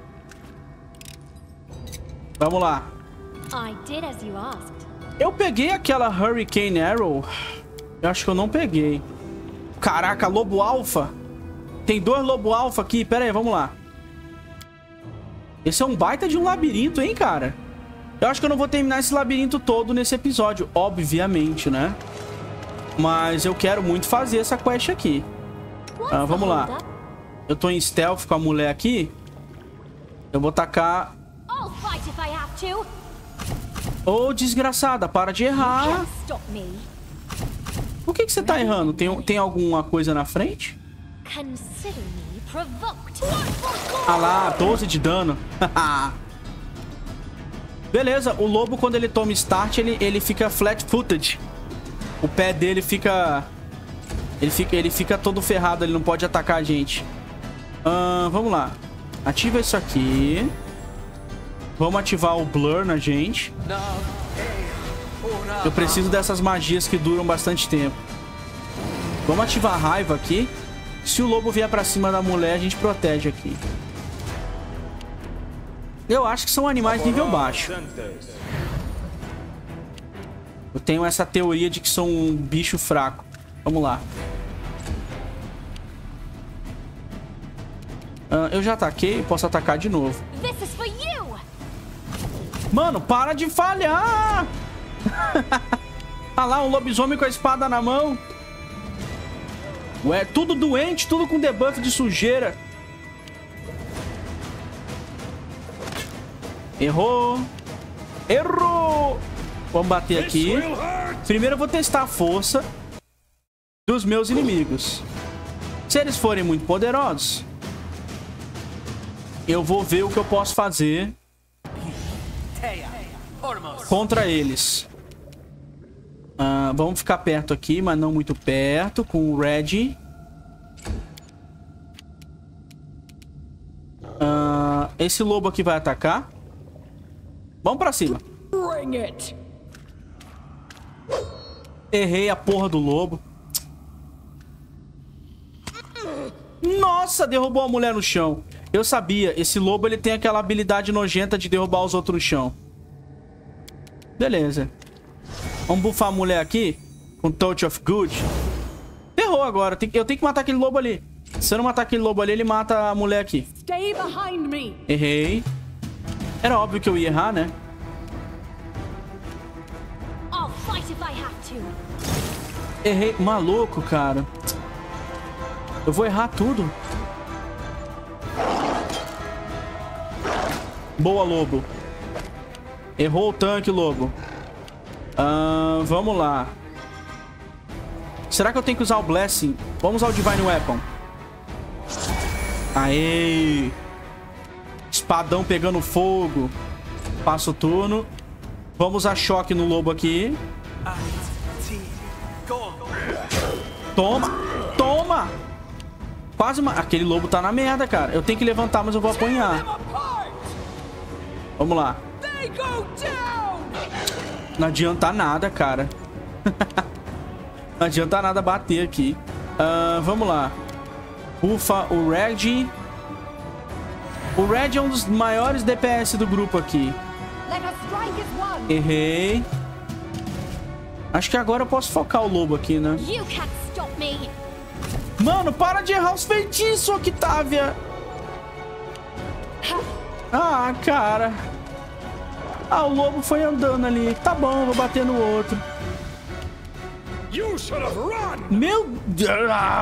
Vamos lá. I did as you asked. Eu peguei aquela Hurricane Arrow. Eu acho que eu não peguei. Caraca, lobo alfa. Tem 2 lobo alfa aqui. Pera aí, vamos lá. Esse é um baita de um labirinto, hein, cara? Eu acho que eu não vou terminar esse labirinto todo nesse episódio, obviamente, né? Mas eu quero muito fazer essa quest aqui. Vamos lá. Eu tô em stealth com a mulher aqui. Eu vou tacar... I'll fight if I have to. Ô, desgraçada, para de errar. Can't stop me. Por que você tá errando? Tem alguma coisa na frente? Consider me provoked. Ah lá, 12 de dano. Beleza, o lobo quando ele toma start, ele fica flat-footed. O pé dele fica... Ele fica todo ferrado, ele não pode atacar a gente. Vamos lá. Ativa isso aqui. Vamos ativar o blur na gente. Eu preciso dessas magias que duram bastante tempo. Vamos ativar a raiva aqui. Se o lobo vier pra cima da mulher, a gente protege aqui. Eu acho que são animais nível baixo. Eu tenho essa teoria de que são um bicho fraco. Vamos lá. Eu já ataquei, posso atacar de novo. This is for you. Mano, para de falhar! Ah lá, um lobisomem com a espada na mão. Ué, tudo doente, tudo com debuff de sujeira. Errou. Errou! Vamos bater aqui. Primeiro eu vou testar a força dos meus inimigos. Se eles forem muito poderosos, eu vou ver o que eu posso fazer contra eles. Vamos ficar perto aqui, mas não muito perto. Com o Red. Esse lobo aqui vai atacar. Vamos pra cima. Errei a porra do lobo. Nossa, derrubou a mulher no chão. Eu sabia, esse lobo ele tem aquela habilidade nojenta de derrubar os outros no chão. Beleza. Vamos buffar a mulher aqui com Touch of Good. Errou agora. Eu tenho que matar aquele lobo ali. Se eu não matar aquele lobo ali, ele mata a mulher aqui. Stay behind me. Errei. Era óbvio que eu ia errar, né? I'll fight if I have to. Errei. Maluco, cara. Eu vou errar tudo. Boa, lobo. Errou o tanque, lobo. Vamos lá. Será que eu tenho que usar o Blessing? Vamos usar o Divine Weapon. Aê! Espadão pegando fogo. Passa o turno. Vamos usar choque no lobo aqui. Toma! Toma! Quase uma... Aquele lobo tá na merda, cara. Eu tenho que levantar, mas eu vou apanhar. Vamos lá. Não adianta nada, cara. Não adianta nada bater aqui. Vamos lá. Bufa o Red. O Red é um dos maiores DPS do grupo aqui. Errei. Acho que agora eu posso focar o lobo aqui, né? Mano, para de errar os feitiços, Octavia. Ah, cara. Ah, o lobo foi andando ali. Tá bom, vou bater no outro. Meu Deus.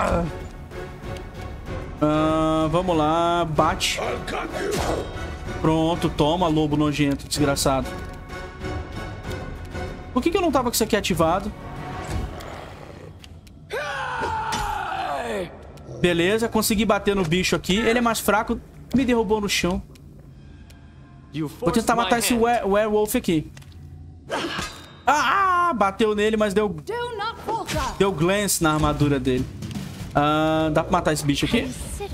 Vamos lá, bate. Pronto, toma, lobo nojento, desgraçado. Por que eu não tava com isso aqui ativado? Beleza, consegui bater no bicho aqui. Ele é mais fraco, me derrubou no chão. Vou tentar matar esse werewolf aqui. Ah, bateu nele, mas deu glance na armadura dele. Dá pra matar esse bicho aqui?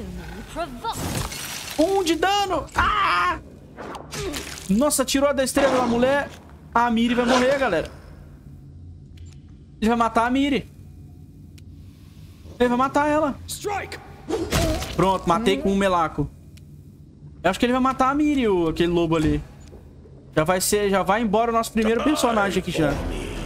1 de dano. Ah! Nossa, tirou a destreza da mulher. A Miri vai morrer, galera. Ele vai matar a Miri. Ele vai matar ela. Pronto, matei com um melaco. Eu acho que ele vai matar a Miri, aquele lobo ali. Já vai embora o nosso primeiro personagem aqui já.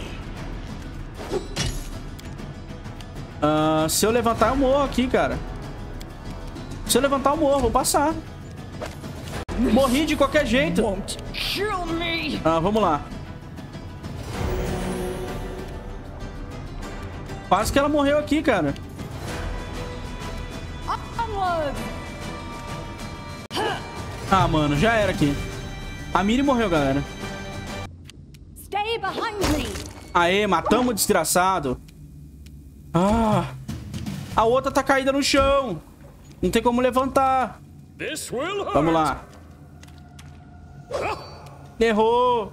Se eu levantar, eu morro aqui, cara. Se eu levantar, eu morro. Vou passar. Morri de qualquer jeito. Vamos lá. Quase que ela morreu aqui, cara. Ah, mano, já era aqui. A Miri morreu, galera. Stay behind me. Aê, matamos o desgraçado. Ah. A outra tá caída no chão. Não tem como levantar. Vamos lá. Errou.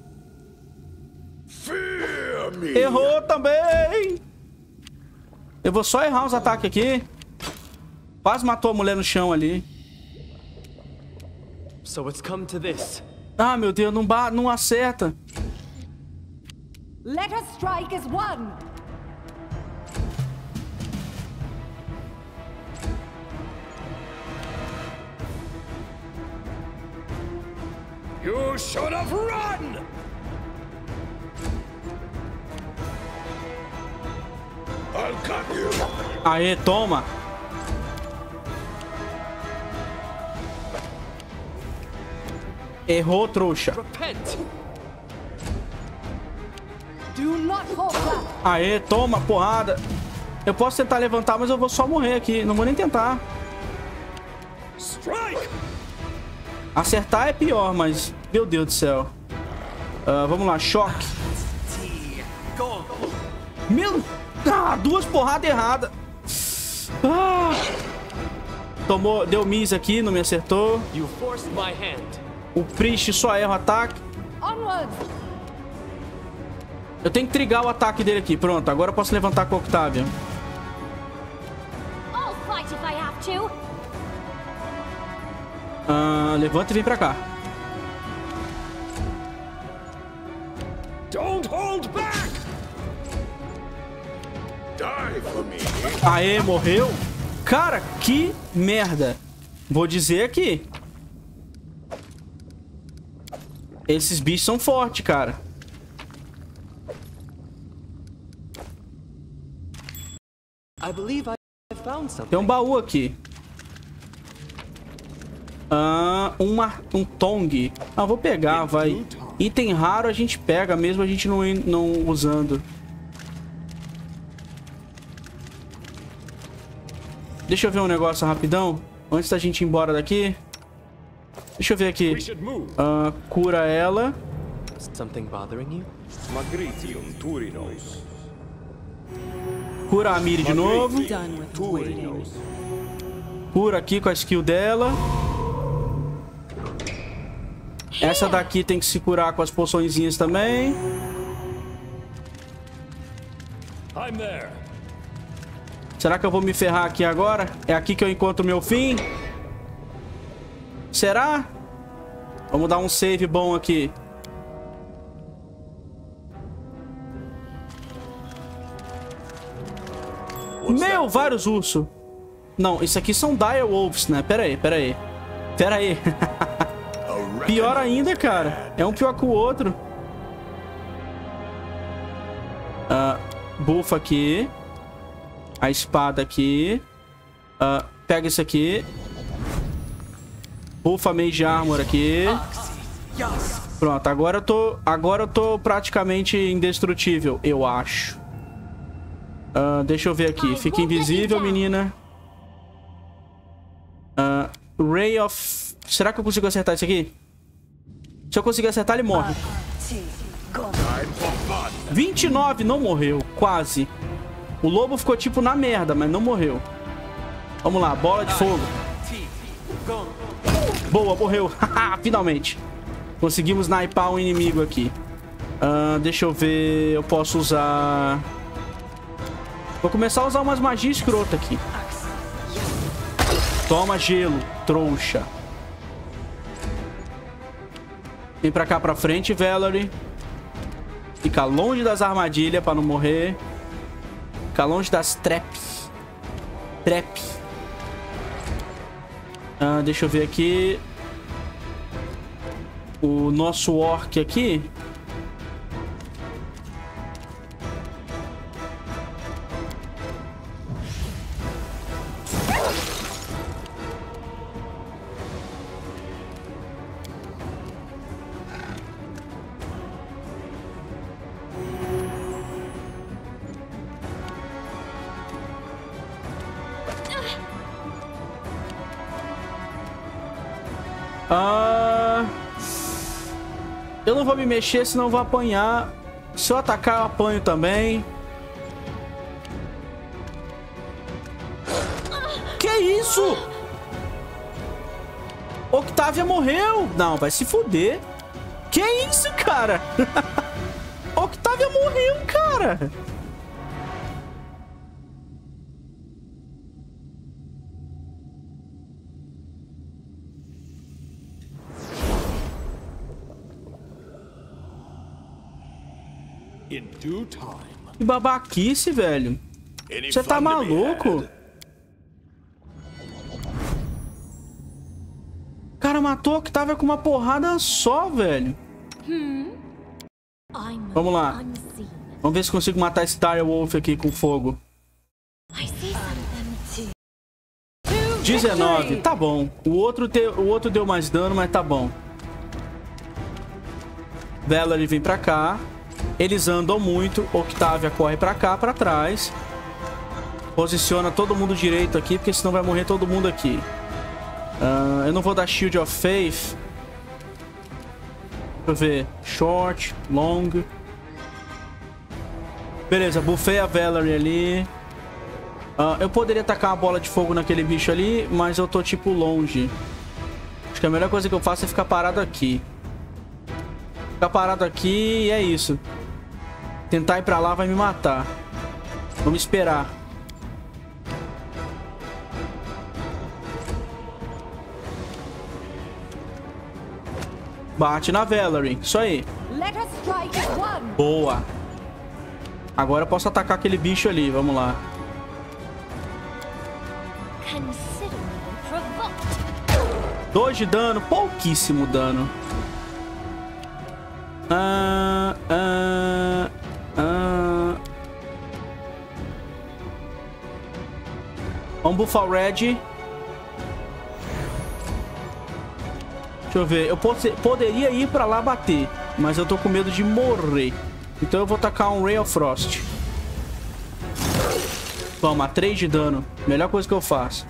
Errou também. Eu vou só errar os ataques aqui. Quase matou a mulher no chão ali. So it's come to this. Ah, meu Deus, não acerta. Let us strike as one. You should have run! I'll cut you! Aê, toma. Errou, trouxa. Repent! Do not falter. Aê, toma, porrada. Eu posso tentar levantar, mas eu vou só morrer aqui. Não vou nem tentar. Strike! Acertar é pior, mas... Meu Deus do céu. Vamos lá, choque. Meu... Ah, duas porradas erradas. Ah. Tomou... Deu miss aqui, não me acertou. You forced my hand. O Priest só erra o ataque. Onward. Eu tenho que trigar o ataque dele aqui. Pronto, agora eu posso levantar com o Octavian. I'll fight if I have to. Levanta e vem pra cá. Don't hold back! Die for me! Aê, morreu. Cara, que merda. Vou dizer aqui. Esses bichos são fortes, cara. I believe I found something. Tem um baú aqui. Um tong. Ah, vou pegar, vai. Item raro a gente pega, mesmo a gente não usando. Deixa eu ver um negócio rapidão. Antes da gente ir embora daqui. Deixa eu ver aqui. Cura ela. Something bothering you? Magritium Turinos. Cura a Miri de novo. Turinos. Cura aqui com a skill dela. Essa daqui tem que se curar com as poçõezinhas também. I'm there. Será que eu vou me ferrar aqui agora? É aqui que eu encontro o meu fim? Será? Vamos dar um save bom aqui. Meu, vários ursos. Não, isso aqui são dire wolves, né? Pera aí. Pior ainda, cara. É um pior que o outro. Bufa aqui. A espada aqui. Pega isso aqui. Bufa Mage Armor aqui. Pronto, agora eu tô praticamente indestrutível, eu acho. Deixa eu ver aqui. Fica invisível, menina. Ray of... Será que eu consigo acertar isso aqui? Se eu conseguir acertar, ele morre. 29, não morreu. Quase. O lobo ficou tipo na merda, mas não morreu. Vamos lá, bola de fogo. Boa, morreu. Finalmente. Conseguimos sniper um inimigo aqui. Deixa eu ver. Eu posso usar... Vou começar a usar umas magias escrotas aqui. Toma gelo, trouxa. Vem pra cá pra frente, Valerie. Fica longe das armadilhas pra não morrer. Fica longe das traps. Deixa eu ver aqui. O nosso orc aqui. Eu não vou me mexer, senão eu vou apanhar. Se eu atacar, eu apanho também. Que isso? Octavia morreu. Não, vai se fuder. Que isso, cara? Octavia morreu, cara. In due time. Que babaquice, velho. Você tá maluco? O cara matou a Octavia com uma porrada só, velho. Vamos lá. Vamos ver se consigo matar esse Dire Wolf aqui com fogo. 19, tá bom. O outro deu mais dano, mas tá bom. Valerie vem pra cá. Eles andam muito. Octavia corre pra cá, pra trás. Posiciona todo mundo direito aqui, porque senão vai morrer todo mundo aqui. Eu não vou dar Shield of Faith. Deixa eu ver. Short, long. Beleza, buffei a Valerie ali. Eu poderia tacar uma bola de fogo naquele bicho ali, mas eu tô tipo longe. Acho que a melhor coisa que eu faço é ficar parado aqui. Ficar parado aqui e é isso. Tentar ir pra lá vai me matar. Vamos esperar. Bate na Valerie. Isso aí. Boa. Agora eu posso atacar aquele bicho ali. Vamos lá. 2 de dano. Pouquíssimo dano. Vamos buffar o Red. Deixa eu ver. Eu poderia ir pra lá bater, mas eu tô com medo de morrer. Então eu vou tacar um Ray of Frost. Toma, 3 de dano. Melhor coisa que eu faço.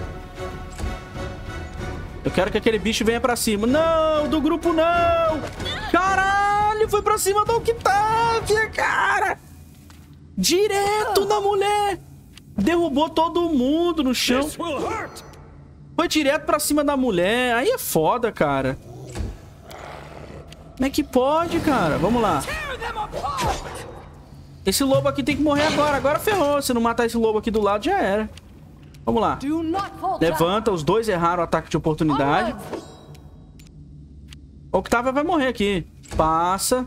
Eu quero que aquele bicho venha pra cima. Não, do grupo não. Caralho, foi pra cima da Octavia, cara. Direto na mulher. Derrubou todo mundo no chão. Foi direto pra cima da mulher. Aí é foda, cara. Como é que pode, cara? Vamos lá. Esse lobo aqui tem que morrer agora. Agora ferrou. Se não matar esse lobo aqui do lado, já era. Vamos lá. Levanta. Os dois erraram o ataque de oportunidade. Octavia vai morrer aqui. Passa.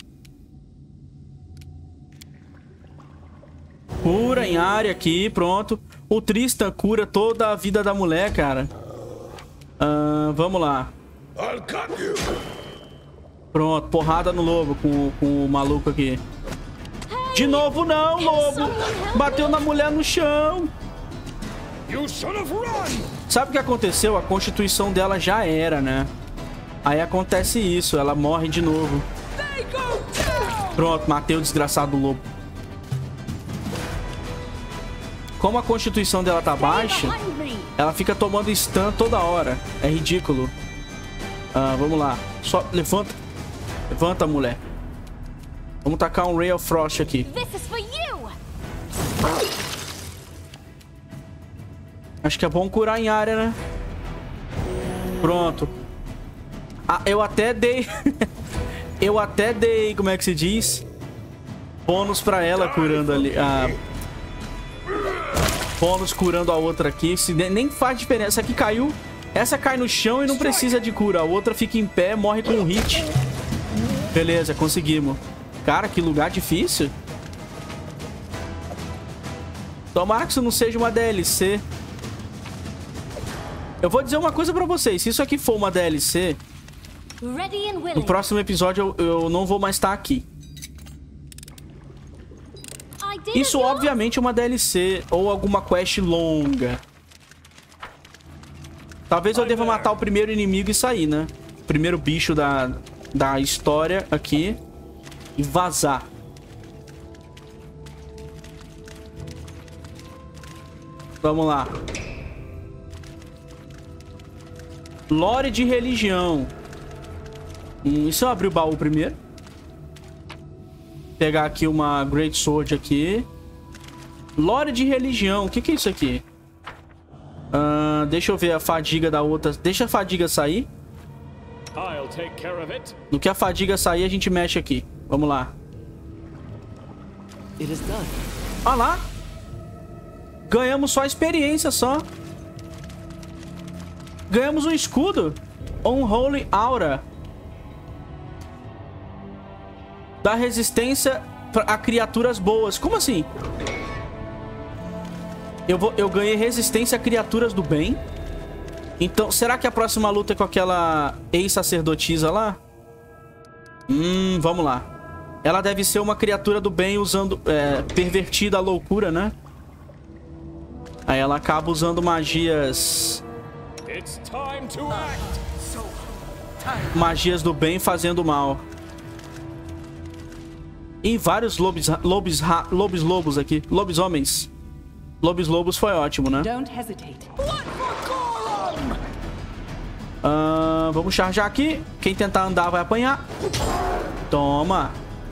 Cura em área aqui. Pronto. O Tristan cura toda a vida da mulher, cara. Vamos lá. Pronto. Porrada no lobo com o maluco aqui. De novo não, lobo. Bateu na mulher no chão. Sabe o que aconteceu? A constituição dela já era, né? Aí acontece isso. Ela morre de novo. Pronto. Matei o desgraçado do lobo. Como a constituição dela tá baixa, ela fica tomando stun toda hora. É ridículo. Vamos lá. Só levanta. Levanta, mulher. Vamos tacar um Ray of Frost aqui. Acho que é bom curar em área, né? Pronto. Eu até dei... eu até dei, como é que se diz? Bônus pra ela curando ali. Bônus curando a outra aqui. Nem faz diferença. Essa aqui caiu. Essa cai no chão e não precisa de cura. A outra fica em pé, morre com um hit. Beleza, conseguimos. Cara, que lugar difícil. Tomara que isso não seja uma DLC. Eu vou dizer uma coisa pra vocês. Se isso aqui for uma DLC, no próximo episódio eu não vou mais estar aqui. Isso obviamente é uma DLC ou alguma quest longa. Talvez eu deva matar o primeiro inimigo e sair, né? O primeiro bicho da história aqui. E vazar. Vamos lá. Lore de religião. E se eu abrir o baú primeiro? Pegar aqui uma Great Sword aqui. Lore de religião. O que é isso aqui? Deixa eu ver a fadiga da outra. Deixa a fadiga sair. No que a fadiga sair, a gente mexe aqui. Vamos lá. Olha lá. Ganhamos só experiência, só. Ganhamos um escudo. Unholy Aura. Dá resistência a criaturas boas. Como assim? Eu ganhei resistência a criaturas do bem. Então, será que a próxima luta é com aquela ex-sacerdotisa lá? Vamos lá. Ela deve ser uma criatura do bem usando... pervertida a loucura, né? Aí ela acaba usando magias... magias do bem fazendo mal. E vários lobos aqui. Lobisomens. Lobos foi ótimo, né? Vamos charjar aqui. Quem tentar andar vai apanhar. Toma.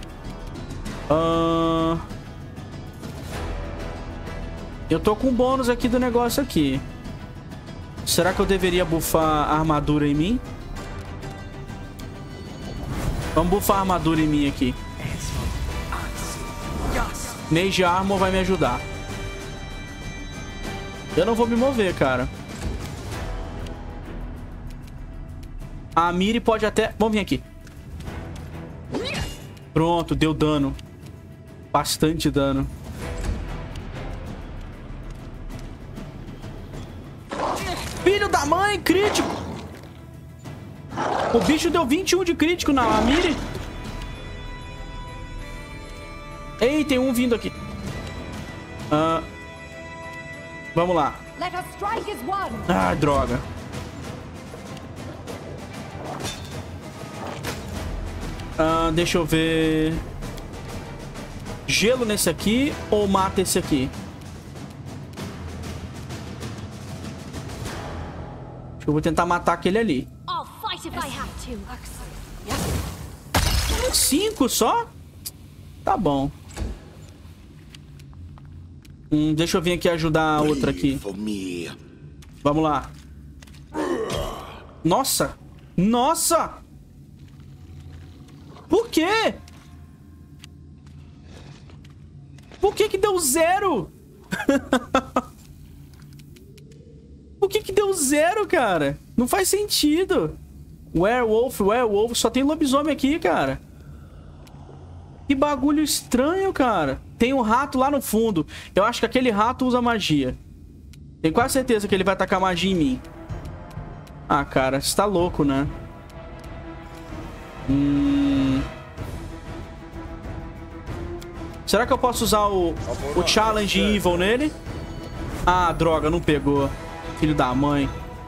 Eu tô com bônus aqui do negócio aqui. Será que eu deveria buffar a armadura em mim? Vamos buffar a armadura em mim aqui. Mage Armor vai me ajudar. Eu não vou me mover, cara. A Miri pode até... Vamos vir aqui. Pronto, deu dano. Bastante dano. Filho da mãe, crítico! O bicho deu 21 de crítico na Miri. Ei, tem um vindo aqui. Vamos lá. Ah, droga. Deixa eu ver. Gelo nesse aqui ou mata esse aqui? Acho que eu vou tentar matar aquele ali. 5 só? Tá bom. Deixa eu vir aqui ajudar a outra aqui. Vamos lá. Nossa! Nossa! Por quê? Por que deu 0? Por que deu 0, cara? Não faz sentido. Werewolf. Só tem lobisomem aqui, cara. Que bagulho estranho, cara. Tem um rato lá no fundo. Eu acho que aquele rato usa magia. Tenho quase certeza que ele vai tacar magia em mim. Ah, cara, você tá louco, né? Será que eu posso usar o Challenge Evil nele? Ah, droga, não pegou. Filho da mãe.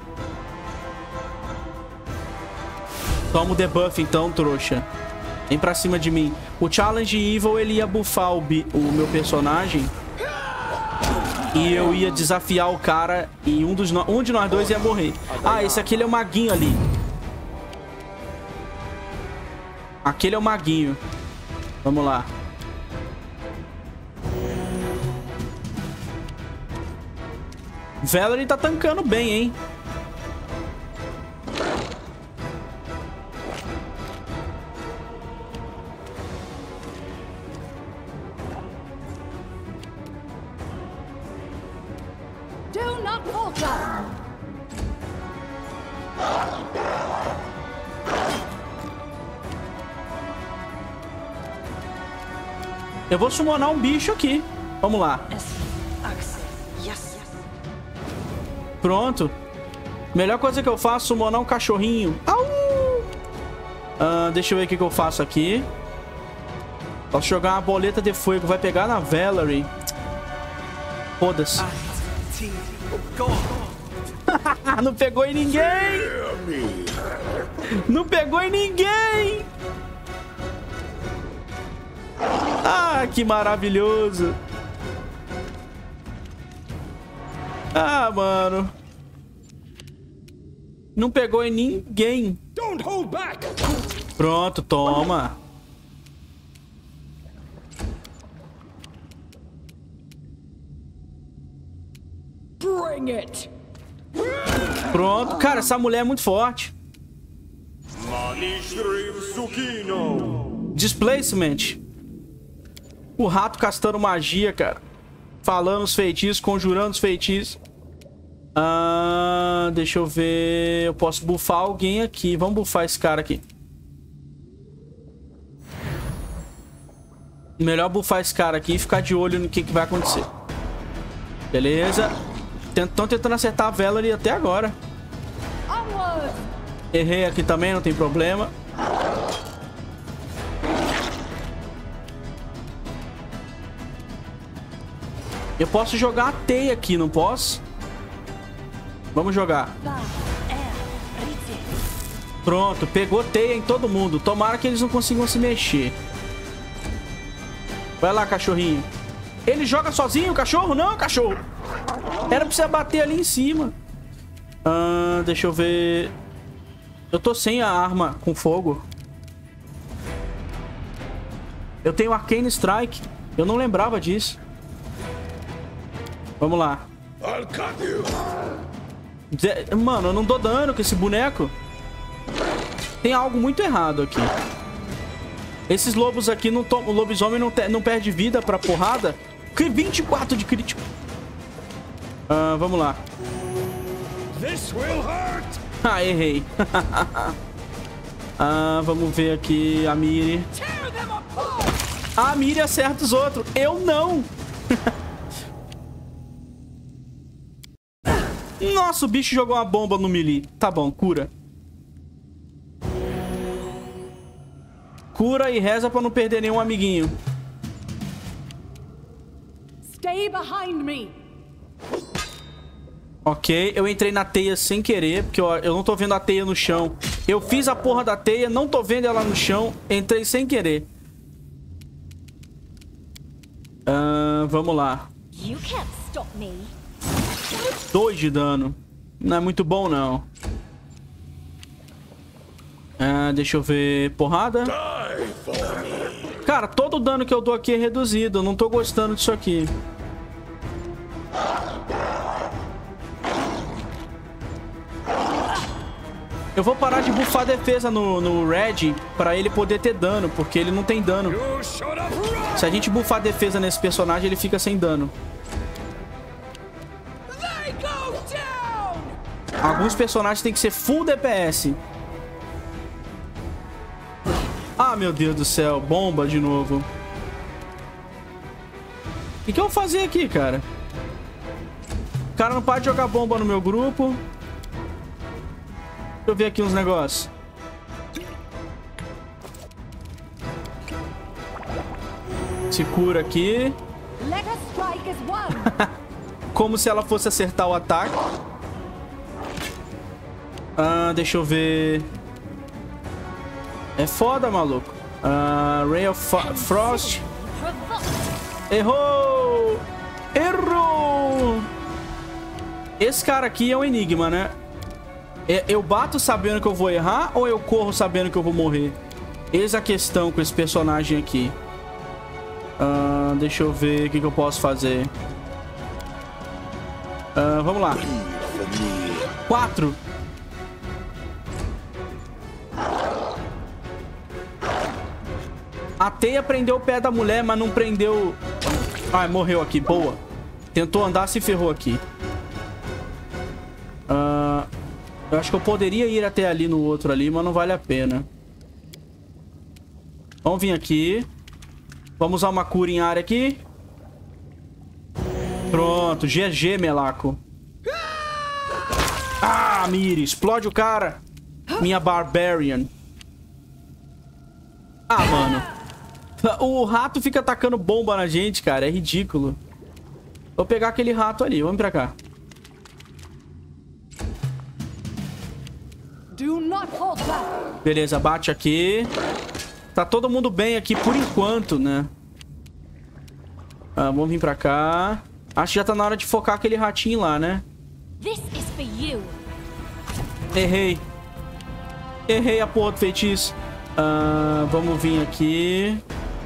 Toma o debuff então, trouxa. Vem pra cima de mim. O Challenge Evil, ele ia buffar o meu personagem. E eu ia desafiar o cara. E um de nós dois ia morrer. Ah, esse aqui ele é o maguinho ali. Aquele é o maguinho. Vamos lá. Valerie tá tancando bem, hein? Do not falter. Eu vou summonar um bicho aqui. Vamos lá. Pronto. Melhor coisa que eu faço é summonar um cachorrinho. Au! Deixa eu ver o que eu faço aqui. Posso jogar uma boleta de fogo. Vai pegar na Valerie. Foda-se. Não pegou em ninguém. Não pegou em ninguém. Ah, que maravilhoso. Ah, mano. Não pegou em ninguém. Don't hold back. Pronto, toma. Bring it. Pronto. Cara, essa mulher é muito forte. Displacement. O rato castando magia, cara. Falando os feitiços, conjurando os feitiços. Deixa eu ver. Eu posso buffar alguém aqui. Vamos buffar esse cara aqui. Melhor buffar esse cara aqui e ficar de olho no que vai acontecer. Beleza. Estão tentando acertar a vela ali até agora. Errei aqui também, não tem problema. Eu posso jogar a teia aqui, não posso? Vamos jogar. Pronto, pegou teia em todo mundo. Tomara que eles não consigam se mexer. Vai lá, cachorrinho. Ele joga sozinho, o cachorro? Não, cachorro. Era pra você bater ali em cima. Deixa eu ver. Eu tô sem a arma com fogo. Eu tenho Arcane Strike. Eu não lembrava disso. Vamos lá. Mano, eu não dou dano com esse boneco. Tem algo muito errado aqui. Esses lobos aqui não tomam. O lobisomem não perde vida pra porrada. Que 24 de crítico. Vamos lá. Errei. Vamos ver aqui a Miri. A Miri acerta os outros. Eu não. Nossa, o bicho jogou uma bomba no melee. Tá bom, cura. Cura e reza pra não perder nenhum amiguinho. Stay behind me. Ok, eu entrei na teia sem querer, porque eu não tô vendo a teia no chão. Eu fiz a porra da teia, não tô vendo ela no chão. Entrei sem querer. Vamos lá. 2 de dano. Não é muito bom, não. Deixa eu ver. Porrada. Cara, todo o dano que eu dou aqui é reduzido. Eu não tô gostando disso aqui. Eu vou parar de buffar a defesa no Red pra ele poder ter dano, porque ele não tem dano. Se a gente buffar a defesa nesse personagem, ele fica sem dano. Alguns personagens tem que ser full DPS. Ah, meu Deus do céu. Bomba de novo. O que eu vou fazer aqui, cara? O cara não para de jogar bomba no meu grupo. Deixa eu ver aqui uns negócios. Se cura aqui. Como se ela fosse acertar o ataque. Deixa eu ver. É foda, maluco. Ray of Frost. Errou! Errou! Esse cara aqui é um enigma, né? Eu bato sabendo que eu vou errar ou eu corro sabendo que eu vou morrer? Eis a questão com esse personagem aqui. Deixa eu ver o que eu posso fazer. Vamos lá. 4. A teia prendeu o pé da mulher, mas não prendeu... Ai, morreu aqui. Boa. Tentou andar, se ferrou aqui. Eu acho que eu poderia ir até ali no outro ali, mas não vale a pena. Vamos vir aqui. Vamos usar uma cura em área aqui. Pronto. GG, Melaco. Ah, Miri. Explode o cara. Minha Barbarian. Ah, mano. O rato fica atacando bomba na gente, cara. É ridículo. Vou pegar aquele rato ali. Vamos pra cá. Beleza, bate aqui. Tá todo mundo bem aqui por enquanto, né? Vamos vir pra cá. Acho que já tá na hora de focar aquele ratinho lá, né? Errei. Errei a porra do feitiço. Vamos vir aqui.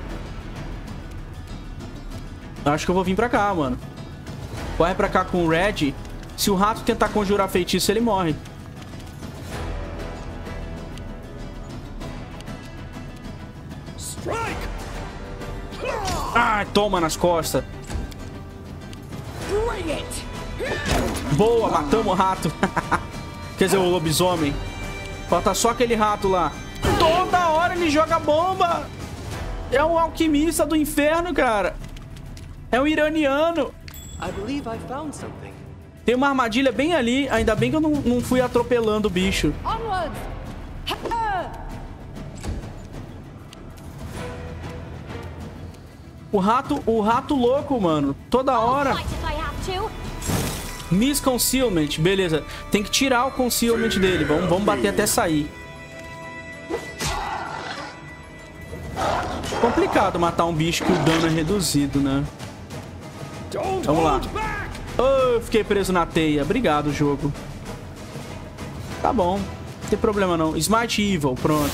Acho que eu vou vir pra cá, mano. Corre pra cá com o Red. Se o rato tentar conjurar feitiço, ele morre. Ai, toma nas costas. Boa, matamos o rato. Quer dizer, o lobisomem. Falta só aquele rato lá. Toda hora ele joga bomba. É um alquimista do inferno, cara. É um iraniano. Tem uma armadilha bem ali. Ainda bem que eu não fui atropelando o bicho. O rato louco, mano. Toda hora. Miss Concealment. Beleza. Tem que tirar o concealment dele. Vamos bater até sair. Complicado matar um bicho que o dano é reduzido, né? Vamos lá. Oh, eu fiquei preso na teia. Obrigado, jogo. Tá bom. Não tem problema não. Smite Evil. Pronto.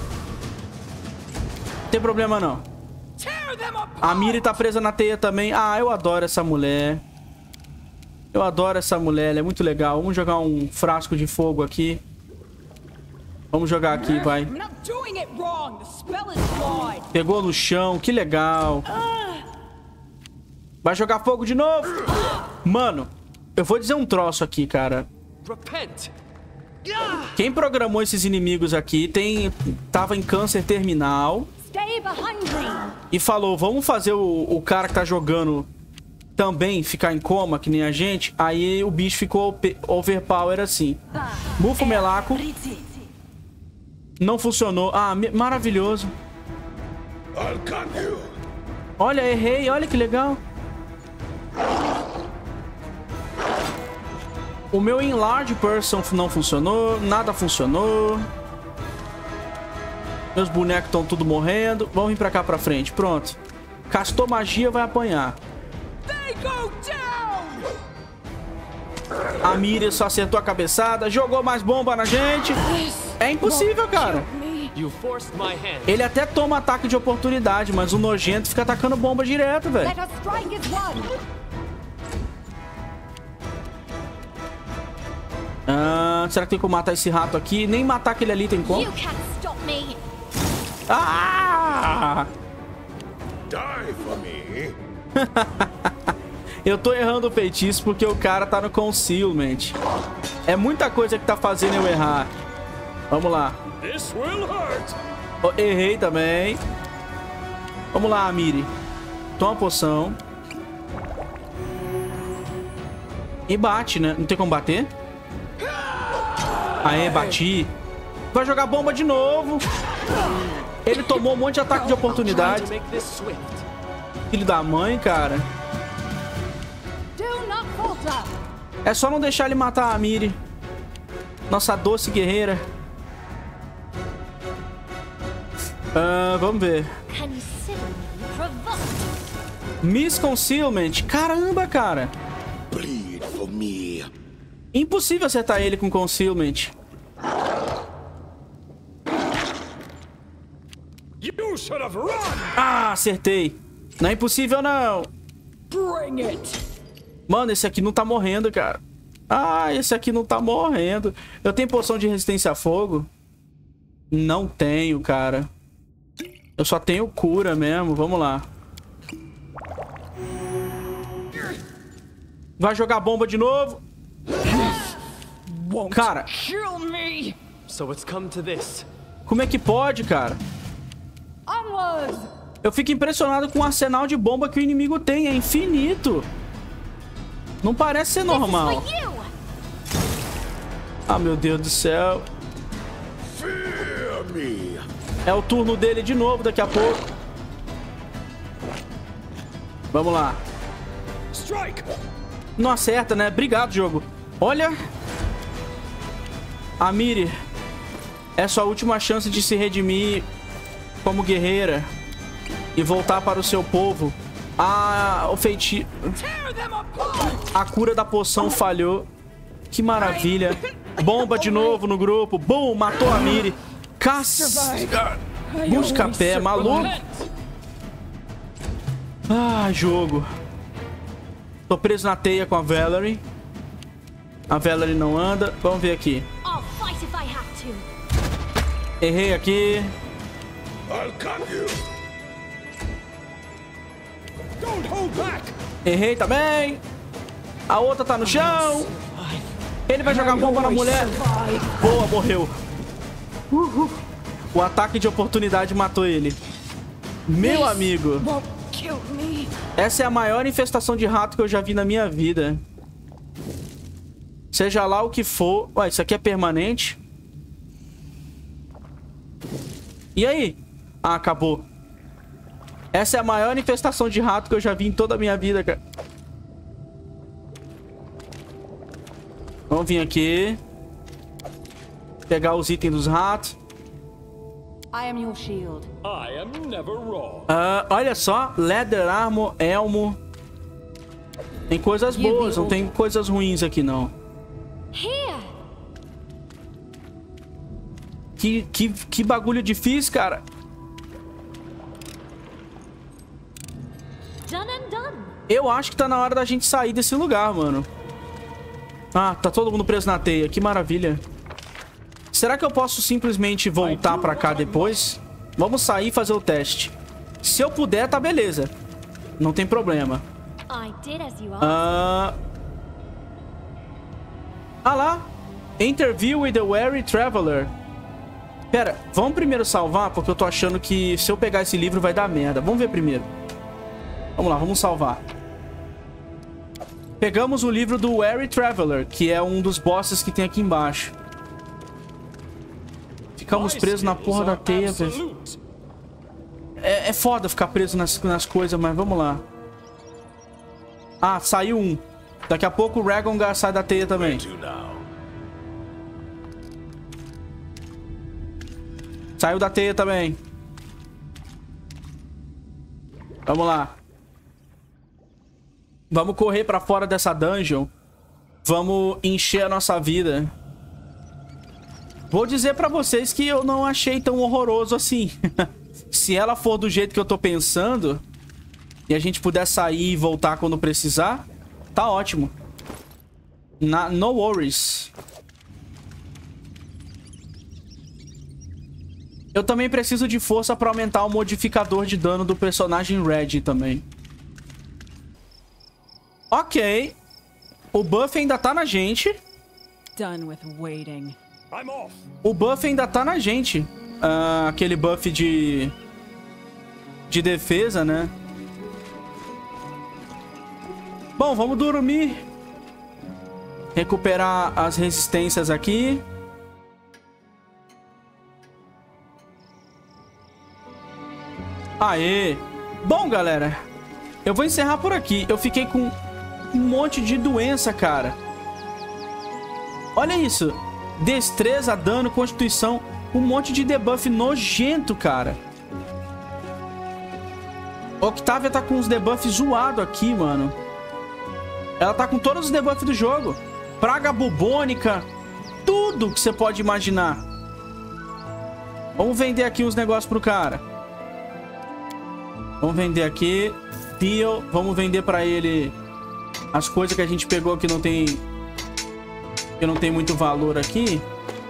Não tem problema não. A Miri tá presa na teia também. Ah, eu adoro essa mulher. Eu adoro essa mulher. Ela é muito legal. Vamos jogar um frasco de fogo aqui. Vamos jogar aqui, vai. Pegou no chão. Que legal. Vai jogar fogo de novo? Mano, eu vou dizer um troço aqui, cara. Quem programou esses inimigos aqui tava em câncer terminal e falou, vamos fazer o cara que tá jogando também ficar em coma, que nem a gente. Aí o bicho ficou overpower assim. Bufo Melaco. Não funcionou. Ah, maravilhoso. Olha, errei. Olha que legal. O meu Enlarge Person não funcionou. Nada funcionou. Meus bonecos estão tudo morrendo. Vamos vir pra cá pra frente. Pronto. Castou magia, vai apanhar. A Miriam só acertou a cabeçada. Jogou mais bomba na gente. É impossível, cara. Ele até toma ataque de oportunidade, mas o nojento fica atacando bomba direto, velho. Será que tem como matar esse rato aqui? Nem matar aquele ali tem como? Ah! Eu tô errando o feitiço porque o cara tá no concealment. É muita coisa que tá fazendo eu errar. Vamos lá. Oh, errei também. Vamos lá, Miri. Toma a poção. E bate, né? Não tem como bater? Aê, bati. Vai jogar bomba de novo. Ele tomou um monte de ataque de oportunidade. Filho da mãe, cara. É só não deixar ele matar a Miri. Nossa doce guerreira. Vamos ver. Miss Concealment. Caramba, cara. Impossível acertar ele com Concealment. Ah, acertei. Não é impossível, não. Mano, esse aqui não tá morrendo, cara. Ah, esse aqui não tá morrendo. Eu tenho poção de resistência a fogo? Não tenho, cara. Eu só tenho cura mesmo. Vamos lá. Vai jogar bomba de novo? Cara. Como é que pode, cara? Eu fico impressionado com o arsenal de bomba que o inimigo tem. É infinito. Não parece ser normal. Ah, meu Deus do céu. É o turno dele de novo daqui a pouco. Vamos lá. Não acerta, né? Obrigado, jogo. Olha. A Miri. É sua última chance de se redimir como guerreira e voltar para o seu povo. Ah, o feitiço. A cura da poção falhou. Que maravilha. Bomba de novo no grupo. Bum, matou a Miri. Busca pé, maluco. Ah, jogo. Tô preso na teia com a Valerie. A Valerie não anda. Vamos ver aqui. Errei aqui. Errei também. A outra tá no chão. Ele vai jogar bomba na mulher. Boa, morreu. O ataque de oportunidade matou ele. Meu amigo. Essa é a maior infestação de rato que eu já vi na minha vida. Seja lá o que for. Ué, isso aqui é permanente? E aí? Ah, acabou. Essa é a maior infestação de rato que eu já vi em toda a minha vida, cara. Vamos vir aqui. Pegar os itens dos ratos. Olha só. Leather Armor, elmo. Tem coisas boas, não tem coisas ruins aqui, não. Que bagulho difícil, cara. Eu acho que tá na hora da gente sair desse lugar, mano. Ah, tá todo mundo preso na teia. Que maravilha. Será que eu posso simplesmente voltar pra cá depois? Vamos sair e fazer o teste. Se eu puder, tá beleza. Não tem problema. Ah lá. Interview with the Weary Traveler. Pera, vamos primeiro salvar, porque eu tô achando que se eu pegar esse livro vai dar merda. Vamos ver primeiro. Vamos lá, vamos salvar. Pegamos o livro do Weary Traveler, que é um dos bosses que tem aqui embaixo. Ficamos presos na porra da teia, velho. É foda ficar preso nas coisas, mas vamos lá. Ah, saiu um. Daqui a pouco o Ragongar sai da teia também. Saiu da teia também. Vamos lá. Vamos correr pra fora dessa dungeon. Vamos encher a nossa vida. Vou dizer pra vocês que eu não achei tão horroroso assim. Se ela for do jeito que eu tô pensando e a gente puder sair e voltar quando precisar, tá ótimo. No worries. Eu também preciso de força pra aumentar o modificador de dano do personagem Red também. Ok. O buff ainda tá na gente. O buff ainda tá na gente. Aquele buff de defesa, né? Bom, vamos dormir. Recuperar as resistências aqui. Aê. Bom, galera, eu vou encerrar por aqui. Eu fiquei com um monte de doença, cara. Olha isso. Destreza, dano, constituição. Um monte de debuff nojento, cara. Octavia tá com uns debuffs zoados aqui, mano. Ela tá com todos os debuffs do jogo. Praga bubônica. Tudo que você pode imaginar. Vamos vender aqui uns negócios pro cara. Vamos vender aqui. Deal. Vamos vender pra ele as coisas que a gente pegou que não tem muito valor aqui.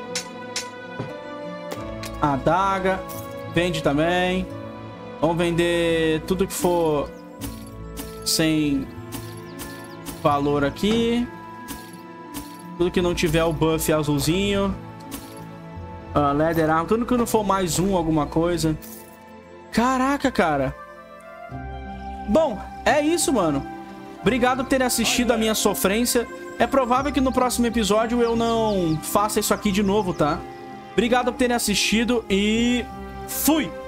A adaga. Vende também. Vamos vender tudo que for sem valor aqui. Tudo que não tiver o buff azulzinho. Leather Armor. Tudo que não for mais alguma coisa. Caraca, cara. Bom, é isso, mano. Obrigado por terem assistido a minha sofrência. É provável que no próximo episódio eu não faça isso aqui de novo, tá? Obrigado por terem assistido e fui!